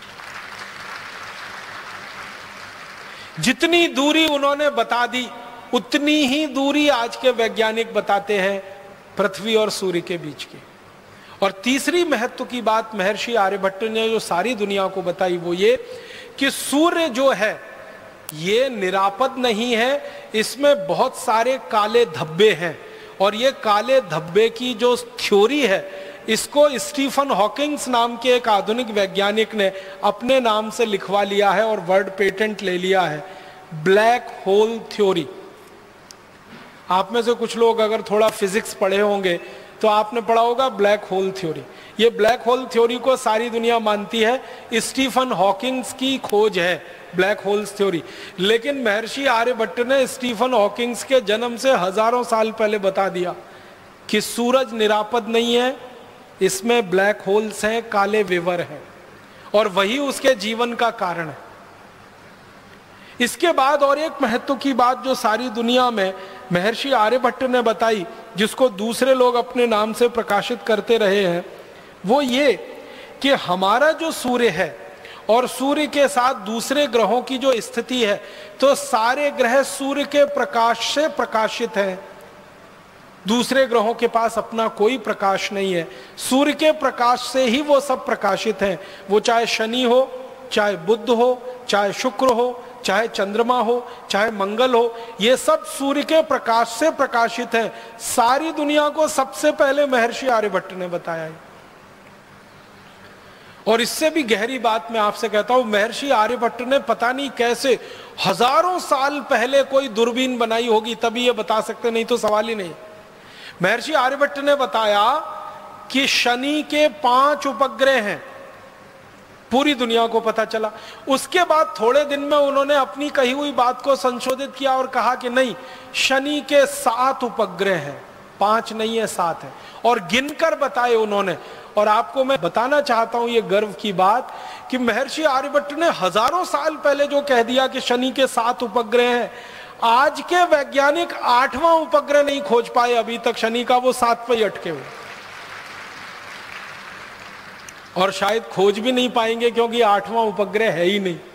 जितनी दूरी उन्होंने बता दी, उतनी ही दूरी आज के वैज्ञानिक बताते हैं पृथ्वी और सूर्य के बीच की। और तीसरी महत्व की बात महर्षि आर्यभट्ट ने जो सारी दुनिया को बताई वो ये कि सूर्य जो है ये निरापद नहीं है, इसमें बहुत सारे काले धब्बे हैं और ये काले धब्बे की जो थ्योरी है, इसको स्टीफन हॉकिंग्स नाम के एक आधुनिक वैज्ञानिक ने अपने नाम से लिखवा लिया है और वर्ड पेटेंट ले लिया है, ब्लैक होल थ्योरी। आप में से कुछ लोग अगर थोड़ा फिजिक्स पढ़े होंगे तो आपने पढ़ा होगा ब्लैक होल थ्योरी। ये ब्लैक होल थ्योरी को सारी दुनिया मानती है, स्टीफन हॉकिंग्स की खोज है ब्लैक होल्स थ्योरी। लेकिन महर्षि आर्यभट्ट ने स्टीफन हॉकिंग्स के जन्म से हजारों साल पहले बता दिया कि सूरज निरापद नहीं है, इसमें ब्लैक होल्स हैं, काले विवर हैं, और वही उसके जीवन का कारण है। इसके बाद और एक महत्व की बात जो सारी दुनिया में महर्षि आर्यभट्ट ने बताई, जिसको दूसरे लोग अपने नाम से प्रकाशित करते रहे हैं, वो ये कि हमारा जो सूर्य है और सूर्य के साथ दूसरे ग्रहों की जो स्थिति है, तो सारे ग्रह सूर्य के प्रकाश से प्रकाशित हैं। दूसरे ग्रहों के पास अपना कोई प्रकाश नहीं है, सूर्य के प्रकाश से ही वो सब प्रकाशित हैं। वो चाहे शनि हो, चाहे बुध हो, चाहे शुक्र हो, चाहे चंद्रमा हो, चाहे मंगल हो, ये सब सूर्य के प्रकाश से प्रकाशित हैं। सारी दुनिया को सबसे पहले महर्षि आर्यभट्ट ने बताया है। और इससे भी गहरी बात मैं आपसे कहता हूं, महर्षि आर्यभट्ट ने पता नहीं कैसे हजारों साल पहले कोई दूरबीन बनाई होगी, तभी ये बता सकते, नहीं तो सवाल ही नहीं। महर्षि आर्यभट्ट ने बताया कि शनि के पांच उपग्रह हैं, पूरी दुनिया को पता चला। उसके बाद थोड़े दिन में उन्होंने अपनी कही हुई बात को संशोधित किया और कहा कि नहीं, शनि के सात उपग्रह हैं, पांच नहीं है, सात है, और गिनकर बताए उन्होंने। और आपको मैं बताना चाहता हूं ये गर्व की बात कि महर्षि आर्यभट्ट ने हजारों साल पहले जो कह दिया कि शनि के सात उपग्रह हैं, आज के वैज्ञानिक आठवां उपग्रह नहीं खोज पाए अभी तक शनि का, वो सात पे ही अटके हुए, और शायद खोज भी नहीं पाएंगे क्योंकि आठवां उपग्रह है ही नहीं।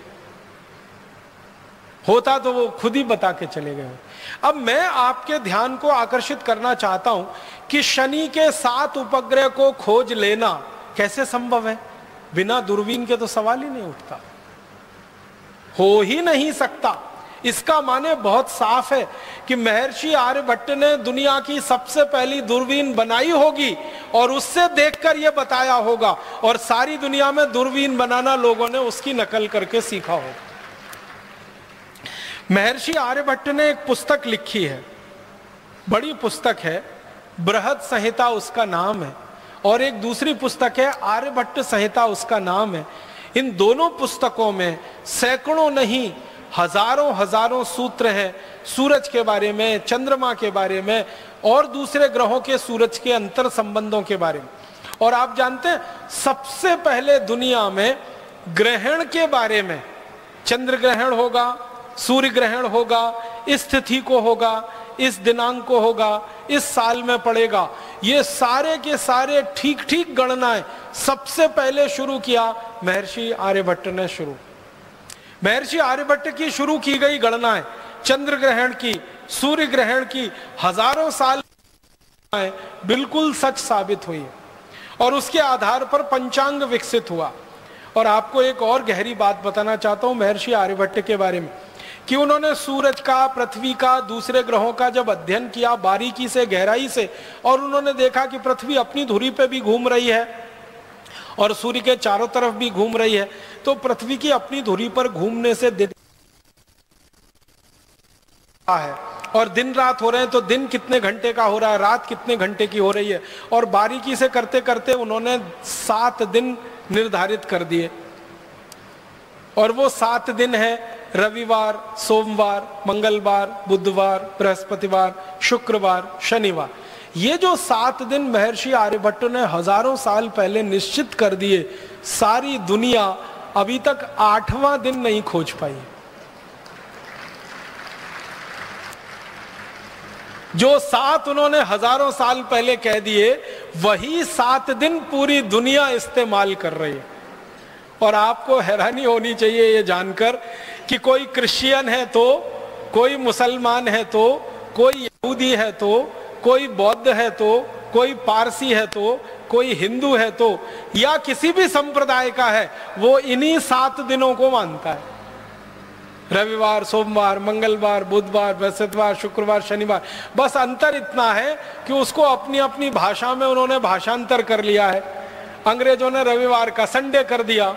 होता तो वो खुद ही बता के चले गए। अब मैं आपके ध्यान को आकर्षित करना चाहता हूं कि शनि के सात उपग्रह को खोज लेना कैसे संभव है। बिना दूरबीन के तो सवाल ही नहीं उठता, हो ही नहीं सकता। इसका माने बहुत साफ है कि महर्षि आर्यभट्ट ने दुनिया की सबसे पहली दूरबीन बनाई होगी और उससे देखकर यह बताया होगा, और सारी दुनिया में दूरबीन बनाना लोगों ने उसकी नकल करके सीखा होगा। महर्षि आर्यभट्ट ने एक पुस्तक लिखी है, बड़ी पुस्तक है, बृहद संहिता उसका नाम है, और एक दूसरी पुस्तक है आर्यभट्ट संहिता उसका नाम है। इन दोनों पुस्तकों में सैकड़ों नहीं हजारों हजारों सूत्र हैं सूरज के बारे में, चंद्रमा के बारे में और दूसरे ग्रहों के सूरज के अंतर संबंधों के बारे में। और आप जानते हैं सबसे पहले दुनिया में ग्रहण के बारे में, चंद्र ग्रहण होगा, सूर्य ग्रहण होगा, इस तिथि को होगा, इस दिनांक को होगा, इस साल में पड़ेगा, ये सारे के सारे ठीक ठीक गणनाएं सबसे पहले शुरू किया महर्षि आर्यभट्ट ने। शुरू महर्षि आर्यभट्ट की शुरू की गई गणनाएं चंद्र ग्रहण की, सूर्य ग्रहण की हजारों साल बिल्कुल सच साबित हुई और उसके आधार पर पंचांग विकसित हुआ। और आपको एक और गहरी बात बताना चाहता हूं महर्षि आर्यभट्ट के बारे में कि उन्होंने सूरज का, पृथ्वी का, दूसरे ग्रहों का जब अध्ययन किया बारीकी से, गहराई से, और उन्होंने देखा कि पृथ्वी अपनी धुरी पे भी घूम रही है और सूर्य के चारों तरफ भी घूम रही है, तो पृथ्वी की अपनी धुरी पर घूमने से दिन है और दिन रात हो रहे हैं, तो दिन कितने घंटे का हो रहा है, रात कितने घंटे की हो रही है। और बारीकी से करते करते उन्होंने सात दिन निर्धारित कर दिए और वो सात दिन है रविवार, सोमवार, मंगलवार, बुधवार, बृहस्पतिवार, शुक्रवार, शनिवार। ये जो सात दिन महर्षि आर्यभट्ट ने हजारों साल पहले निश्चित कर दिए, सारी दुनिया अभी तक आठवां दिन नहीं खोज पाई। जो सात उन्होंने हजारों साल पहले कह दिए, वही सात दिन पूरी दुनिया इस्तेमाल कर रही है। और आपको हैरानी होनी चाहिए ये जानकर कि कोई क्रिश्चियन है तो, कोई मुसलमान है तो, कोई यहूदी है तो, कोई बौद्ध है तो, कोई पारसी है तो, कोई हिंदू है तो, या किसी भी संप्रदाय का है, वो इन्हीं सात दिनों को मानता है। रविवार, सोमवार, मंगलवार, बुधवार, बृहस्पतिवार, शुक्रवार, शनिवार। बस अंतर इतना है कि उसको अपनी अपनी भाषा में उन्होंने भाषांतर कर लिया है। अंग्रेजों ने रविवार का संडे कर दिया,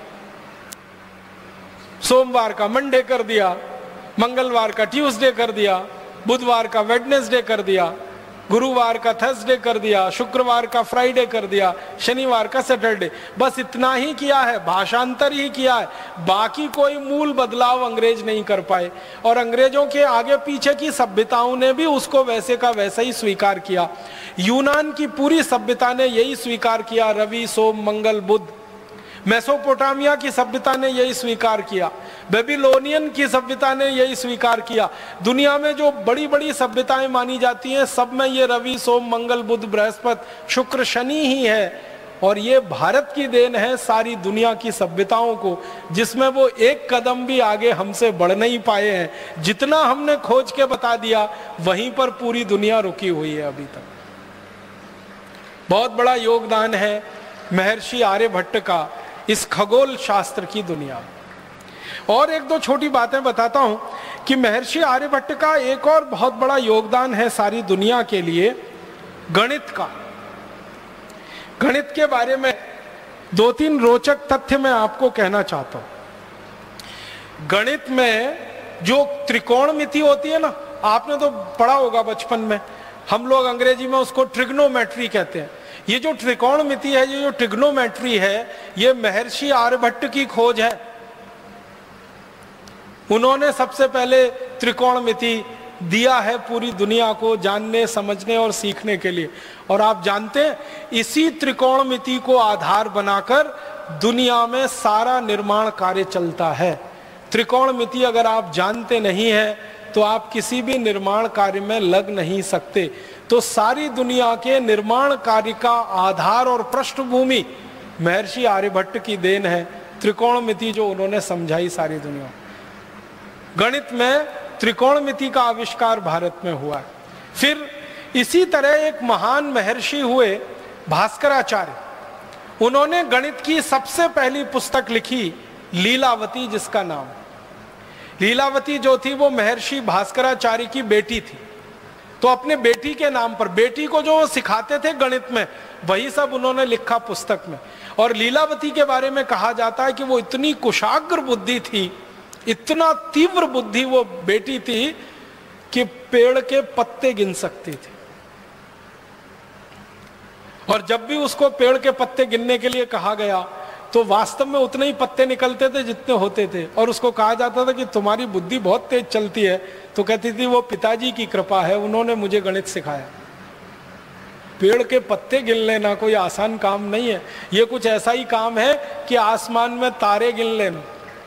सोमवार का मंडे कर दिया, मंगलवार का ट्यूसडे कर दिया, बुधवार का वेडनेसडे कर दिया, गुरुवार का थर्सडे कर दिया, शुक्रवार का फ्राइडे कर दिया, शनिवार का सैटरडे। बस इतना ही किया है, भाषांतर ही किया है, बाकी कोई मूल बदलाव अंग्रेज नहीं कर पाए। और अंग्रेजों के आगे पीछे की सभ्यताओं ने भी उसको वैसे का वैसा ही स्वीकार किया। यूनान की पूरी सभ्यता ने यही स्वीकार किया, रवि, सोम, मंगल, बुध। मेसोपोटामिया की सभ्यता ने यही स्वीकार किया, बेबीलोनियन की सभ्यता ने यही स्वीकार किया। दुनिया में जो बड़ी बड़ी सभ्यताएं मानी जाती हैं, सब में ये रवि, सोम, मंगल, बुध, बृहस्पति, शुक्र, शनि ही है। और ये भारत की देन है सारी दुनिया की सभ्यताओं को, जिसमें वो एक कदम भी आगे हमसे बढ़ नहीं पाए हैं। जितना हमने खोज के बता दिया, वहीं पर पूरी दुनिया रुकी हुई है अभी तक। बहुत बड़ा योगदान है महर्षि आर्यभट्ट का इस खगोल शास्त्र की दुनिया में। और एक दो छोटी बातें बताता हूं कि महर्षि आर्यभट्ट का एक और बहुत बड़ा योगदान है सारी दुनिया के लिए, गणित का। गणित के बारे में दो तीन रोचक तथ्य मैं आपको कहना चाहता हूं। गणित में जो त्रिकोणमिति होती है ना, आपने तो पढ़ा होगा बचपन में, हम लोग अंग्रेजी में उसको ट्रिग्नोमेट्री कहते हैं। ये जो त्रिकोणमिति है, ये जो ट्रिग्नोमेट्री है, ये महर्षि आर्यभट्ट की खोज है। उन्होंने सबसे पहले त्रिकोणमिति दिया है पूरी दुनिया को जानने, समझने और सीखने के लिए। और आप जानते हैं, इसी त्रिकोणमिति को आधार बनाकर दुनिया में सारा निर्माण कार्य चलता है। त्रिकोणमिति अगर आप जानते नहीं हैं तो आप किसी भी निर्माण कार्य में लग नहीं सकते। तो सारी दुनिया के निर्माण कार्य का आधार और पृष्ठभूमि महर्षि आर्यभट्ट की देन है। त्रिकोणमिति जो उन्होंने समझाई सारी दुनिया। गणित में त्रिकोणमिति का आविष्कार भारत में हुआ है। फिर इसी तरह एक महान महर्षि हुए भास्कराचार्य। उन्होंने गणित की सबसे पहली पुस्तक लिखी, लीलावती जिसका नाम। लीलावती जो थी वो महर्षि भास्कराचार्य की बेटी थी। तो अपने बेटी के नाम पर, बेटी को जो सिखाते थे गणित में, वही सब उन्होंने लिखा पुस्तक में। और लीलावती के बारे में कहा जाता है कि वो इतनी कुशाग्र बुद्धि थी, इतना तीव्र बुद्धि वो बेटी थी कि पेड़ के पत्ते गिन सकती थी। और जब भी उसको पेड़ के पत्ते गिनने के लिए कहा गया तो वास्तव में उतने ही पत्ते निकलते थे जितने होते थे, और उसको कहा जाता था कि तुम्हारी बुद्धि बहुत तेज चलती है, तो कहती थी वो पिताजी की कृपा है, उन्होंने मुझे गणित सिखाया। पेड़ के पत्ते गिन लेना कोई आसान काम नहीं है, ये कुछ ऐसा ही काम है कि आसमान में तारे गिन लेना।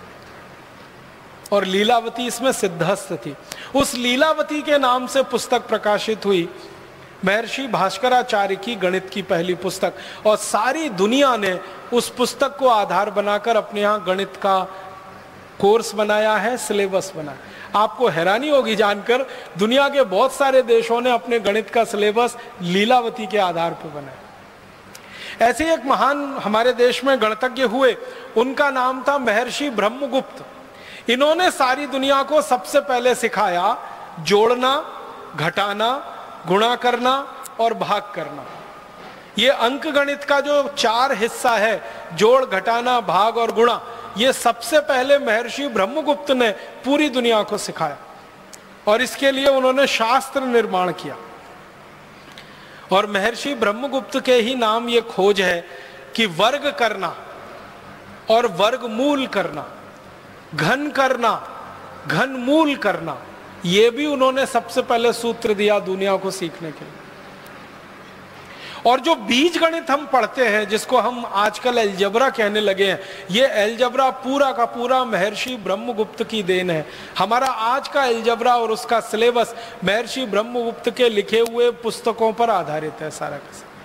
और लीलावती इसमें सिद्धस्थ थी। उस लीलावती के नाम से पुस्तक प्रकाशित हुई, महर्षि भास्कराचार्य की गणित की पहली पुस्तक, और सारी दुनिया ने उस पुस्तक को आधार बनाकर अपने यहाँ गणित का कोर्स बनाया है, सिलेबस बनाया। आपको हैरानी होगी जानकर, दुनिया के बहुत सारे देशों ने अपने गणित का सिलेबस लीलावती के आधार पर बनाया। ऐसे एक महान हमारे देश में गणितज्ञ हुए, उनका नाम था महर्षि ब्रह्मगुप्त। इन्होंने सारी दुनिया को सबसे पहले सिखाया जोड़ना, घटाना, गुणा करना और भाग करना। ये अंक गणित का जो चार हिस्सा है, जोड़, घटाना, भाग और गुणा, ये सबसे पहले महर्षि ब्रह्मगुप्त ने पूरी दुनिया को सिखाया, और इसके लिए उन्होंने शास्त्र निर्माण किया। और महर्षि ब्रह्मगुप्त के ही नाम ये खोज है कि वर्ग करना और वर्गमूल करना, घन करना, घनमूल करना, ये भी उन्होंने सबसे पहले सूत्र दिया दुनिया को सीखने के लिए। और जो बीज गणित हम पढ़ते हैं, जिसको हम आजकल एलजबरा कहने लगे हैं, ये एलजबरा पूरा का पूरा महर्षि ब्रह्मगुप्त की देन है। हमारा आज का एलजबरा और उसका सिलेबस महर्षि ब्रह्मगुप्त के लिखे हुए पुस्तकों पर आधारित है सारा का सारा।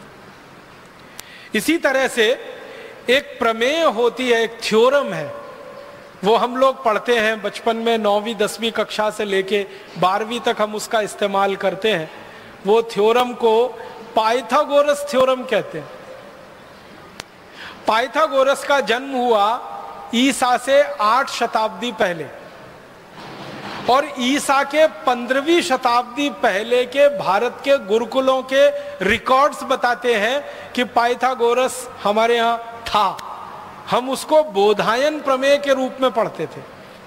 इसी तरह से एक प्रमेय होती है, एक थ्योरम है, वो हम लोग पढ़ते हैं बचपन में, नौवीं दसवीं कक्षा से लेके बारहवीं तक हम उसका इस्तेमाल करते हैं। वो थ्योरम को पाइथागोरस थ्योरम कहते हैं। पाइथागोरस का जन्म हुआ ईसा से आठ शताब्दी पहले, और ईसा के पंद्रहवीं शताब्दी पहले के भारत के गुरुकुलों के रिकॉर्ड्स बताते हैं कि पाइथागोरस हमारे यहां था। हम उसको बोधायन प्रमेय के रूप में पढ़ते थे।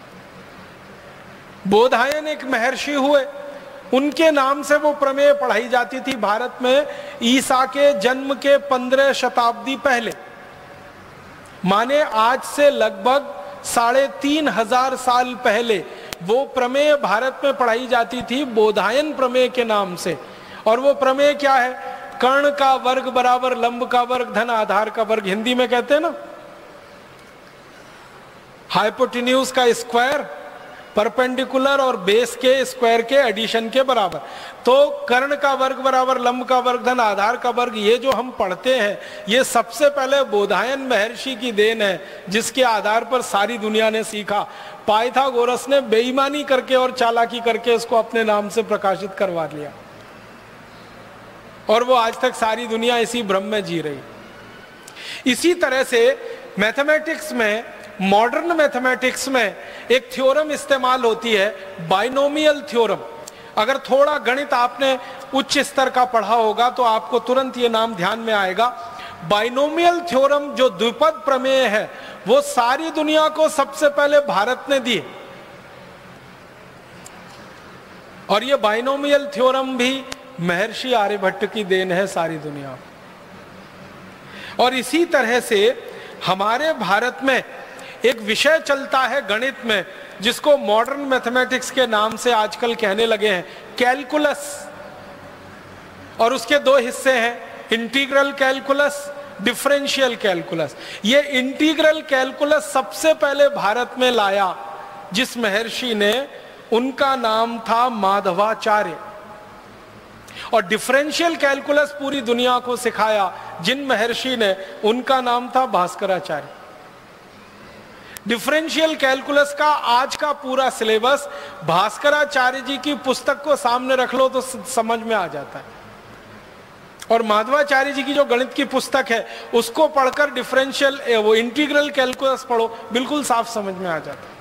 बोधायन एक महर्षि हुए, उनके नाम से वो प्रमेय पढ़ाई जाती थी भारत में ईसा के जन्म के पंद्रह शताब्दी पहले, माने आज से लगभग साढ़े तीन हजार साल पहले वो प्रमेय भारत में पढ़ाई जाती थी बोधायन प्रमेय के नाम से। और वो प्रमेय क्या है? कर्ण का वर्ग बराबर लंब का वर्ग धन आधार का वर्ग, हिंदी में कहते हैं ना, हाइपोटेन्यूज का स्क्वायर परपेंडिकुलर और बेस के स्क्वायर के एडिशन के बराबर। तो कर्ण का वर्ग बराबर लंब का वर्ग धन आधार का वर्ग, ये जो हम पढ़ते हैं, ये सबसे पहले बोधायन महर्षि की देन है, जिसके आधार पर सारी दुनिया ने सीखा। पाइथागोरस ने बेईमानी करके और चालाकी करके इसको अपने नाम से प्रकाशित करवा लिया, और वो आज तक सारी दुनिया इसी भ्रम में जी रही। इसी तरह से मैथमेटिक्स में, मॉडर्न मैथमेटिक्स में एक थ्योरम इस्तेमाल होती है, बाइनोमियल थ्योरम। अगर थोड़ा गणित आपने उच्च स्तर का पढ़ा होगा तो आपको तुरंत ये नाम ध्यान में आएगा। बाइनोमियल थ्योरम जो द्विपद प्रमेय है, वो सारी दुनिया को सबसे पहले भारत ने दी, और ये बाइनोमियल थ्योरम भी महर्षि आर्यभट्ट की देन है सारी दुनिया। और इसी तरह से हमारे भारत में एक विषय चलता है गणित में, जिसको मॉडर्न मैथमेटिक्स के नाम से आजकल कहने लगे हैं, कैलकुलस। और उसके दो हिस्से हैं, इंटीग्रल कैलकुलस, डिफरेंशियल कैलकुलस। ये इंटीग्रल कैलकुलस सबसे पहले भारत में लाया जिस महर्षि ने, उनका नाम था माधवाचार्य। और डिफरेंशियल कैलकुलस पूरी दुनिया को सिखाया जिन महर्षि ने, उनका नाम था भास्कराचार्य। डिफरेंशियल कैलकुलस का आज का पूरा सिलेबस भास्कराचार्य जी की पुस्तक को सामने रख लो तो समझ में आ जाता है। और माधवाचार्य जी की जो गणित की पुस्तक है, उसको पढ़कर डिफरेंशियल वो इंटीग्रल कैलकुलस पढ़ो, बिल्कुल साफ समझ में आ जाता है।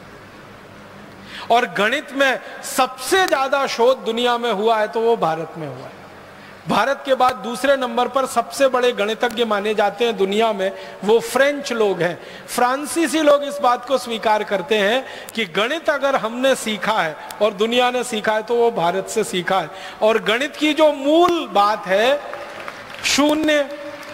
और गणित में सबसे ज्यादा शोध दुनिया में हुआ है तो वो भारत में हुआ है। भारत के बाद दूसरे नंबर पर सबसे बड़े गणितज्ञ माने जाते हैं दुनिया में, वो फ्रेंच लोग हैं। फ्रांसीसी लोग इस बात को स्वीकार करते हैं कि गणित अगर हमने सीखा है और दुनिया ने सीखा है तो वो भारत से सीखा है। और गणित की जो मूल बात है, शून्य,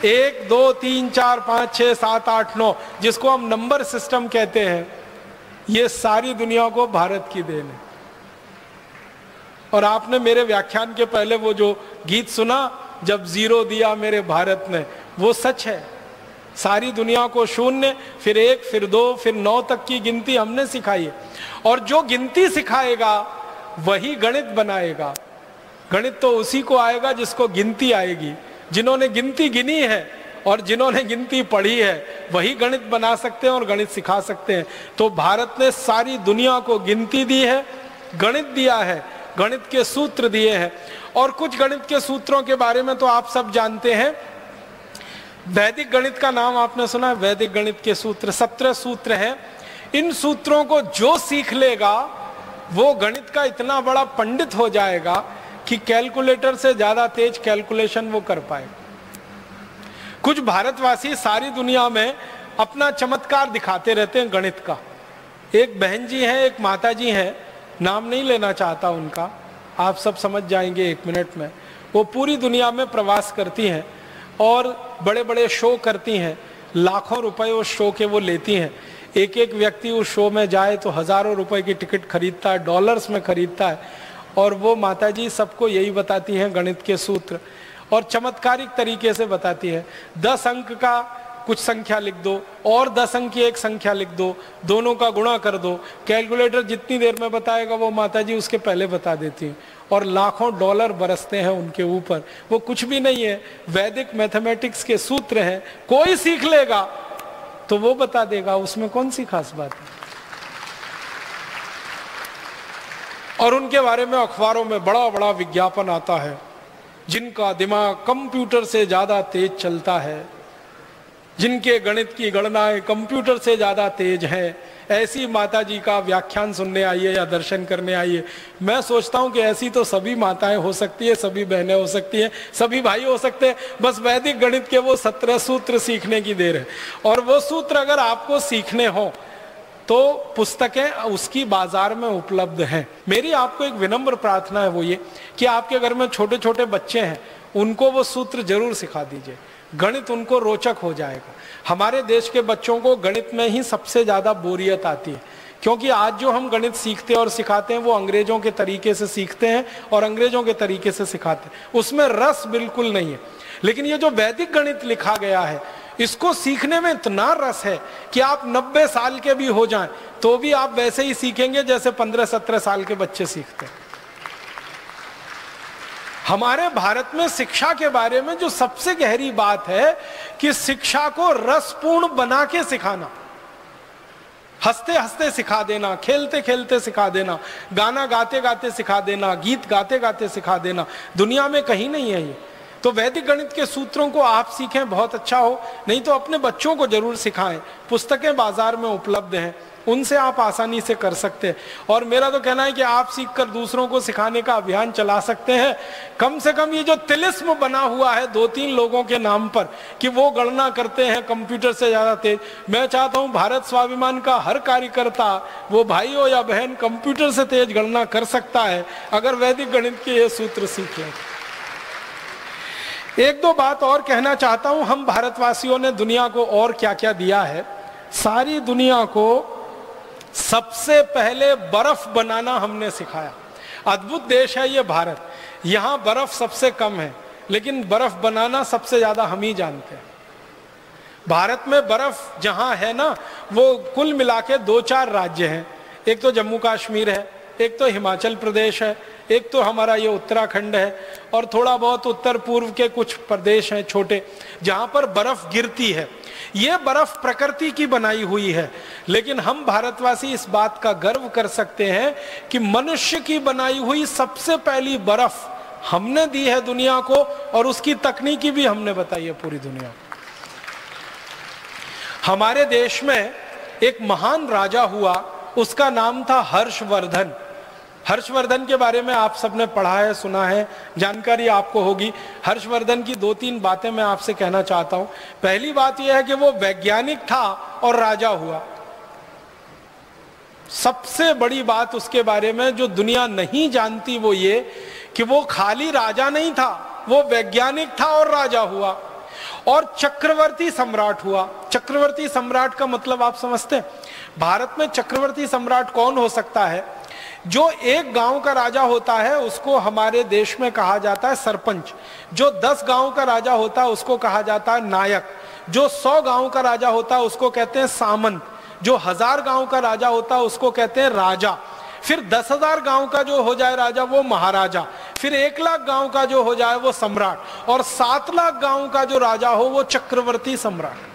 एक दो तीन चार पांच छह सात आठ नौ, जिसको हम नंबर सिस्टम कहते हैं, ये सारी दुनिया को भारत की देन है। और आपने मेरे व्याख्यान के पहले वो जो गीत सुना, जब जीरो दिया मेरे भारत ने, वो सच है। सारी दुनिया को शून्य, फिर एक, फिर दो, फिर नौ तक की गिनती हमने सिखाई है। और जो गिनती सिखाएगा वही गणित बनाएगा। गणित तो उसी को आएगा जिसको गिनती आएगी। जिन्होंने गिनती गिनी है और जिन्होंने गिनती पढ़ी है वही गणित बना सकते हैं और गणित सिखा सकते हैं। तो भारत ने सारी दुनिया को गिनती दी है, गणित दिया है, गणित के सूत्र दिए हैं। और कुछ गणित के सूत्रों के बारे में तो आप सब जानते हैं। वैदिक गणित का नाम आपने सुना है? वैदिक गणित के सूत्र सत्रह सूत्र हैं। इन सूत्रों को जो सीख लेगा वो गणित का इतना बड़ा पंडित हो जाएगा कि कैलकुलेटर से ज्यादा तेज कैलकुलेशन वो कर पाएगा। कुछ भारतवासी सारी दुनिया में अपना चमत्कार दिखाते रहते हैं गणित का। एक बहन जी हैं, एक माता जी हैं, नाम नहीं लेना चाहता उनका, आप सब समझ जाएंगे एक मिनट में। वो पूरी दुनिया में प्रवास करती हैं और बड़े बड़े शो करती हैं। लाखों रुपए उस शो के वो लेती हैं। एक एक व्यक्ति उस शो में जाए तो हजारों रुपए की टिकट खरीदता है, डॉलर्स में खरीदता है। और वो माताजी सबको यही बताती हैं गणित के सूत्र, और चमत्कारिक तरीके से बताती है। दस अंक का कुछ संख्या लिख दो और दस अंक की एक संख्या लिख दो, दोनों का गुणा कर दो। कैलकुलेटर जितनी देर में बताएगा वो माताजी उसके पहले बता देती हैं। और लाखों डॉलर बरसते हैं उनके ऊपर। वो कुछ भी नहीं है, वैदिक मैथमेटिक्स के सूत्र हैं। कोई सीख लेगा तो वो बता देगा, उसमें कौन सी खास बात है। और उनके बारे में अखबारों में बड़ा बड़ा विज्ञापन आता है, जिनका दिमाग कंप्यूटर से ज्यादा तेज चलता है, जिनके गणित की गणनाएं कंप्यूटर से ज्यादा तेज है, ऐसी माता जी का व्याख्यान सुनने आइए या दर्शन करने आइए। मैं सोचता हूं कि ऐसी तो सभी माताएं हो सकती है, सभी बहनें हो सकती हैं, सभी भाई हो सकते हैं। बस वैदिक गणित के वो सत्रह सूत्र सीखने की देर है। और वो सूत्र अगर आपको सीखने हो तो पुस्तकें उसकी बाजार में उपलब्ध हैं। मेरी आपको एक विनम्र प्रार्थना है, वो ये कि आपके घर में छोटे छोटे बच्चे हैं, उनको वो सूत्र जरूर सिखा दीजिए। गणित उनको रोचक हो जाएगा। हमारे देश के बच्चों को गणित में ही सबसे ज्यादा बोरियत आती है, क्योंकि आज जो हम गणित सीखते हैं और सिखाते हैं वो अंग्रेजों के तरीके से सीखते हैं और अंग्रेजों के तरीके से सिखाते हैं, उसमें रस बिल्कुल नहीं है। लेकिन ये जो वैदिक गणित लिखा गया है, इसको सीखने में इतना रस है कि आप नब्बे साल के भी हो जाएं तो भी आप वैसे ही सीखेंगे जैसे पंद्रह सत्रह साल के बच्चे सीखते हैं। हमारे भारत में शिक्षा के बारे में जो सबसे गहरी बात है कि शिक्षा को रसपूर्ण बना के सिखाना, हंसते हंसते सिखा देना, खेलते खेलते सिखा देना, गाना गाते गाते सिखा देना, गीत गाते गाते सिखा देना, दुनिया में कहीं नहीं है ये। तो वैदिक गणित के सूत्रों को आप सीखें, बहुत अच्छा हो, नहीं तो अपने बच्चों को जरूर सिखाएं। पुस्तकें बाजार में उपलब्ध हैं, उनसे आप आसानी से कर सकते हैं। और मेरा तो कहना है कि आप सीखकर दूसरों को सिखाने का अभियान चला सकते हैं। कम से कम ये जो तिलिस्म बना हुआ है दो तीन लोगों के नाम पर कि वो गणना करते हैं कंप्यूटर से ज्यादा तेज, मैं चाहता हूं भारत स्वाभिमान का हर कार्यकर्ता, वो भाई हो या बहन, कंप्यूटर से तेज गणना कर सकता है अगर वैदिक गणित के ये सूत्र सीख लें। एक दो बात और कहना चाहता हूं। हम भारतवासियों ने दुनिया को और क्या क्या दिया है। सारी दुनिया को सबसे पहले बर्फ बनाना हमने सिखाया। अद्भुत देश है ये भारत, यहां बर्फ सबसे कम है लेकिन बर्फ बनाना सबसे ज्यादा हम ही जानते हैं। भारत में बर्फ जहां है ना, वो कुल मिला के दो चार राज्य हैं। एक तो जम्मू कश्मीर है, एक तो हिमाचल प्रदेश है, एक तो हमारा ये उत्तराखंड है, और थोड़ा बहुत उत्तर पूर्व के कुछ प्रदेश हैं छोटे जहां पर बर्फ गिरती है। ये बर्फ प्रकृति की बनाई हुई है, लेकिन हम भारतवासी इस बात का गर्व कर सकते हैं कि मनुष्य की बनाई हुई सबसे पहली बर्फ हमने दी है दुनिया को, और उसकी तकनीकी भी हमने बताई है पूरी दुनिया को। हमारे देश में एक महान राजा हुआ, उसका नाम था हर्षवर्धन। हर्षवर्धन के बारे में आप सबने पढ़ा है, सुना है, जानकारी आपको होगी। हर्षवर्धन की दो तीन बातें मैं आपसे कहना चाहता हूं। पहली बात यह है कि वो वैज्ञानिक था और राजा हुआ। सबसे बड़ी बात उसके बारे में जो दुनिया नहीं जानती वो ये कि वो खाली राजा नहीं था, वो वैज्ञानिक था और राजा हुआ। और चक्रवर्ती सम्राट हुआ। चक्रवर्ती सम्राट का मतलब आप समझते हैं? भारत में चक्रवर्ती सम्राट कौन हो सकता है? जो एक गांव का राजा होता है उसको हमारे देश में कहा जाता है सरपंच। जो दस गांव का राजा होता है उसको कहा जाता है नायक। जो सौ गांव का राजा होता है उसको कहते हैं सामंत। जो हजार गांव का राजा होता है उसको कहते हैं राजा। फिर दस हजार गांव का जो हो जाए राजा वो महाराजा। फिर एक लाख गांव का जो हो जाए वो सम्राट। और सात लाख गांव का जो राजा हो वो चक्रवर्ती सम्राट।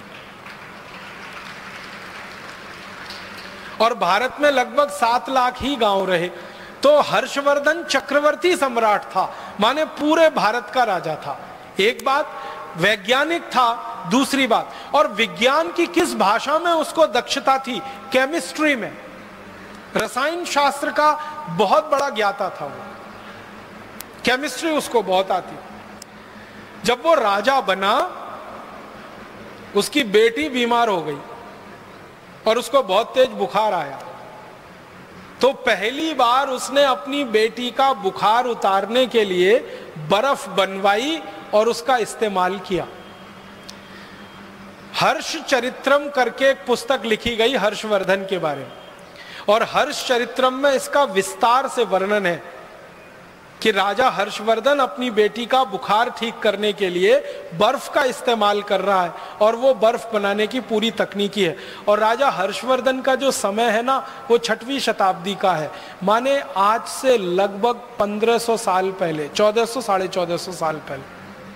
और भारत में लगभग सात लाख ही गांव रहे। तो हर्षवर्धन चक्रवर्ती सम्राट था, माने पूरे भारत का राजा था। एक बात, वैज्ञानिक था। दूसरी बात, और विज्ञान की किस भाषा में उसको दक्षता थी? केमिस्ट्री में, रसायन शास्त्र का बहुत बड़ा ज्ञाता था वो। केमिस्ट्री उसको बहुत आती। जब वो राजा बना, उसकी बेटी बीमार हो गई और उसको बहुत तेज बुखार आया। तो पहली बार उसने अपनी बेटी का बुखार उतारने के लिए बर्फ बनवाई और उसका इस्तेमाल किया। हर्ष चरित्रम करके एक पुस्तक लिखी गई हर्षवर्धन के बारे में, और हर्ष चरित्रम में इसका विस्तार से वर्णन है कि राजा हर्षवर्धन अपनी बेटी का बुखार ठीक करने के लिए बर्फ का इस्तेमाल कर रहा है, और वो बर्फ बनाने की पूरी तकनीकी है। और राजा हर्षवर्धन का जो समय है ना, वो छठवीं शताब्दी का है, माने आज से लगभग पंद्रह सौ साल पहले, चौदह सौ साढ़े चौदह सौ साल पहले।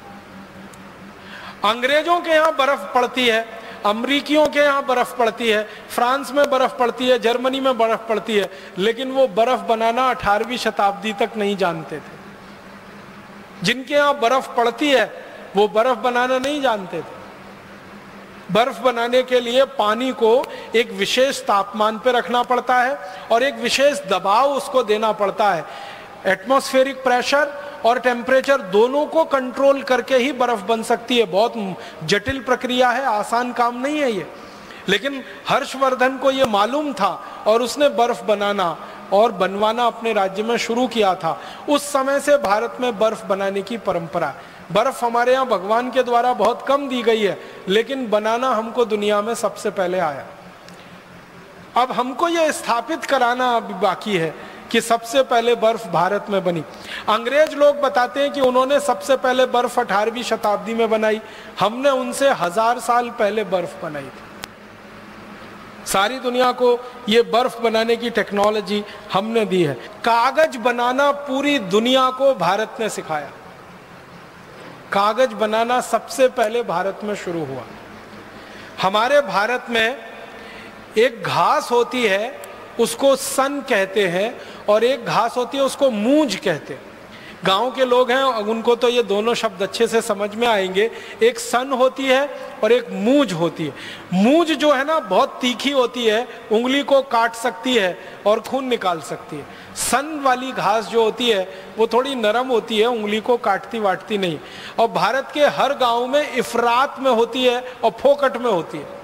अंग्रेजों के यहाँ बर्फ पड़ती है, अमरीकियों के यहाँ बर्फ पड़ती है, फ्रांस में बर्फ पड़ती है, जर्मनी में बर्फ पड़ती है, लेकिन वो बर्फ बनाना अठारहवीं शताब्दी तक नहीं जानते थे। जिनके यहाँ बर्फ पड़ती है वो बर्फ बनाना नहीं जानते थे। बर्फ बनाने के लिए पानी को एक विशेष तापमान पर रखना पड़ता है और एक विशेष दबाव उसको देना पड़ता है। एटमॉस्फेरिक प्रेशर और टेम्परेचर दोनों को कंट्रोल करके ही बर्फ बन सकती है। बहुत जटिल प्रक्रिया है, आसान काम नहीं है ये। लेकिन हर्षवर्धन को ये मालूम था और उसने बर्फ बनाना और बनवाना अपने राज्य में शुरू किया था। उस समय से भारत में बर्फ बनाने की परंपरा है। बर्फ हमारे यहाँ भगवान के द्वारा बहुत कम दी गई है, लेकिन बनाना हमको दुनिया में सबसे पहले आया। अब हमको ये स्थापित कराना अभी बाकी है कि सबसे पहले बर्फ भारत में बनी। अंग्रेज लोग बताते हैं कि उन्होंने सबसे पहले बर्फ अठारहवीं शताब्दी में बनाई। हमने उनसे हजार साल पहले बर्फ बनाई थी। सारी दुनिया को ये बर्फ बनाने की टेक्नोलॉजी हमने दी है। कागज बनाना पूरी दुनिया को भारत ने सिखाया। कागज बनाना सबसे पहले भारत में शुरू हुआ। हमारे भारत में एक घास होती है, उसको सन कहते हैं, और एक घास होती है उसको मूंज कहते हैं। गांव के लोग हैं उनको तो ये दोनों शब्द अच्छे से समझ में आएंगे। एक सन होती है और एक मूंज होती है। मूंज जो है ना बहुत तीखी होती है, उंगली को काट सकती है और खून निकाल सकती है। सन वाली घास जो होती है वो थोड़ी नरम होती है, उंगली को काटती वाटती नहीं। और भारत के हर गांव में इफरात में होती है और फोकट में होती है।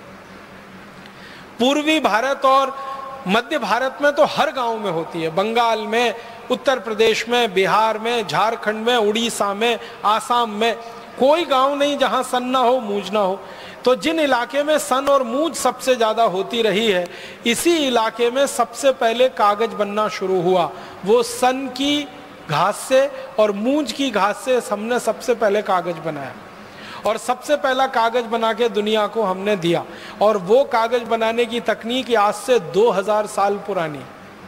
पूर्वी भारत और मध्य भारत में तो हर गांव में होती है। बंगाल में, उत्तर प्रदेश में, बिहार में, झारखंड में, उड़ीसा में, आसाम में कोई गांव नहीं जहां सन ना हो, मूंज ना हो। तो जिन इलाके में सन और मूंज सबसे ज्यादा होती रही है, इसी इलाके में सबसे पहले कागज बनना शुरू हुआ। वो सन की घास से और मूंज की घास से हमने सबसे पहले कागज बनाया, और सबसे पहला कागज बना के दुनिया को हमने दिया। और वो कागज बनाने की तकनीक आज से दो हज़ार साल पुरानी।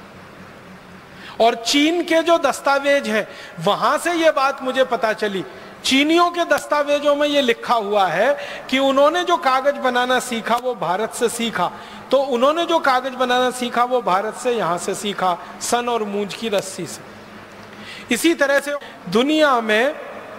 और चीन के जो दस्तावेज है वहां से ये बात मुझे पता चली। चीनियों के दस्तावेजों में ये लिखा हुआ है कि उन्होंने जो कागज बनाना सीखा वो भारत से सीखा। तो उन्होंने जो कागज बनाना सीखा वो भारत से, यहां से सीखा, सन और मूंज की रस्सी से। इसी तरह से दुनिया में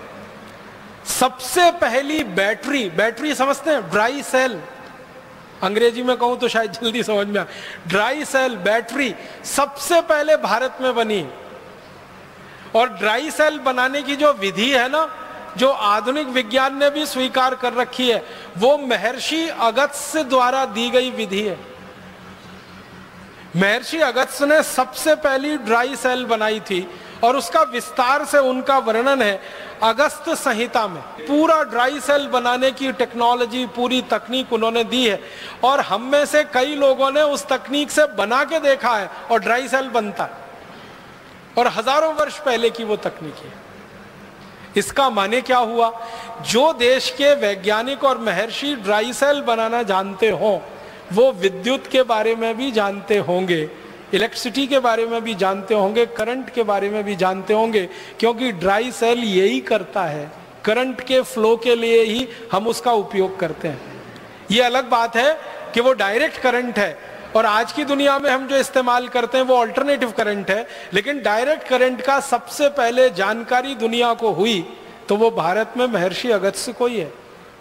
सबसे पहली बैटरी, बैटरी समझते हैं, ड्राई सेल, अंग्रेजी में कहूं तो शायद जल्दी समझ में आ, ड्राई सेल बैटरी सबसे पहले भारत में बनी। और ड्राई सेल बनाने की जो विधि है ना, जो आधुनिक विज्ञान ने भी स्वीकार कर रखी है, वो महर्षि अगस्त्य द्वारा दी गई विधि है। महर्षि अगस्त्य ने सबसे पहली ड्राई सेल बनाई थी और उसका विस्तार से उनका वर्णन है अगस्त संहिता में। पूरा ड्राई सेल बनाने की टेक्नोलॉजी, पूरी तकनीक उन्होंने दी है और हम में से कई लोगों ने उस तकनीक से बना के देखा है और ड्राई सेल बनता है, और हजारों वर्ष पहले की वो तकनीक है। इसका माने क्या हुआ? जो देश के वैज्ञानिक और महर्षि ड्राई सेल बनाना जानते हो वो विद्युत के बारे में भी जानते होंगे, इलेक्ट्रिसिटी के बारे में भी जानते होंगे, करंट के बारे में भी जानते होंगे, क्योंकि ड्राई सेल यही करता है, करंट के फ्लो के लिए ही हम उसका उपयोग करते हैं। ये अलग बात है कि वो डायरेक्ट करंट है और आज की दुनिया में हम जो इस्तेमाल करते हैं वो अल्टरनेटिव करंट है, लेकिन डायरेक्ट करंट का सबसे पहले जानकारी दुनिया को हुई तो वो भारत में महर्षि अगस्त्य को ही है।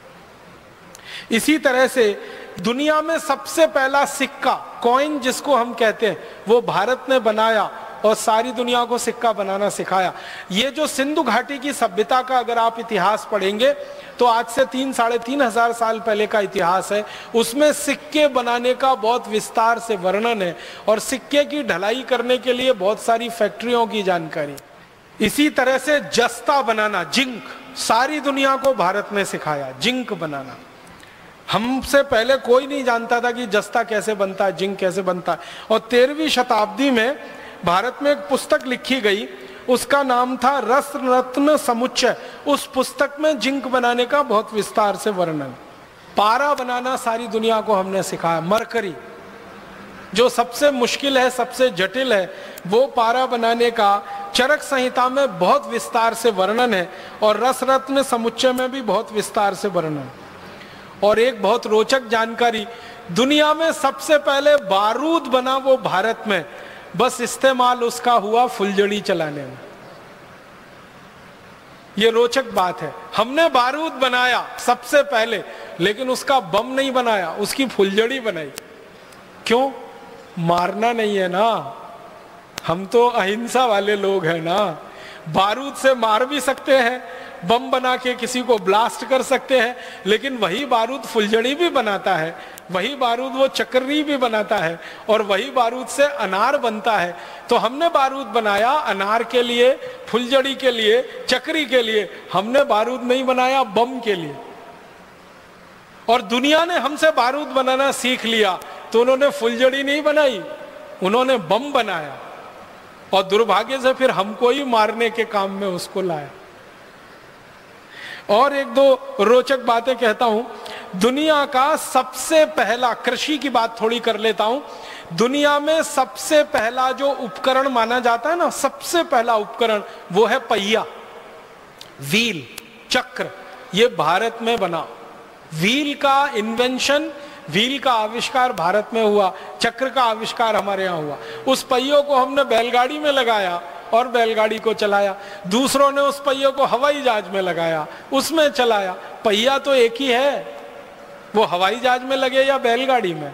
इसी तरह से दुनिया में सबसे पहला सिक्का, कॉइन जिसको हम कहते हैं, वो भारत ने बनाया और सारी दुनिया को सिक्का बनाना सिखाया। ये जो सिंधु घाटी की सभ्यता का अगर आप इतिहास पढ़ेंगे तो आज से तीन साढ़े तीन हजार साल पहले का इतिहास है, उसमें सिक्के बनाने का बहुत विस्तार से वर्णन है और सिक्के की ढलाई करने के लिए बहुत सारी फैक्ट्रियों की जानकारी। इसी तरह से जस्ता बनाना, जिंक, सारी दुनिया को भारत ने सिखाया जिंक बनाना। हमसे पहले कोई नहीं जानता था कि जस्ता कैसे बनता है, जिंक कैसे बनता है। और तेरहवीं शताब्दी में भारत में एक पुस्तक लिखी गई, उसका नाम था रस रत्न समुच्चय। उस पुस्तक में जिंक बनाने का बहुत विस्तार से वर्णन। पारा बनाना सारी दुनिया को हमने सिखाया। मरकरी जो सबसे मुश्किल है, सबसे जटिल है, वो पारा बनाने का चरक संहिता में बहुत विस्तार से वर्णन है और रस रत्न समुच्चय में भी बहुत विस्तार से वर्णन। और एक बहुत रोचक जानकारी, दुनिया में सबसे पहले बारूद बना वो भारत में, बस इस्तेमाल उसका हुआ फुलझड़ी चलाने में। ये रोचक बात है, हमने बारूद बनाया सबसे पहले, लेकिन उसका बम नहीं बनाया, उसकी फुलझड़ी बनाई। क्यों? मारना नहीं है ना, हम तो अहिंसा वाले लोग हैं ना। बारूद से मार भी सकते हैं, बम बना के किसी को ब्लास्ट कर सकते हैं, लेकिन वही बारूद फुलझड़ी भी बनाता है, वही बारूद वो चक्री भी बनाता है और वही बारूद से अनार बनता है। तो हमने बारूद बनाया अनार के लिए, फुलझड़ी के लिए, चक्री के लिए, हमने बारूद नहीं बनाया बम के लिए। और दुनिया ने हमसे बारूद बनाना सीख लिया तो उन्होंने फुलझड़ी नहीं बनाई, उन्होंने बम बनाया और दुर्भाग्य से फिर हमको ही मारने के काम में उसको लाया। और एक दो रोचक बातें कहता हूं। दुनिया का सबसे पहला, कृषि की बात थोड़ी कर लेता हूं, दुनिया में सबसे पहला जो उपकरण माना जाता है ना, सबसे पहला उपकरण वो है पहिया, व्हील, चक्र। ये भारत में बना। व्हील का इन्वेंशन, व्हील का आविष्कार भारत में हुआ, चक्र का आविष्कार हमारे यहाँ हुआ। उस पहियों को हमने बैलगाड़ी में लगाया और बैलगाड़ी को चलाया, दूसरों ने उस पहियों को हवाई जहाज में लगाया, उसमें चलाया। पहिया तो एक ही है, वो हवाई जहाज में लगे या बैलगाड़ी में।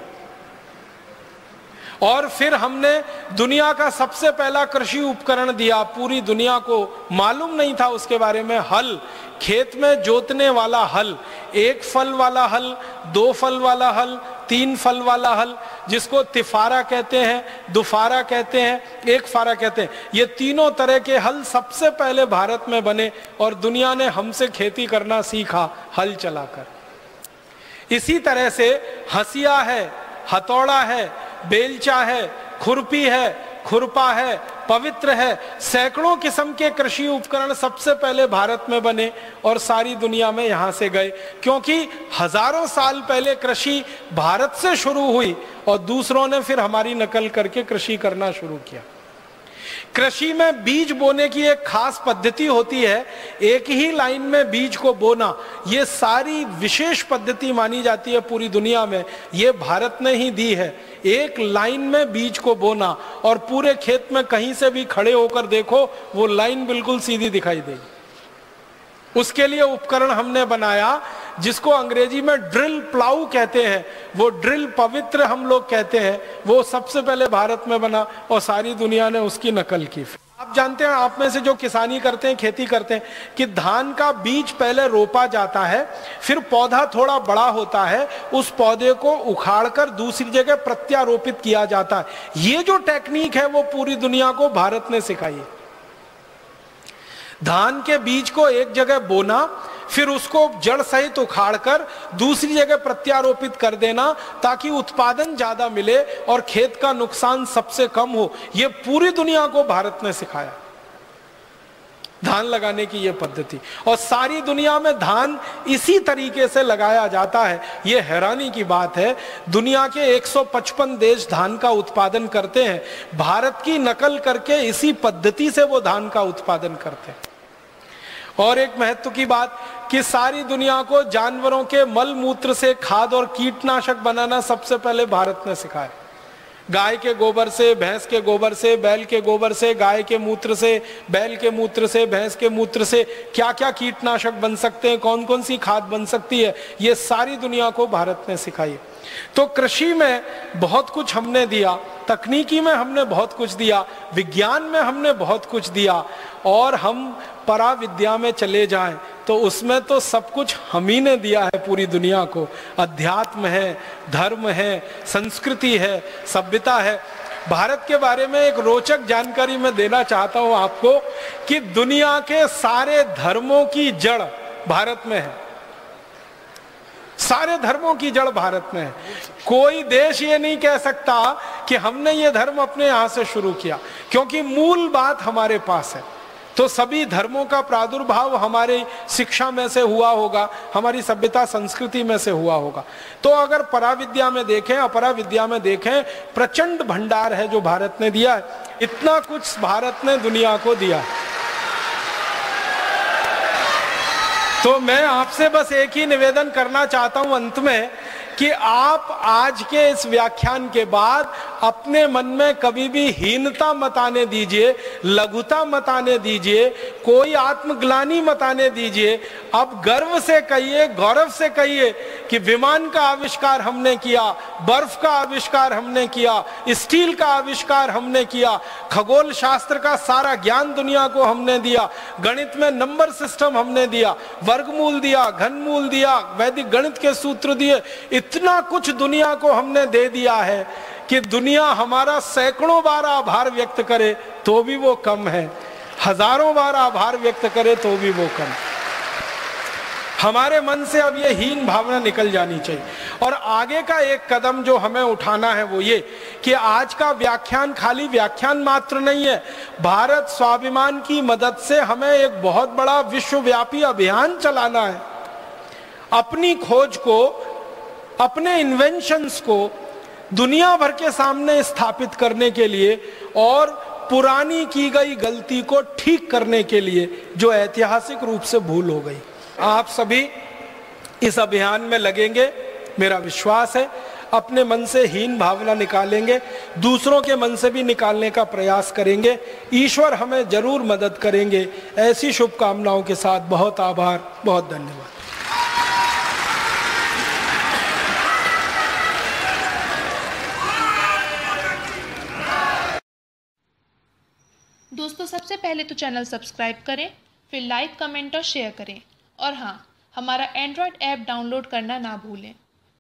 और फिर हमने दुनिया का सबसे पहला कृषि उपकरण दिया, पूरी दुनिया को मालूम नहीं था उसके बारे में, हल, खेत में जोतने वाला हल, एक फल वाला हल, दो फल वाला हल, तीन फल वाला हल, जिसको तिफारा कहते हैं, दुफारा कहते हैं, एक फारा कहते हैं। ये तीनों तरह के हल सबसे पहले भारत में बने और दुनिया ने हमसे खेती करना सीखा हल चलाकर। इसी तरह से हसिया है, हथौड़ा है, बेलचा है, खुरपी है, खुरपा है, पवित्र है, सैकड़ों किस्म के कृषि उपकरण सबसे पहले भारत में बने और सारी दुनिया में यहां से गए, क्योंकि हजारों साल पहले कृषि भारत से शुरू हुई और दूसरों ने फिर हमारी नकल करके कृषि करना शुरू किया। कृषि में बीज बोने की एक खास पद्धति होती है, एक ही लाइन में बीज को बोना। ये सारी विशेष पद्धति मानी जाती है पूरी दुनिया में, ये भारत ने ही दी है। एक लाइन में बीज को बोना और पूरे खेत में कहीं से भी खड़े होकर देखो वो लाइन बिल्कुल सीधी दिखाई देगी। उसके लिए उपकरण हमने बनाया जिसको अंग्रेजी में ड्रिल प्लाऊ कहते हैं, वो ड्रिल पवित्र हम लोग कहते हैं, वो सबसे पहले भारत में बना और सारी दुनिया ने उसकी नकल की। आप जानते हैं, आप में से जो किसानी करते हैं, खेती करते हैं, कि धान का बीज पहले रोपा जाता है, फिर पौधा थोड़ा बड़ा होता है, उस पौधे को उखाड़कर दूसरी जगह प्रत्यारोपित किया जाता है। ये जो टेक्निक है वो पूरी दुनिया को भारत ने सिखाई है। धान के बीज को एक जगह बोना, फिर उसको जड़ सहित उखाड़कर दूसरी जगह प्रत्यारोपित कर देना ताकि उत्पादन ज्यादा मिले और खेत का नुकसान सबसे कम हो। यह पूरी दुनिया को भारत ने सिखाया, धान लगाने की यह पद्धति, और सारी दुनिया में धान इसी तरीके से लगाया जाता है। यह हैरानी की बात है, दुनिया के एक सौ पचपन देश धान का उत्पादन करते हैं, भारत की नकल करके इसी पद्धति से वो धान का उत्पादन करते हैं। और एक महत्व की बात कि सारी दुनिया को जानवरों के मल मूत्र से खाद और कीटनाशक बनाना सबसे पहले भारत ने सिखाया। गाय के गोबर से, भैंस के गोबर से, बैल के गोबर से, गाय के मूत्र से, बैल के मूत्र से, भैंस के मूत्र से क्या क्या कीटनाशक बन सकते हैं, कौन कौन सी खाद बन सकती है, ये सारी दुनिया को भारत ने सिखाई। तो कृषि में बहुत कुछ हमने दिया, तकनीकी में हमने बहुत कुछ दिया, विज्ञान में हमने बहुत कुछ दिया, और हम पराविद्या में चले जाएं तो उसमें तो सब कुछ हम ही ने दिया है पूरी दुनिया को। अध्यात्म है, धर्म है, संस्कृति है, सभ्यता है। भारत के बारे में एक रोचक जानकारी मैं देना चाहता हूं आपको कि दुनिया के सारे धर्मों की जड़ भारत में है। सारे धर्मों की जड़ भारत में है। कोई देश ये नहीं कह सकता कि हमने ये धर्म अपने यहां से शुरू किया, क्योंकि मूल बात हमारे पास है। तो सभी धर्मों का प्रादुर्भाव हमारी शिक्षा में से हुआ होगा, हमारी सभ्यता संस्कृति में से हुआ होगा। तो अगर पराविद्या में देखें, अपराविद्या में देखें, प्रचंड भंडार है जो भारत ने दिया है। इतना कुछ भारत ने दुनिया को दिया है। तो मैं आपसे बस एक ही निवेदन करना चाहता हूं अंत में कि आप आज के इस व्याख्यान के बाद अपने मन में कभी भी हीनता मत आने दीजिए, लघुता मत आने दीजिए, कोई आत्मग्लानि मत आने दीजिए। अब गर्व से कहिए, गौरव से कहिए कि विमान का आविष्कार हमने किया, बर्फ का आविष्कार हमने किया, स्टील का आविष्कार हमने किया, खगोल शास्त्र का सारा ज्ञान दुनिया को हमने दिया, गणित में नंबर सिस्टम हमने दिया, वर्गमूल दिया, घनमूल दिया, वैदिक गणित के सूत्र दिए। इतना कुछ दुनिया को हमने दे दिया है कि दुनिया हमारा सैकड़ों बार आभार व्यक्त करे तो भी वो कम है, हजारों बार आभार व्यक्त करे तो भी वो कम। हमारे मन से अब ये हीन भावना निकल जानी चाहिए। और आगे का एक कदम जो हमें उठाना है वो ये कि आज का व्याख्यान खाली व्याख्यान मात्र नहीं है। भारत स्वाभिमान की मदद से हमें एक बहुत बड़ा विश्वव्यापी अभियान चलाना है, अपनी खोज को, अपने इन्वेंशंस को दुनिया भर के सामने स्थापित करने के लिए और पुरानी की गई गलती को ठीक करने के लिए जो ऐतिहासिक रूप से भूल हो गई। आप सभी इस अभियान में लगेंगे, मेरा विश्वास है। अपने मन से हीन भावना निकालेंगे, दूसरों के मन से भी निकालने का प्रयास करेंगे। ईश्वर हमें जरूर मदद करेंगे। ऐसी शुभकामनाओं के साथ बहुत आभार, बहुत धन्यवाद। दोस्तों, सबसे पहले तो चैनल सब्सक्राइब करें, फिर लाइक, कमेंट और शेयर करें। और हाँ, हमारा एंड्रॉयड ऐप डाउनलोड करना ना भूलें।